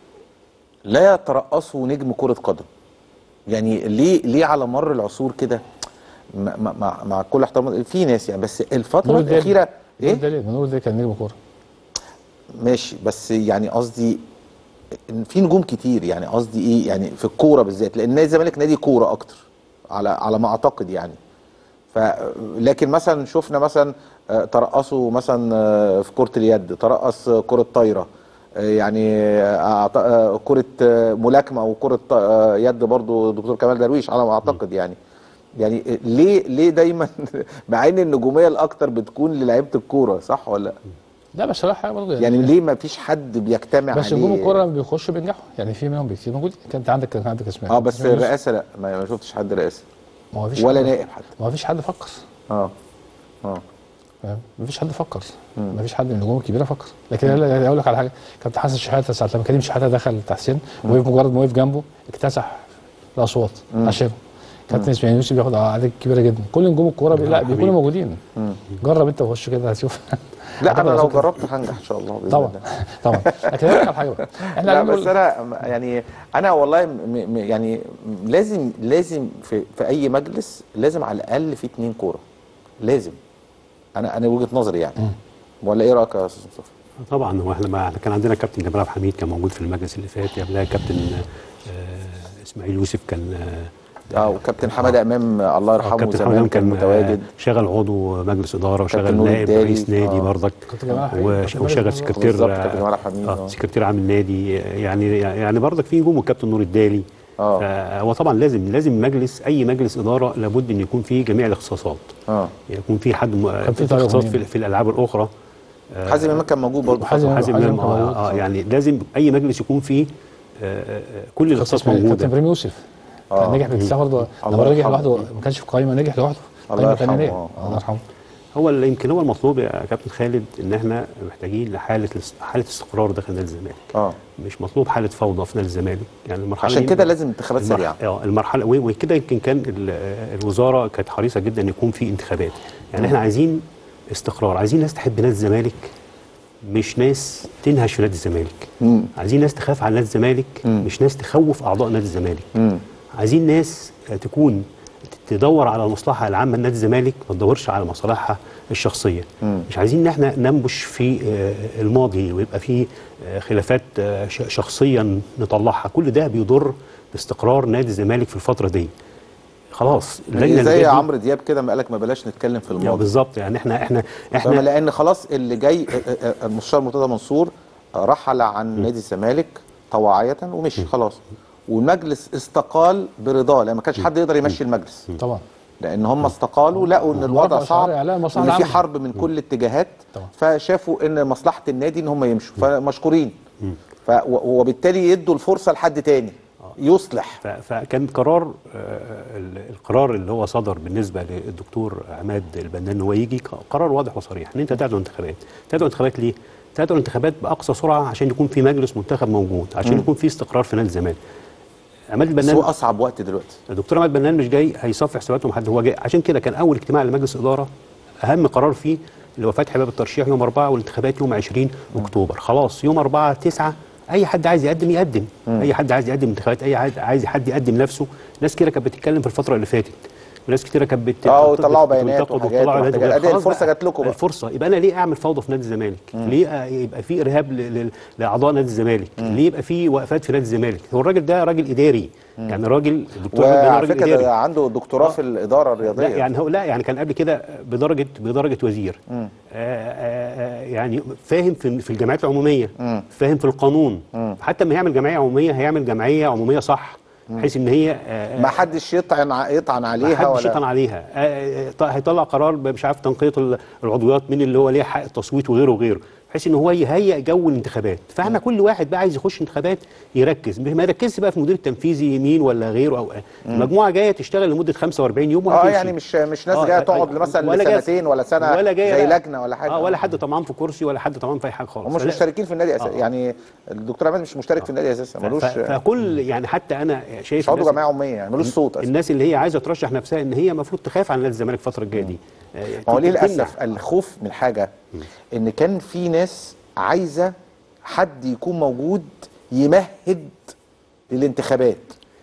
لا يترأسه نجم كره قدم؟ يعني ليه ليه على مر العصور كده مع, مع, مع كل احترام في ناس يعني، بس الفتره الاخيره ايه؟ منور ده كان نجم كوره ماشي، بس يعني قصدي في نجوم كتير، يعني قصدي ايه يعني في الكوره بالذات، لان نادي الزمالك نادي كوره اكتر على على ما اعتقد يعني. ف لكن مثلا شفنا مثلا ترأسوا مثلا في كره اليد، ترأس كره طايره، يعني كره ملاكمه او كره يد برضو دكتور كمال درويش على ما اعتقد يعني. يعني ليه ليه دايما مع ان النجوميه الاكتر بتكون للاعيبه الكوره، صح ولا لا؟ لا بس صراحه برضه يعني, يعني ليه ما فيش حد بيجتمع بس عليه؟ بس نجوم الكوره لما بيخشوا بينجحوا، يعني في منهم كتير موجود. كانت عندك كان عندك اسماء اه بس الرئاسه لا، ما شفتش حد رئاسه ما فيش ولا نائب حتى، ما فيش حد فكر. اه اه فاهم؟ ما فيش حد فكر، ما فيش حد من النجوم الكبيره فكر. لكن اقول لك على حاجه، كابتن حسن شحاته ساعه لما كريم شحاته دخل تحسين وقف، مجرد ما وقف جنبه اكتسح الاصوات عشان كابتن اسماعيل يوسف بياخد اعداد كبيره جدا. كل نجوم الكوره بي لا بيكونوا موجودين. مم. جرب انت وخش كده هتشوف. لا انا لو جربت هنجح ان شاء الله باذن طبعا الله. طبعا. لكن اقول لك على حاجه بقى، احنا لا بس انا يعني انا والله م م يعني لازم لازم في في اي مجلس لازم على الاقل في اتنين كوره لازم. انا انا وجهه نظري يعني. مم. ولا ايه رايك يا استاذ مصطفى؟ طبعا. واحنا ما كان عندنا كابتن جمال عبد الحميد كان موجود في المجلس اللي فات، قبلها كابتن آه اسماعيل يوسف كان آه اه وكابتن حماده امام الله يرحمه زمان كان متواجد، شغل عضو مجلس اداره وشغل نائب رئيس نادي برضك، وشغل سكرتير اه سكرتير عام النادي يعني. يعني برضك في نجوم، والكابتن نور الدالي. اه هو طبعا لازم لازم مجلس اي مجلس اداره لابد ان يكون فيه جميع الاختصاصات. اه يكون في حد اختصاص في, في الالعاب الاخرى. حازم امام كان موجود برضه. حازم امام اه يعني لازم اي مجلس يكون فيه آه كل الاختصاص موجوده. كابتن ابراهيم يوسف كان نجح باكتساح برضه، لما نجح لوحده ما كانش في قائمه، نجح لوحده الله يرحمه. الله يرحمه. هو اللي يمكن هو المطلوب يا كابتن خالد ان احنا محتاجين لحاله حاله استقرار داخل نادي الزمالك. اه مش مطلوب حاله فوضى في نادي الزمالك، يعني المرحله عشان كده لازم انتخابات سريعه. اه المرحله وكده يمكن كان الوزاره كانت حريصه جدا ان يكون في انتخابات، يعني م. احنا عايزين استقرار، عايزين ناس تحب نادي الزمالك، مش ناس تنهش في نادي الزمالك. م. عايزين ناس تخاف على نادي الزمالك، م. مش ناس تخوف اعضاء نادي الزمالك. م. عايزين ناس تكون تدور على المصلحه العامه لنادي الزمالك، ما تدورش على مصالحها الشخصيه. مم. مش عايزين ان احنا ننبش في الماضي ويبقى في خلافات شخصيه نطلعها، كل ده بيضر باستقرار نادي الزمالك في الفتره دي. خلاص يعني زي عمرو دياب كده ما قالك ما بلاش نتكلم في الماضي. بالظبط، يعني احنا احنا احنا لان خلاص اللي جاي المستشار مرتضى منصور رحل عن نادي الزمالك طواعيه ومشي خلاص، والمجلس استقال برضاه، لان ما كانش حد يقدر يمشي المجلس طبعا، لان هم استقالوا لقوا ان الوضع صعب وان في حرب من كل الاتجاهات، فشافوا ان مصلحه النادي ان هم يمشوا، فمشكورين، وبالتالي يدوا الفرصه لحد تاني يصلح. فكان قرار القرار اللي هو صدر بالنسبه للدكتور عماد البنان هو يجي قرار واضح وصريح ان انت تدعو انتخابات. تدعو انتخابات ليه؟ تدعو انتخابات باقصى سرعه عشان يكون في مجلس منتخب موجود، عشان م. يكون في استقرار في نادي الزمالك. عماد البنان هو اصعب وقت دلوقتي. الدكتور عماد البنان مش جاي هيصفي حساباته مع حد، هو جاي عشان كده كان اول اجتماع لمجلس اداره اهم قرار فيه اللي هو فتح باب الترشيح يوم أربعة والانتخابات يوم عشرين أكتوبر. خلاص يوم أربعة تسعة اي حد عايز يقدم يقدم، م. اي حد عايز يقدم انتخابات، اي عايز حد يقدم نفسه. ناس كده كانت بتتكلم في الفتره اللي فاتت، وناس كتيره كانت بت اه وطلعوا بيانات وحاجات، الفرصه جات لكم بقى. الفرصه يبقى انا ليه اعمل فوضى في نادي الزمالك؟ ليه يبقى في ارهاب لاعضاء نادي الزمالك؟ ليه يبقى في وقفات في نادي الزمالك؟ هو الراجل ده راجل اداري، مم. يعني راجل الدكتور على فكره ده عنده دكتوراه في الاداره الرياضيه. لا يعني هو لا يعني كان قبل كده بدرجه بدرجه وزير، آآ آآ يعني فاهم في في الجمعيات العموميه، مم. فاهم في القانون، مم. حتى لما يعمل جمعيه عموميه هيعمل جمعيه عموميه صح، بحيث ان هي ما حدش يطعن يطعن عليها، ما حدش يطعن عليها. هيطلع قرار مش عارف تنقيه العضويات من اللي هو ليه حق التصويت وغيره وغيره، بحيث ان هو يهيئ جو الانتخابات. فاحنا كل واحد بقى عايز يخش انتخابات يركز، ما يركزش بقى في المدير التنفيذي يمين ولا غيره، او مجموعه جايه تشتغل لمده خمسة وأربعين يوم اه يعني مش مش ناس آه جايه تقعد مثلا ولا لسنتين ولا سنه ولا زي لجنه ولا حاجه، اه ولا حد طمعان في كرسي ولا حد طمعان في اي حاجه خالص. هم مش مشتركين في النادي اساسا، آه يعني الدكتور عماد مش مشترك آه في النادي اساسا، ملوش. فكل يعني حتى انا شايف مش عضو جمعيه عموميه، يعني ملوش صوت أساسا. الناس اللي هي عايزه ترشح نفسها ان هي المفروض تخاف على نادي الزمالك الفتره الجايه دي. ما هو للاسف الخوف من حاجه ان كان في ناس عايزه حد يكون موجود يمهد للانتخابات،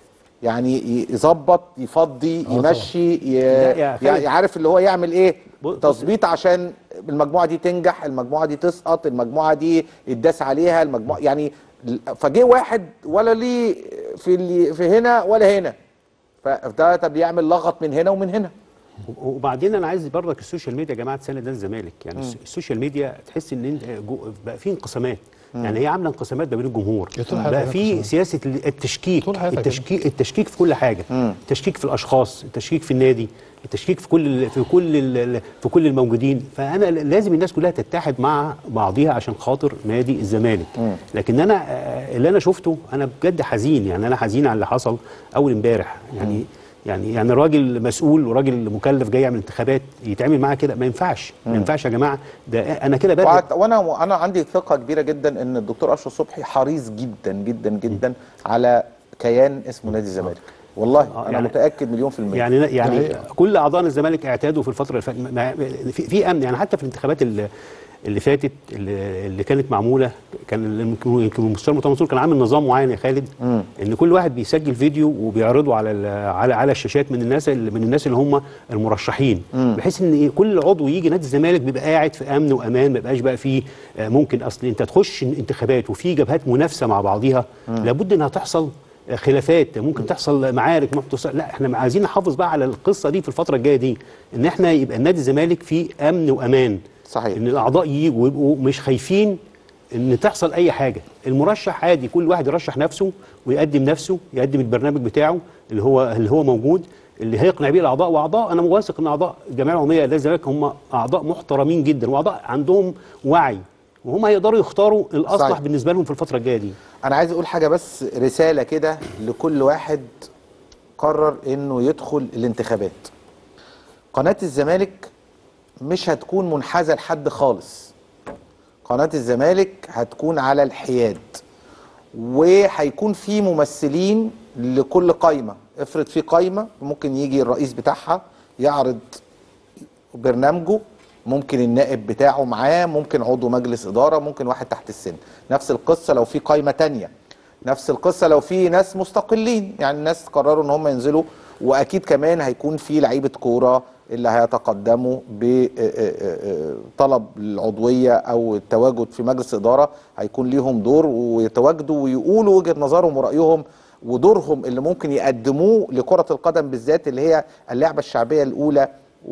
يعني يظبط يفضي يمشي يعني عارف اللي هو يعمل ايه تظبيط عشان المجموعه دي تنجح، المجموعه دي تسقط، المجموعه دي يتداس عليها، المجموعه يعني. فجه واحد ولا ليه في اللي في هنا ولا هنا، فده طب يعمل لغط من هنا ومن هنا. وبعدين انا عايز برضك السوشيال ميديا يا جماعه تساند نادي الزمالك، يعني م. السوشيال ميديا تحس ان انت بقى في انقسامات، م. يعني هي عامله انقسامات ما بين الجمهور، بقى في سياسه التشكيك، التشكيك التشكيك في كل حاجه، م. التشكيك في الاشخاص، التشكيك في النادي، التشكيك في كل في كل في كل الموجودين. فانا لازم الناس كلها تتحد مع بعضيها عشان خاطر نادي الزمالك. م. لكن انا اللي انا شفته انا بجد حزين، يعني انا حزين على اللي حصل اول امبارح، يعني م. يعني يعني راجل مسؤول وراجل مكلف جاي يعمل انتخابات يتعمل معاه كده، ما ينفعش، ما ينفعش يا جماعه. ده انا كده بدأ. وانا انا عندي ثقه كبيره جدا ان الدكتور اشرف صبحي حريص جدا جدا جدا م. على كيان اسمه نادي الزمالك، والله آه انا يعني متاكد مليون في الميه. يعني يعني كل اعضاء الزمالك اعتادوا في الفتره اللي فاتت في, في امن، يعني حتى في الانتخابات اللي اللي فاتت اللي, اللي كانت معموله كان المستشار مرتضى منصور كان عامل نظام معين يا خالد، م. ان كل واحد بيسجل فيديو وبيعرضه على على على الشاشات من الناس اللي من الناس اللي هم المرشحين، م. بحيث ان كل عضو يجي نادي الزمالك بيبقى قاعد في امن وامان، ما يبقاش بقى فيه ممكن اصل انت تخش انتخابات وفي جبهات منافسه مع بعضيها، م. لابد انها تحصل خلافات، ممكن تحصل معارك، ممكن تحصل. لا احنا عايزين نحافظ بقى على القصه دي في الفتره الجايه دي، ان احنا يبقى النادي الزمالك فيه امن وامان. صحيح. ان الاعضاء يجوا ويبقوا مش خايفين ان تحصل اي حاجه. المرشح عادي كل واحد يرشح نفسه ويقدم نفسه، يقدم البرنامج بتاعه اللي هو اللي هو موجود، اللي هيقنع بيه الاعضاء. واعضاء انا واثق ان اعضاء الجمعيه العموميه للزمالك هم اعضاء محترمين جدا، واعضاء عندهم وعي وهم هيقدروا يختاروا الاصلح صحيح. بالنسبه لهم في الفتره الجايه دي. انا عايز اقول حاجه بس، رساله كده لكل واحد قرر انه يدخل الانتخابات. قناه الزمالك مش هتكون منحازه لحد خالص. قناه الزمالك هتكون على الحياد، وهيكون في ممثلين لكل قايمه. افرض في قايمه ممكن يجي الرئيس بتاعها يعرض برنامجه، ممكن النائب بتاعه معاه، ممكن عضو مجلس إدارة، ممكن واحد تحت السن. نفس القصة لو في قايمة تانية، نفس القصة لو في ناس مستقلين، يعني الناس قرروا ان هم ينزلوا. واكيد كمان هيكون في لعيبة كورة اللي هيتقدموا بطلب العضوية او التواجد في مجلس إدارة، هيكون ليهم دور ويتواجدوا ويقولوا وجهة نظرهم ورأيهم ودورهم اللي ممكن يقدموه لكرة القدم بالذات، اللي هي اللعبة الشعبية الأولى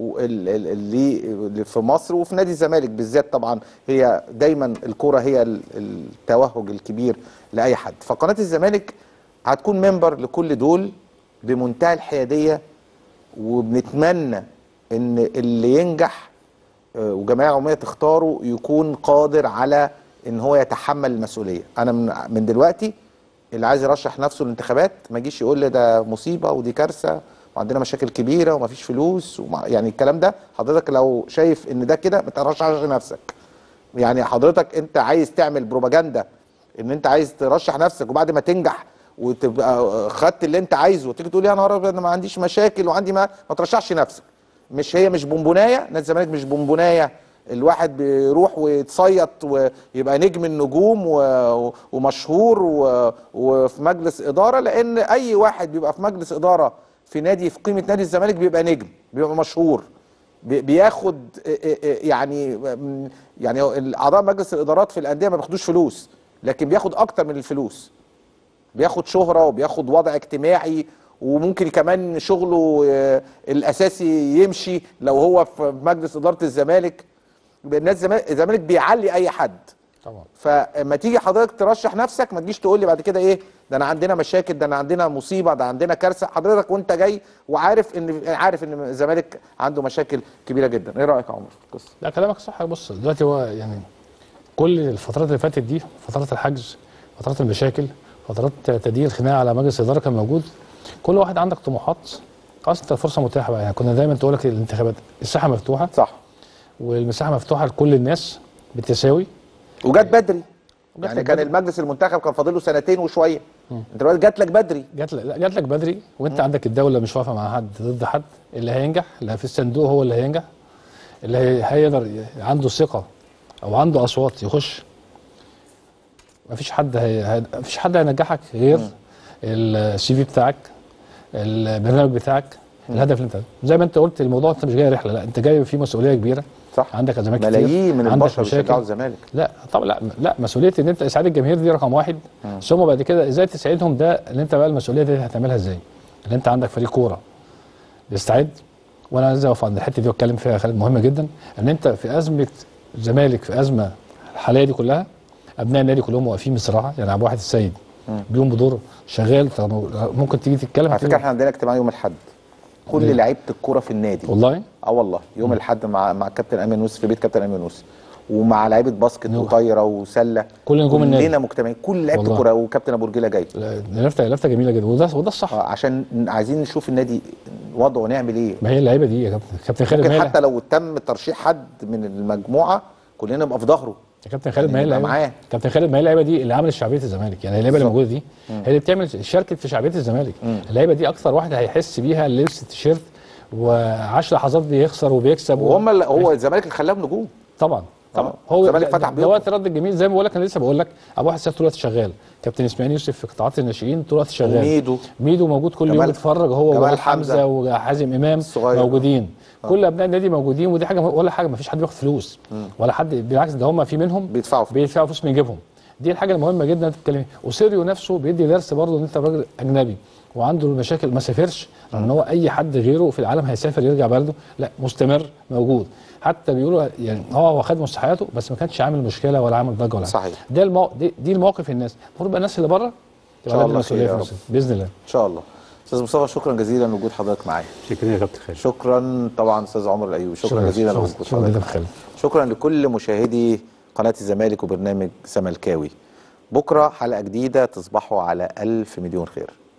اللي في مصر وفي نادي الزمالك بالذات. طبعا هي دايما الكرة هي التوهج الكبير لأي حد. فقناة الزمالك هتكون ممبر لكل دول بمنتهى الحيادية، وبنتمنى ان اللي ينجح وجمعية عمومية تختاره يكون قادر على ان هو يتحمل المسؤولية. انا من, من دلوقتي اللي عايز يرشح نفسه للانتخابات ما يجيش يقول لي ده مصيبة ودي كارثة وعندنا مشاكل كبيره ومفيش فلوس وما يعني الكلام ده. حضرتك لو شايف ان ده كده ما ترشحش نفسك. يعني حضرتك انت عايز تعمل بروباجندا ان انت عايز ترشح نفسك، وبعد ما تنجح وتبقى خدت اللي انت عايزه وتيجي تقول يا نهار ابيض انا ما عنديش مشاكل وعندي ما ما ترشحش نفسك. مش هي مش بونبونايه، نادي الزمالك مش بونبونايه الواحد بيروح ويتصيط ويبقى نجم النجوم ومشهور وفي مجلس اداره. لان اي واحد بيبقى في مجلس اداره في نادي في قيمه نادي الزمالك بيبقى نجم، بيبقى مشهور، بياخد يعني يعني اعضاء مجلس الادارات في الانديه ما بياخدوش فلوس، لكن بياخد اكتر من الفلوس. بياخد شهره وبياخد وضع اجتماعي، وممكن كمان شغله الاساسي يمشي لو هو في مجلس اداره الزمالك. الناس الزمالك بيعلي اي حد طبعا. فما تيجي حضرتك ترشح نفسك ما تجيش تقول لي بعد كده ايه ده انا عندنا مشاكل، ده انا عندنا مصيبه، ده عندنا كارثه. حضرتك وانت جاي وعارف ان عارف ان الزمالك عنده مشاكل كبيره جدا. ايه رايك يا عمر في القصه؟ لا كلامك صح. بص دلوقتي هو يعني كل الفترات اللي فاتت دي، فترات الحجز، فترات المشاكل، فترات تدير خناقه على مجلس الاداره كان موجود. كل واحد عندك طموحات، خلاص انت الفرصه متاحه بقى. يعني كنا دايما تقول لك الانتخابات الساحه مفتوحه، صح، والمساحه مفتوحه لكل الناس بالتساوي، وجت بدري. وجت يعني كان بدري. المجلس المنتخب كان فاضل له سنتين وشويه، انت دلوقتي جات لك بدري. جات لك جات لك بدري، وانت م. عندك الدوله مش واقفه مع حد ضد حد. اللي هينجح اللي في الصندوق هو اللي هينجح، اللي هيقدر عنده ثقه او عنده اصوات يخش. مفيش حد هي... مفيش حد هينجحك غير السي في بتاعك، البرنامج بتاعك، م. الهدف اللي انت زي ما انت قلت. الموضوع انت مش جاي رحله، لا انت جاي في مسؤوليه كبيره. صح، عندك ازمات كتير، ملايين من البشر بيشجعوا الزمالك. لا طبعا لا لا مسؤوليه ان انت اسعاد الجماهير دي رقم واحد، ثم بعد كده ازاي تساعدهم. ده اللي انت بقى المسؤوليه دي هتعملها ازاي؟ اللي انت عندك فريق كوره بيستعد. وانا عايز اقف عند الحته دي واتكلم فيها خالد، مهمه جدا. ان انت في ازمه الزمالك، في ازمه الحاليه دي كلها، ابناء النادي كلهم واقفين بصراحه. يعني ابو واحد السيد بيقوم بدور شغال. ممكن تيجي تتكلم على فكره احنا عندنا اجتماع يوم الاحد كل لعيبه الكوره في النادي. والله اه والله يوم الاحد مع مع كابتن امين يونس في بيت كابتن امين يونس، ومع لعيبه باسكت وطايره وسله، كل نجوم النادي كلنا مجتمعين، كل لعيبه الكوره، وكابتن ابو رجيله جاي. لفته لفته جميله جدا، وده وده الصح. آه عشان عايزين نشوف النادي وضعه نعمل ايه. ما هي اللعيبه دي يا كابتن كابتن خالد، ممكن حتى لو تم ترشيح حد من المجموعه كلنا نبقى في ظهره يا كابتن خالد. ما هي اللعيبه كابتن خالد، ما هي اللعيبه دي اللي عملت شعبيه الزمالك. يعني اللعيبه اللي موجوده دي هي اللي بتعمل شاركت في شعبيه الزمالك. اللعيبه دي اكثر واحد هيحس بيها اللي لبس التيشيرت وعاش لحظات بيخسر وبيكسب، وهم اللي هو الزمالك اللي خلاهم نجوم. طبعا طبعا آه. هو الزمالك فتح بيوت. ده وقت رد الجميل زي ما بقول لك. انا لسه بقول لك ابو واحد سيد طول الوقت شغال، كابتن اسماعيل يوسف في قطاعات الناشئين طول الوقت شغال، ميدو ميدو موجود كل يوم بيتفرج، هو وجمال حمزه وحازم امام الصغير موجودين. آه. كل ابناء النادي موجودين، ودي حاجه ولا حاجه. ما فيش حد بياخد فلوس م. ولا حد، بالعكس ده هم في منهم بيدفعوا بيدفعوا فلوس من جيبهم. دي الحاجه المهمه جدا انت بتتكلم. وسيريو نفسه بيدي درس برضه ان انت راجل اجنبي وعنده المشاكل، ما سافرش، لان هو اي حد غيره في العالم هيسافر يرجع بلده، لا مستمر موجود. حتى بيقولوا يعني هو هو خد مستحقاته بس ما كانش عامل مشكله ولا عامل ضجه ولا حاجه. صحيح. ده المو... دي, دي المواقف الناس المفروض بقى الناس اللي بره ان شاء الله خير باذن الله. ان شاء الله. استاذ مصطفى شكرا جزيلا لوجود حضرتك معايا. شكرا يا كابتن خالد. شكرا طبعا استاذ عمر الايوبي، شكرا جزيلا لوجود حضرتك. شكرا لكل مشاهدي قناه الزمالك وبرنامج زملكاوي. بكره حلقه جديده، تصبحوا على الف مليون خير.